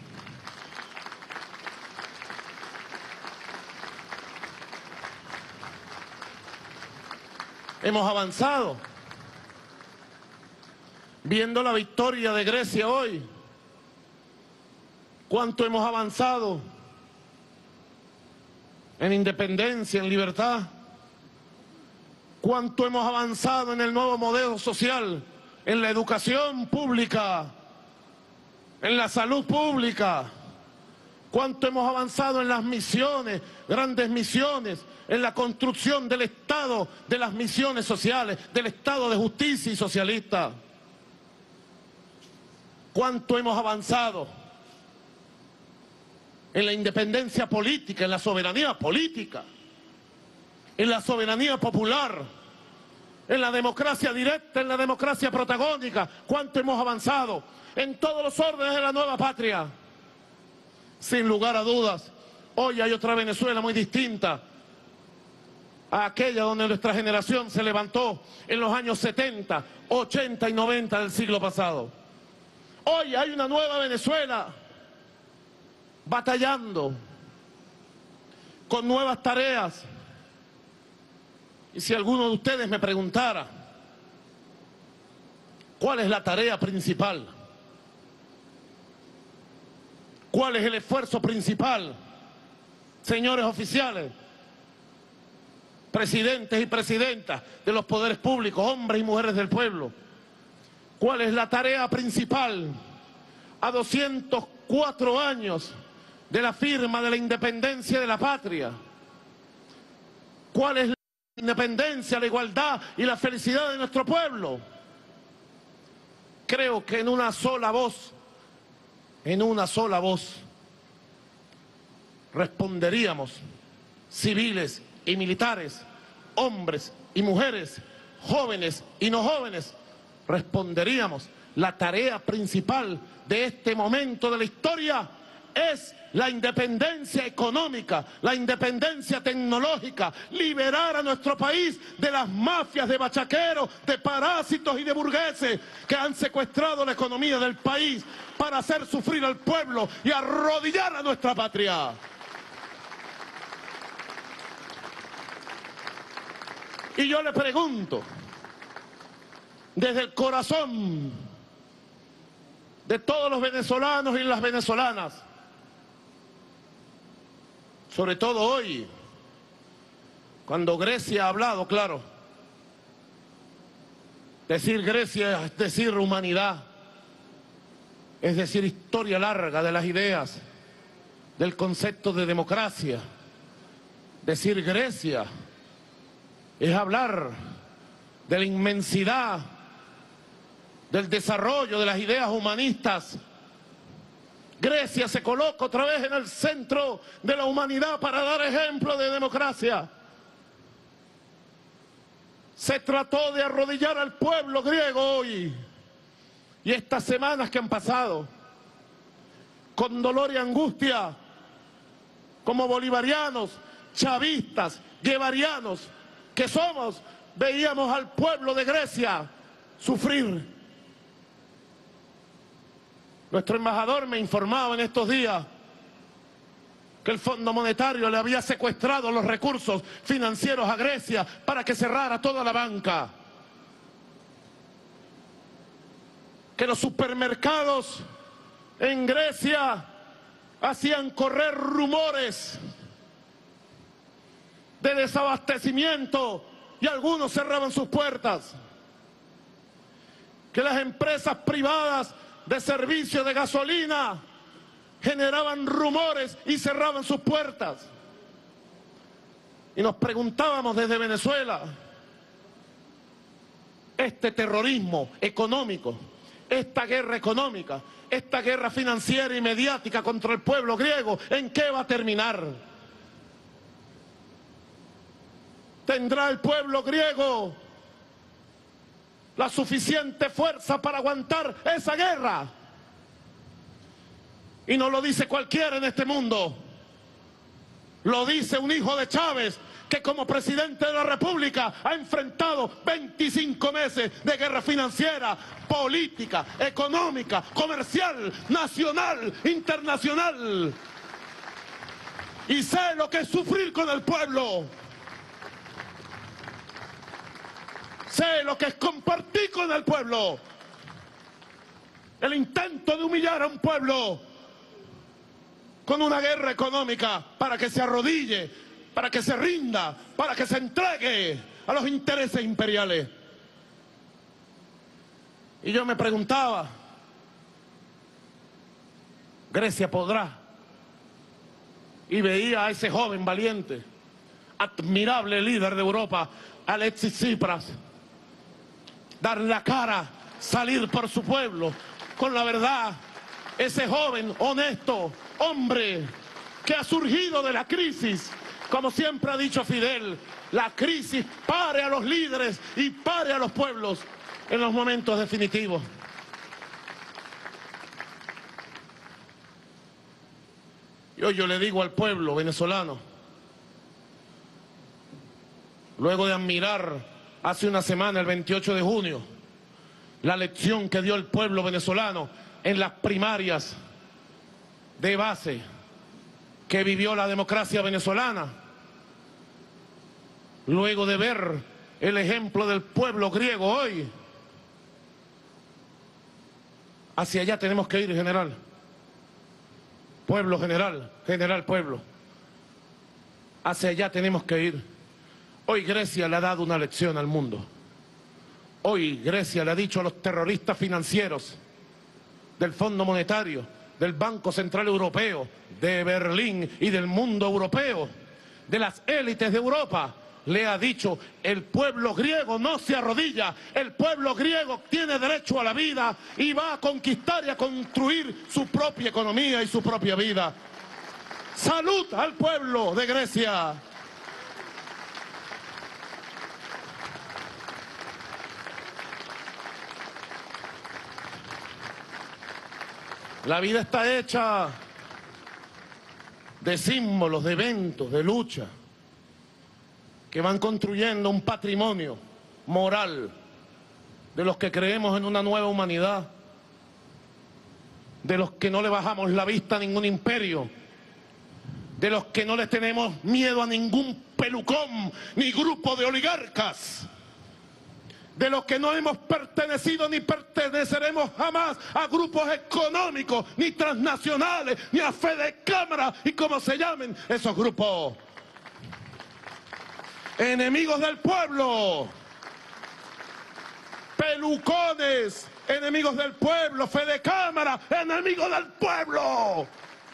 Hemos avanzado. Viendo la victoria de Grecia hoy, ¿cuánto hemos avanzado en independencia, en libertad? ¿Cuánto hemos avanzado en el nuevo modelo social, en la educación pública, en la salud pública? cuánto hemos avanzado en las misiones, grandes misiones, en la construcción del Estado, de las misiones sociales, del Estado de justicia y socialista. Cuánto hemos avanzado en la independencia política, en la soberanía política, en la soberanía popular, en la democracia directa, en la democracia protagónica. Cuánto hemos avanzado en todos los órdenes de la nueva patria. Sin lugar a dudas, hoy hay otra Venezuela muy distinta a aquella donde nuestra generación se levantó en los años setenta, ochenta y noventa del siglo pasado. Hoy hay una nueva Venezuela batallando con nuevas tareas. Y si alguno de ustedes me preguntara cuál es la tarea principal, cuál es el esfuerzo principal, señores oficiales, presidentes y presidentas de los poderes públicos, hombres y mujeres del pueblo, cuál es la tarea principal a doscientos cuatro años de la firma de la independencia de la patria, cuál es la independencia, la igualdad y la felicidad de nuestro pueblo. Creo que en una sola voz, en una sola voz, responderíamos, civiles y militares, hombres y mujeres, jóvenes y no jóvenes, responderíamos, la tarea principal de este momento de la historia es la independencia económica, la independencia tecnológica, liberar a nuestro país de las mafias de bachaqueros, de parásitos y de burgueses que han secuestrado la economía del país para hacer sufrir al pueblo y arrodillar a nuestra patria. Y yo le pregunto, desde el corazón de todos los venezolanos y las venezolanas, sobre todo hoy, cuando Grecia ha hablado, claro, decir Grecia es decir humanidad, es decir historia larga de las ideas, del concepto de democracia. Decir Grecia es hablar de la inmensidad del desarrollo de las ideas humanistas. Grecia se coloca otra vez en el centro de la humanidad para dar ejemplo de democracia. Se trató de arrodillar al pueblo griego hoy y estas semanas que han pasado, con dolor y angustia, como bolivarianos, chavistas, guevarianos que somos, veíamos al pueblo de Grecia sufrir. Nuestro embajador me informaba en estos días que el Fondo Monetario le había secuestrado los recursos financieros a Grecia para que cerrara toda la banca. Que los supermercados en Grecia hacían correr rumores de desabastecimiento y algunos cerraban sus puertas. Que las empresas privadas de servicio de gasolina generaban rumores y cerraban sus puertas. Y nos preguntábamos desde Venezuela, este terrorismo económico, esta guerra económica, esta guerra financiera y mediática contra el pueblo griego, ¿en qué va a terminar? ¿Tendrá el pueblo griego la suficiente fuerza para aguantar esa guerra? Y no lo dice cualquiera en este mundo, lo dice un hijo de Chávez que como presidente de la República ha enfrentado veinticinco meses de guerra financiera, política, económica, comercial, nacional, internacional. Y sé lo que es sufrir con el pueblo. Sé lo que es compartir con el pueblo. El intento de humillar a un pueblo con una guerra económica para que se arrodille, para que se rinda, para que se entregue a los intereses imperiales. Y yo me preguntaba, ¿Grecia podrá y veía a ese joven valiente, admirable líder de Europa, Alexis Tsipras, dar la cara, salir por su pueblo, con la verdad, ese joven honesto, hombre que ha surgido de la crisis, como siempre ha dicho Fidel, la crisis pare a los líderes y pare a los pueblos en los momentos definitivos. Y hoy yo le digo al pueblo venezolano, luego de admirar hace una semana, el veintiocho de junio, la lección que dio el pueblo venezolano en las primarias de base que vivió la democracia venezolana, luego de ver el ejemplo del pueblo griego hoy, hacia allá tenemos que ir, general. Pueblo, general, general, pueblo. Hacia allá tenemos que ir. Hoy Grecia le ha dado una lección al mundo. Hoy Grecia le ha dicho a los terroristas financieros del Fondo Monetario, del Banco Central Europeo, de Berlín y del mundo europeo, de las élites de Europa, le ha dicho: el pueblo griego no se arrodilla, el pueblo griego tiene derecho a la vida y va a conquistar y a construir su propia economía y su propia vida. ¡Salud al pueblo de Grecia! La vida está hecha de símbolos, de eventos, de lucha, que van construyendo un patrimonio moral de los que creemos en una nueva humanidad, de los que no le bajamos la vista a ningún imperio, de los que no les tenemos miedo a ningún pelucón ni grupo de oligarcas, de los que no hemos pertenecido ni perteneceremos jamás a grupos económicos, ni transnacionales, ni a Fede Cámara y como se llamen esos grupos. Enemigos del pueblo, pelucones, enemigos del pueblo, Fede Cámara, enemigos del pueblo.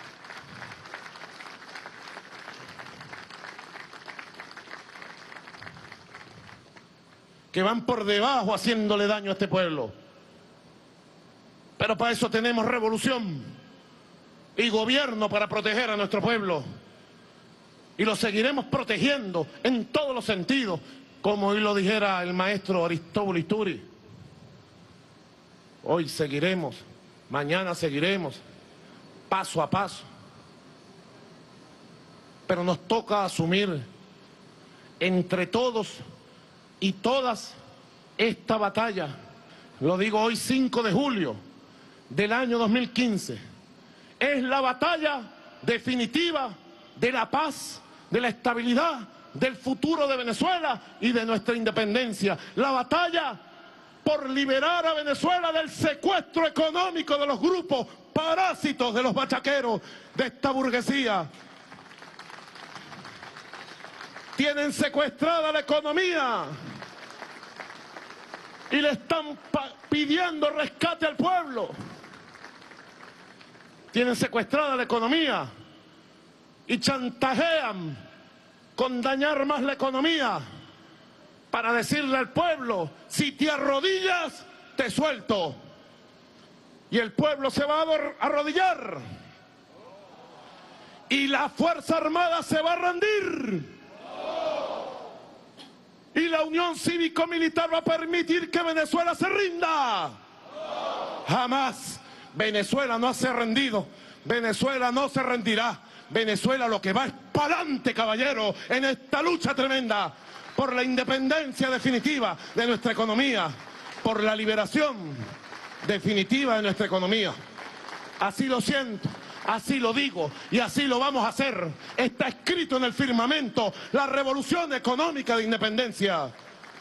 Que van por debajo haciéndole daño a este pueblo. Pero para eso tenemos revolución y gobierno para proteger a nuestro pueblo. Y lo seguiremos protegiendo en todos los sentidos, como hoy lo dijera el maestro Aristóbulo Isturi. Hoy seguiremos, mañana seguiremos, paso a paso. Pero nos toca asumir entre todos y todas esta batalla. Lo digo hoy, cinco de julio del año dos mil quince. Es la batalla definitiva de la paz, de la estabilidad, del futuro de Venezuela y de nuestra independencia. La batalla por liberar a Venezuela del secuestro económico de los grupos parásitos de los bachaqueros de esta burguesía. Tienen secuestrada la economía y le están pidiendo rescate al pueblo. Tienen secuestrada la economía y chantajean con dañar más la economía para decirle al pueblo: si te arrodillas, te suelto. Y el pueblo se va a arrodillar y la Fuerza Armada se va a rendir. Y la Unión Cívico-Militar va a permitir que Venezuela se rinda. Jamás. Venezuela no se ha rendido. Venezuela no se rendirá. Venezuela lo que va es para adelante, caballero, en esta lucha tremenda por la independencia definitiva de nuestra economía, por la liberación definitiva de nuestra economía. Así lo siento. Así lo digo y así lo vamos a hacer. Está escrito en el firmamento la revolución económica de independencia.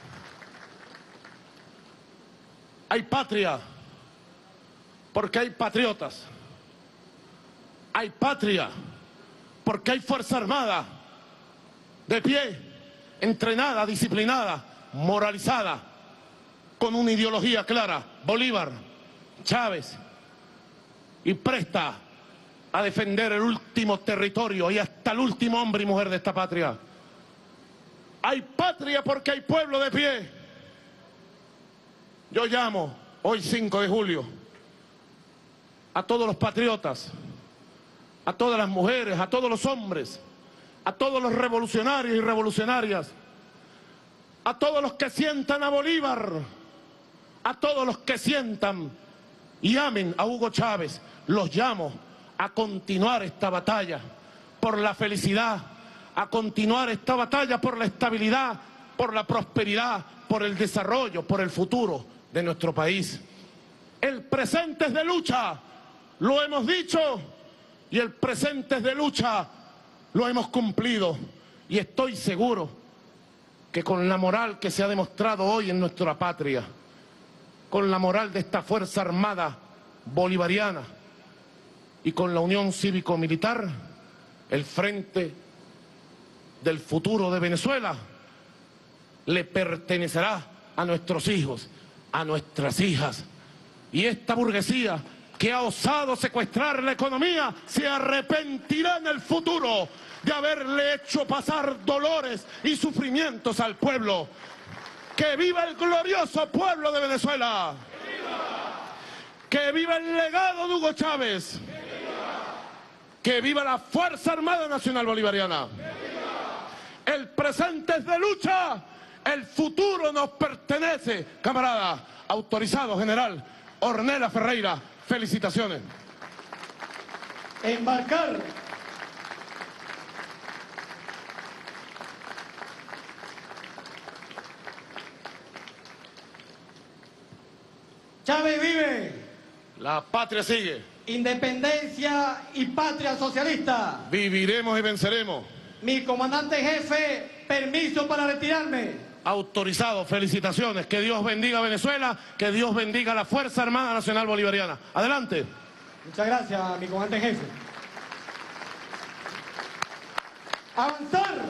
Hay patria porque hay patriotas. Hay patria porque hay Fuerza Armada de pie, entrenada, disciplinada, moralizada, con una ideología clara. Bolívar, Chávez, y presta a defender el último territorio y hasta el último hombre y mujer de esta patria. Hay patria porque hay pueblo de pie. Yo llamo hoy cinco de julio a todos los patriotas, a todas las mujeres, a todos los hombres, a todos los revolucionarios y revolucionarias, a todos los que sientan a Bolívar, a todos los que sientan y amen a Hugo Chávez. Los llamo a continuar esta batalla por la felicidad, a continuar esta batalla por la estabilidad, por la prosperidad, por el desarrollo, por el futuro de nuestro país. El presente es de lucha, lo hemos dicho, y el presente es de lucha, lo hemos cumplido. Y estoy seguro que con la moral que se ha demostrado hoy en nuestra patria, con la moral de esta Fuerza Armada Bolivariana y con la Unión Cívico-Militar, el frente del futuro de Venezuela le pertenecerá a nuestros hijos, a nuestras hijas. Y esta burguesía que ha osado secuestrar la economía se arrepentirá en el futuro de haberle hecho pasar dolores y sufrimientos al pueblo. ¡Que viva el glorioso pueblo de Venezuela! ¡Que viva el legado de Hugo Chávez! ¡Que viva la Fuerza Armada Nacional Bolivariana! El presente es de lucha, el futuro nos pertenece, camarada. Autorizado, general Ornella Ferreira, felicitaciones. Embarcar. Chávez vive. La patria sigue. Independencia y patria socialista. Viviremos y venceremos. Mi comandante en jefe, permiso para retirarme. Autorizado, felicitaciones. Que Dios bendiga a Venezuela, que Dios bendiga a la Fuerza Armada Nacional Bolivariana. Adelante. Muchas gracias, mi comandante en jefe. Avanzar.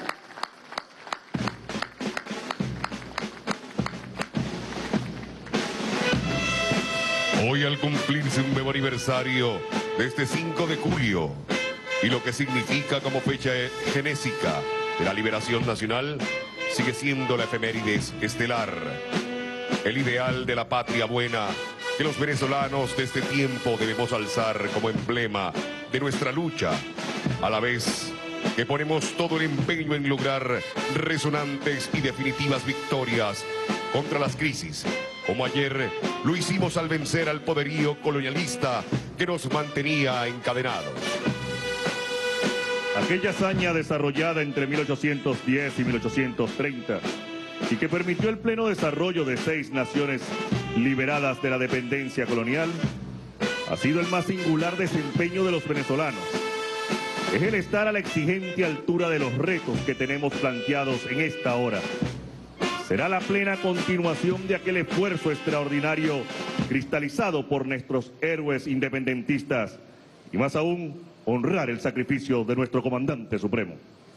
Hoy, al cumplirse un nuevo aniversario de este cinco de julio y lo que significa como fecha genésica de la liberación nacional, sigue siendo la efemérides estelar, el ideal de la patria buena que los venezolanos de este tiempo debemos alzar como emblema de nuestra lucha, a la vez que ponemos todo el empeño en lograr resonantes y definitivas victorias contra las crisis, como ayer lo hicimos al vencer al poderío colonialista que nos mantenía encadenados. Aquella hazaña desarrollada entre mil ochocientos diez y mil ochocientos treinta y que permitió el pleno desarrollo de seis naciones liberadas de la dependencia colonial, ha sido el más singular desempeño de los venezolanos. Es el estar a la exigente altura de los retos que tenemos planteados en esta hora. Será la plena continuación de aquel esfuerzo extraordinario cristalizado por nuestros héroes independentistas y más aún honrar el sacrificio de nuestro comandante supremo.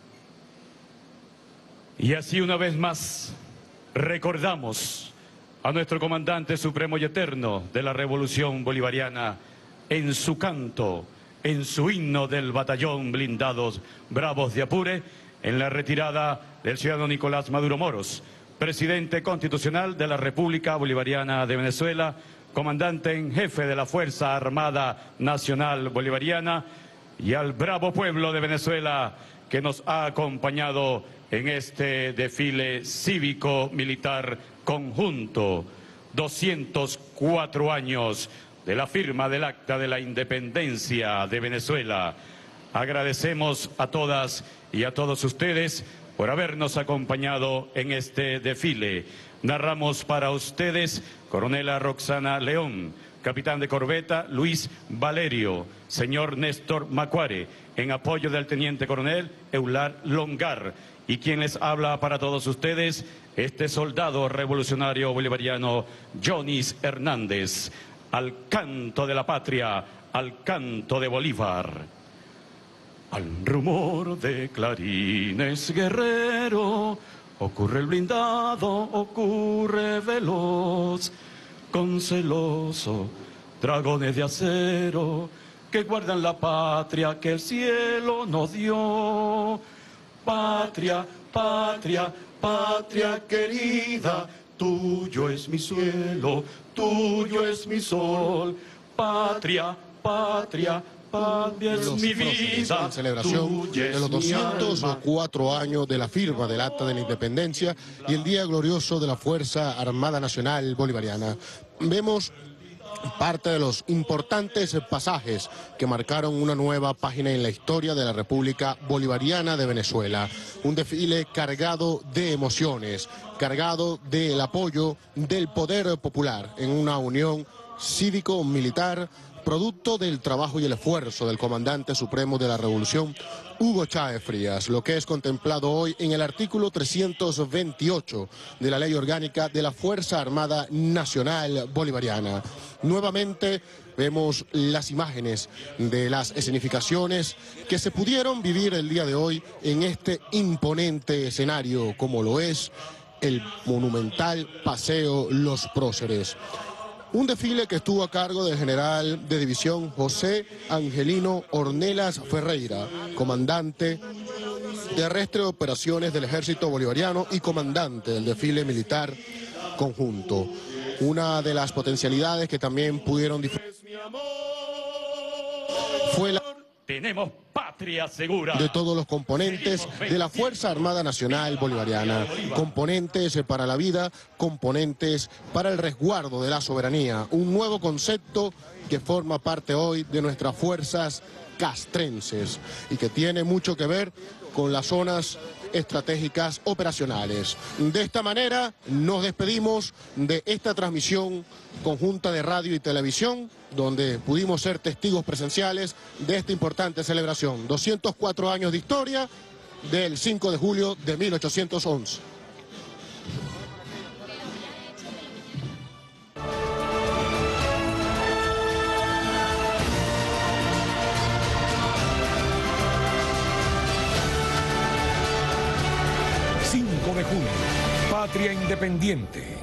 Y así una vez más recordamos a nuestro comandante supremo y eterno de la Revolución Bolivariana en su canto, en su himno del batallón blindados Bravos de Apure, en la retirada del ciudadano Nicolás Maduro Moros, presidente constitucional de la República Bolivariana de Venezuela, comandante en jefe de la Fuerza Armada Nacional Bolivariana, y al bravo pueblo de Venezuela que nos ha acompañado en este desfile cívico-militar conjunto. doscientos cuatro años de la firma del Acta de la Independencia de Venezuela. Agradecemos a todas y a todos ustedes por habernos acompañado en este desfile. Narramos para ustedes Coronela Roxana León, capitán de corbeta Luis Valerio, señor Néstor Macuare, en apoyo del teniente coronel Eular Longar, y quien les habla para todos ustedes, este soldado revolucionario bolivariano Jonis Hernández, al canto de la patria, al canto de Bolívar. Al rumor de clarines guerrero, ocurre el blindado, ocurre veloz, con celoso, dragones de acero, que guardan la patria que el cielo nos dio. Patria, patria, patria querida, tuyo es mi cielo, tuyo es mi sol. Patria, patria, patria es mi vida, en celebración de los doscientos cuatro años de la firma del Acta de la Independencia y el Día Glorioso de la Fuerza Armada Nacional Bolivariana. Vemos parte de los importantes pasajes que marcaron una nueva página en la historia de la República Bolivariana de Venezuela. Un desfile cargado de emociones, cargado del apoyo del poder popular en una unión cívico-militar, producto del trabajo y el esfuerzo del comandante supremo de la Revolución, Hugo Chávez Frías, lo que es contemplado hoy en el artículo trescientos veintiocho de la Ley Orgánica de la Fuerza Armada Nacional Bolivariana. Nuevamente vemos las imágenes de las escenificaciones que se pudieron vivir el día de hoy en este imponente escenario, como lo es el monumental Paseo Los Próceres. Un desfile que estuvo a cargo del general de división José Angelino Ornelas Ferreira, comandante terrestre de operaciones del Ejército Bolivariano y comandante del desfile militar conjunto. Una de las potencialidades que también pudieron disfrutar fue la... Tenemos patria segura. De todos los componentes de la Fuerza Armada Nacional Bolivariana. Componentes para la vida, componentes para el resguardo de la soberanía. Un nuevo concepto que forma parte hoy de nuestras fuerzas castrenses y que tiene mucho que ver con las zonas estratégicas operacionales. De esta manera nos despedimos de esta transmisión conjunta de radio y televisión, donde pudimos ser testigos presenciales de esta importante celebración. doscientos cuatro años de historia del cinco de julio de mil ochocientos once. cinco de junio, Patria Independiente.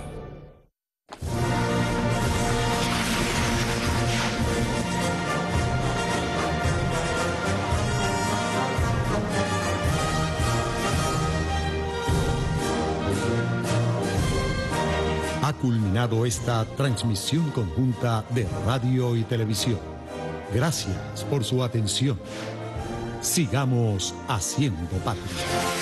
Ha culminado esta transmisión conjunta de radio y televisión. Gracias por su atención. Sigamos haciendo patria.